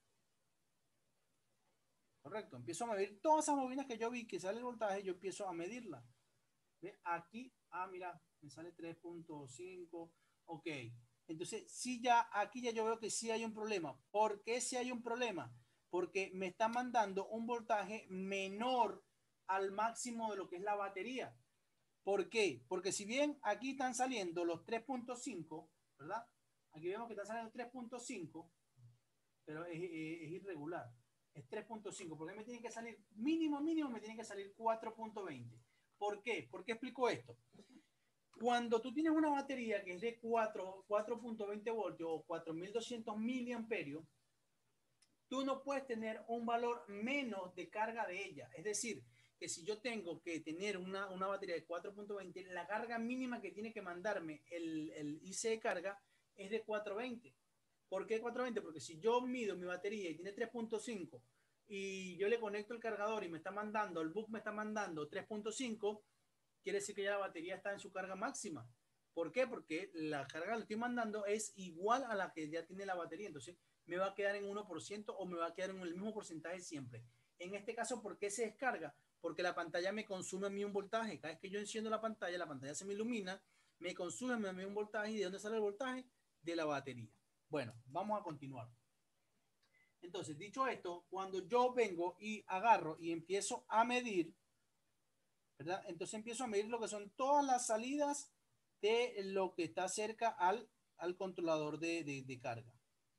Correcto. Empiezo a medir todas esas bobinas que yo vi que sale el voltaje, yo empiezo a medirlas. ¿Ve? Aquí, ah, mira, me sale tres punto cinco. Ok. Entonces, sí, ya aquí ya yo veo que sí hay un problema. ¿Por qué sí hay un problema? Porque me está mandando un voltaje menor al máximo de lo que es la batería. ¿Por qué? Porque si bien aquí están saliendo los tres punto cinco, ¿verdad? Aquí vemos que están saliendo tres punto cinco, pero es, es, es irregular. Es tres punto cinco, porque me tiene que salir mínimo, mínimo, me tiene que salir cuatro punto veinte. ¿Por qué? ¿Por qué explico esto? Cuando tú tienes una batería que es de cuatro punto veinte voltios o cuatro mil doscientos miliamperios, tú no puedes tener un valor menos de carga de ella. Es decir, que si yo tengo que tener una, una batería de cuatro punto veinte, la carga mínima que tiene que mandarme el, el I C de carga es de cuatro punto veinte. ¿Por qué cuatro punto veinte? Porque si yo mido mi batería y tiene tres punto cinco y yo le conecto el cargador y me está mandando, el buque me está mandando tres punto cinco, quiere decir que ya la batería está en su carga máxima. ¿Por qué? Porque la carga que le estoy mandando es igual a la que ya tiene la batería. Entonces, me va a quedar en uno por ciento o me va a quedar en el mismo porcentaje siempre. En este caso, ¿por qué se descarga? Porque la pantalla me consume a mí un voltaje. Cada vez que yo enciendo la pantalla, la pantalla se me ilumina, me consume a mí un voltaje. ¿Y de dónde sale el voltaje? De la batería. Bueno, vamos a continuar. Entonces, dicho esto, cuando yo vengo y agarro y empiezo a medir, ¿verdad? Entonces empiezo a medir lo que son todas las salidas de lo que está cerca al, al controlador de, de, de carga.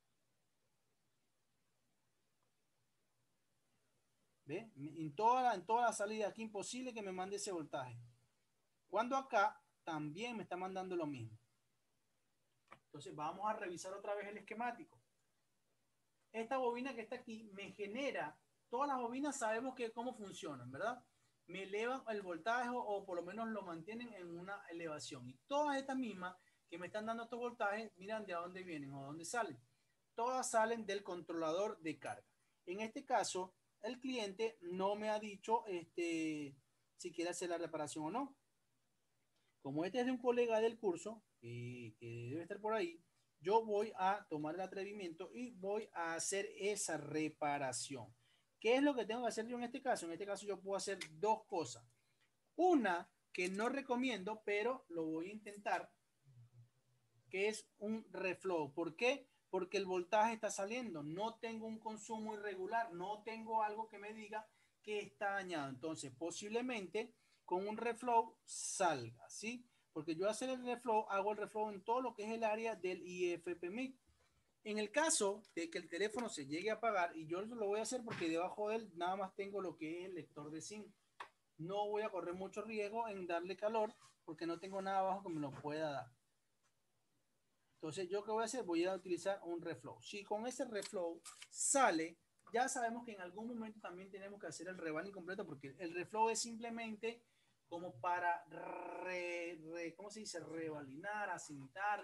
¿Ve? En toda, la, en toda la salida aquí imposible que me mande ese voltaje. Cuando acá también me está mandando lo mismo. Entonces vamos a revisar otra vez el esquemático. Esta bobina que está aquí me genera, todas las bobinas sabemos que cómo funcionan, ¿verdad? Me elevan el voltaje o, o por lo menos lo mantienen en una elevación. Y todas estas mismas que me están dando estos voltajes, miran de dónde vienen o dónde salen. Todas salen del controlador de carga. En este caso, el cliente no me ha dicho este, si quiere hacer la reparación o no. Como este es de un colega del curso, que, que debe estar por ahí, yo voy a tomar el atrevimiento y voy a hacer esa reparación. ¿Qué es lo que tengo que hacer yo en este caso? En este caso yo puedo hacer dos cosas. Una que no recomiendo, pero lo voy a intentar, que es un reflow. ¿Por qué? Porque el voltaje está saliendo. No tengo un consumo irregular, no tengo algo que me diga que está dañado. Entonces, posiblemente con un reflow salga, ¿sí? Porque yo hacer el reflow, hago el reflow en todo lo que es el área del I F P M I C. En el caso de que el teléfono se llegue a apagar, y yo lo voy a hacer porque debajo de él nada más tengo lo que es el lector de zinc. No voy a correr mucho riesgo en darle calor porque no tengo nada abajo que me lo pueda dar. Entonces, ¿yo qué voy a hacer? Voy a utilizar un reflow. Si con ese reflow sale, ya sabemos que en algún momento también tenemos que hacer el reval incompleto, porque el reflow es simplemente como para, re, re, ¿cómo se dice? Revalinar, asentar,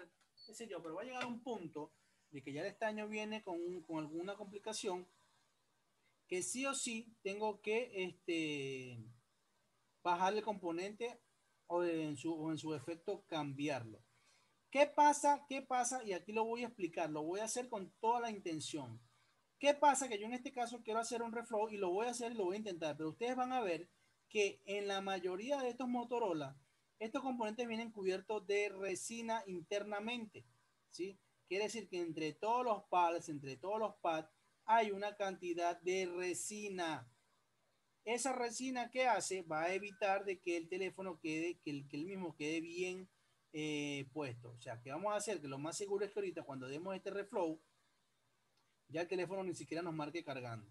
qué sé yo, pero va a llegar a un punto de que ya el estaño viene con, un, con alguna complicación que sí o sí tengo que este, bajar el componente o en su, o en su efecto cambiarlo. ¿Qué pasa? ¿Qué pasa? Y aquí lo voy a explicar, lo voy a hacer con toda la intención. ¿Qué pasa? Que yo en este caso quiero hacer un reflow y lo voy a hacer y lo voy a intentar, pero ustedes van a ver que en la mayoría de estos Motorola, estos componentes vienen cubiertos de resina internamente, ¿sí? Quiere decir que entre todos los pads, entre todos los pads, hay una cantidad de resina. Esa resina que hace va a evitar de que el teléfono quede, que el, que el mismo quede bien eh, puesto. O sea, que vamos a hacer que lo más seguro es que ahorita cuando demos este reflow, ya el teléfono ni siquiera nos marque cargando.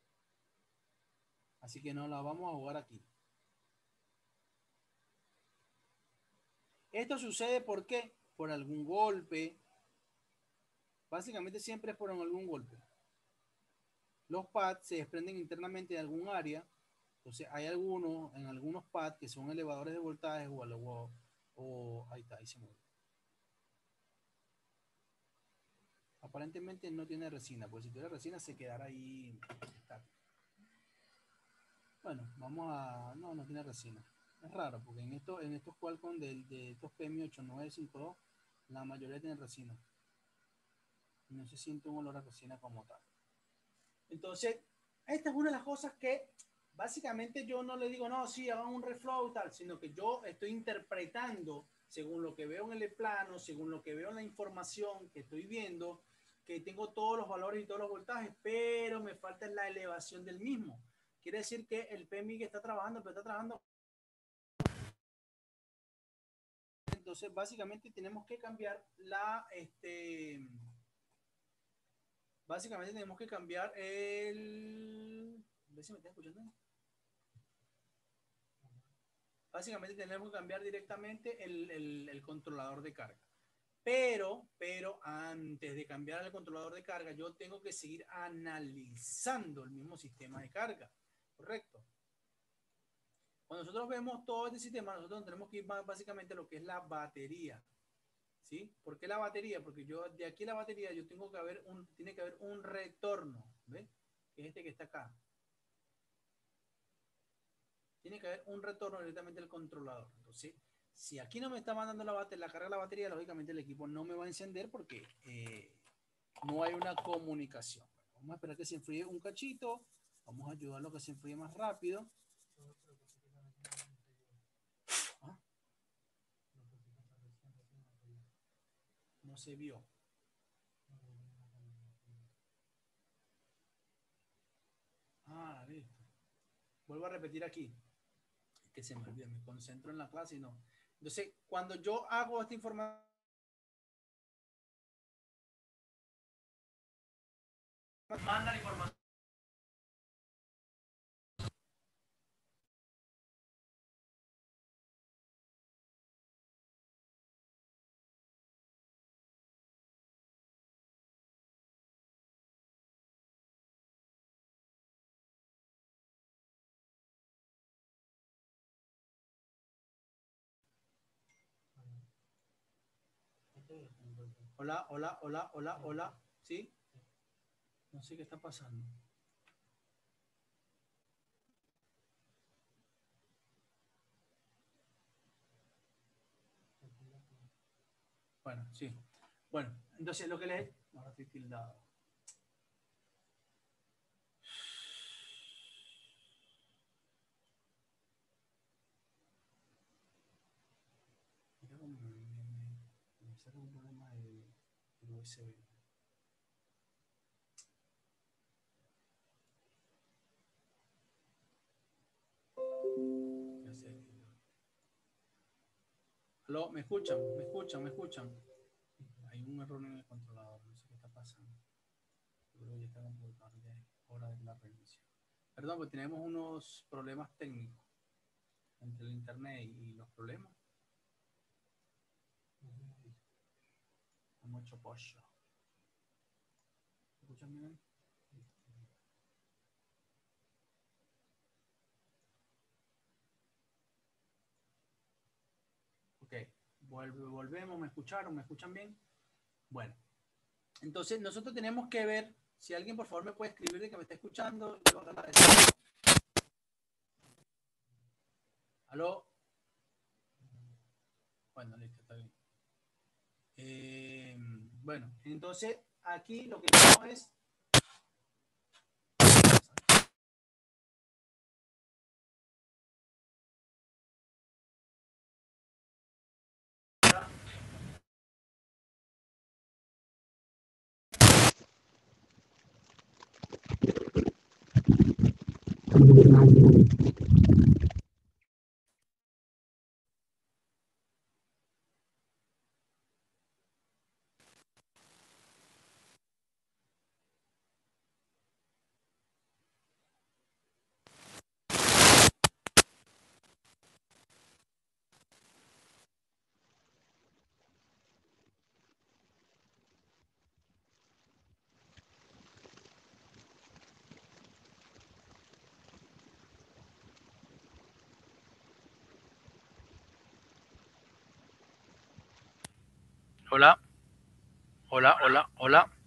Así que no la vamos a jugar aquí. Esto sucede ¿por qué? Por algún golpe. Básicamente siempre es por algún golpe. Los pads se desprenden internamente de algún área. Entonces hay algunos, en algunos pads que son elevadores de voltaje o, o, o ahí está, ahí se mueve. Aparentemente no tiene resina, pues si tuviera resina se quedará ahí. Está. Bueno, vamos a... No, no tiene resina. Es raro, porque en, esto, en estos Qualcomm de, de estos P M I ocho nueve cinco dos, la mayoría tienen resina. No se siente un olor a resina como tal. Entonces, esta es una de las cosas que básicamente yo no le digo, no, sí, hagan un reflow tal, sino que yo estoy interpretando según lo que veo en el plano, según lo que veo en la información que estoy viendo, que tengo todos los valores y todos los voltajes, pero me falta la elevación del mismo. Quiere decir que el P M I que está trabajando, pero está trabajando. Entonces, básicamente tenemos que cambiar la, este, básicamente tenemos que cambiar el, a ver si me está escuchando. Básicamente tenemos que cambiar directamente el, el, el controlador de carga. Pero, pero antes de cambiar el controlador de carga, yo tengo que seguir analizando el mismo sistema de carga. ¿Correcto? Cuando nosotros vemos todo este sistema, nosotros tenemos que ir básicamente a lo que es la batería. ¿Sí? ¿Por qué la batería? Porque yo de aquí a la batería yo tengo que haber un, tiene que haber un retorno. ¿Ves? Que es este que está acá. Tiene que haber un retorno directamente del controlador. Entonces, si aquí no me está mandando la, batería, la carga de la batería, lógicamente el equipo no me va a encender porque eh, no hay una comunicación. Bueno, vamos a esperar que se enfríe un cachito. Vamos a ayudarlo a que se enfríe más rápido. ¿Ah? No se vio. Ah, listo. Vuelvo a repetir aquí. Que se me olvida, me concentro en la clase y no. Entonces, cuando yo hago esta información, manda la información. Hola, hola, hola, hola, hola. ¿Sí? No sé qué está pasando. Bueno, sí. Bueno, entonces lo que les... Ahora estoy tildado. Mira cómo me, me, me, me saca un problema del, del U S B. Ya sé. Aló, ¿me escuchan? ¿Me escuchan? ¿Me escuchan? Hay un error en el controlador, no sé qué está pasando. Yo creo que ya está computador, ya es hora de la revisión. Perdón, pues tenemos unos problemas técnicos entre el internet y los problemas. Hemos hecho pollo. ¿Me escuchan bien? Ok, Vuelve, volvemos, ¿me escucharon? ¿Me escuchan bien? Bueno, entonces nosotros tenemos que ver, si alguien por favor me puede escribir de que me está escuchando. Yo, ¿aló? Bueno, listo, está bien. Eh, bueno, entonces aquí lo que tenemos es... Hola, hola, hola, hola.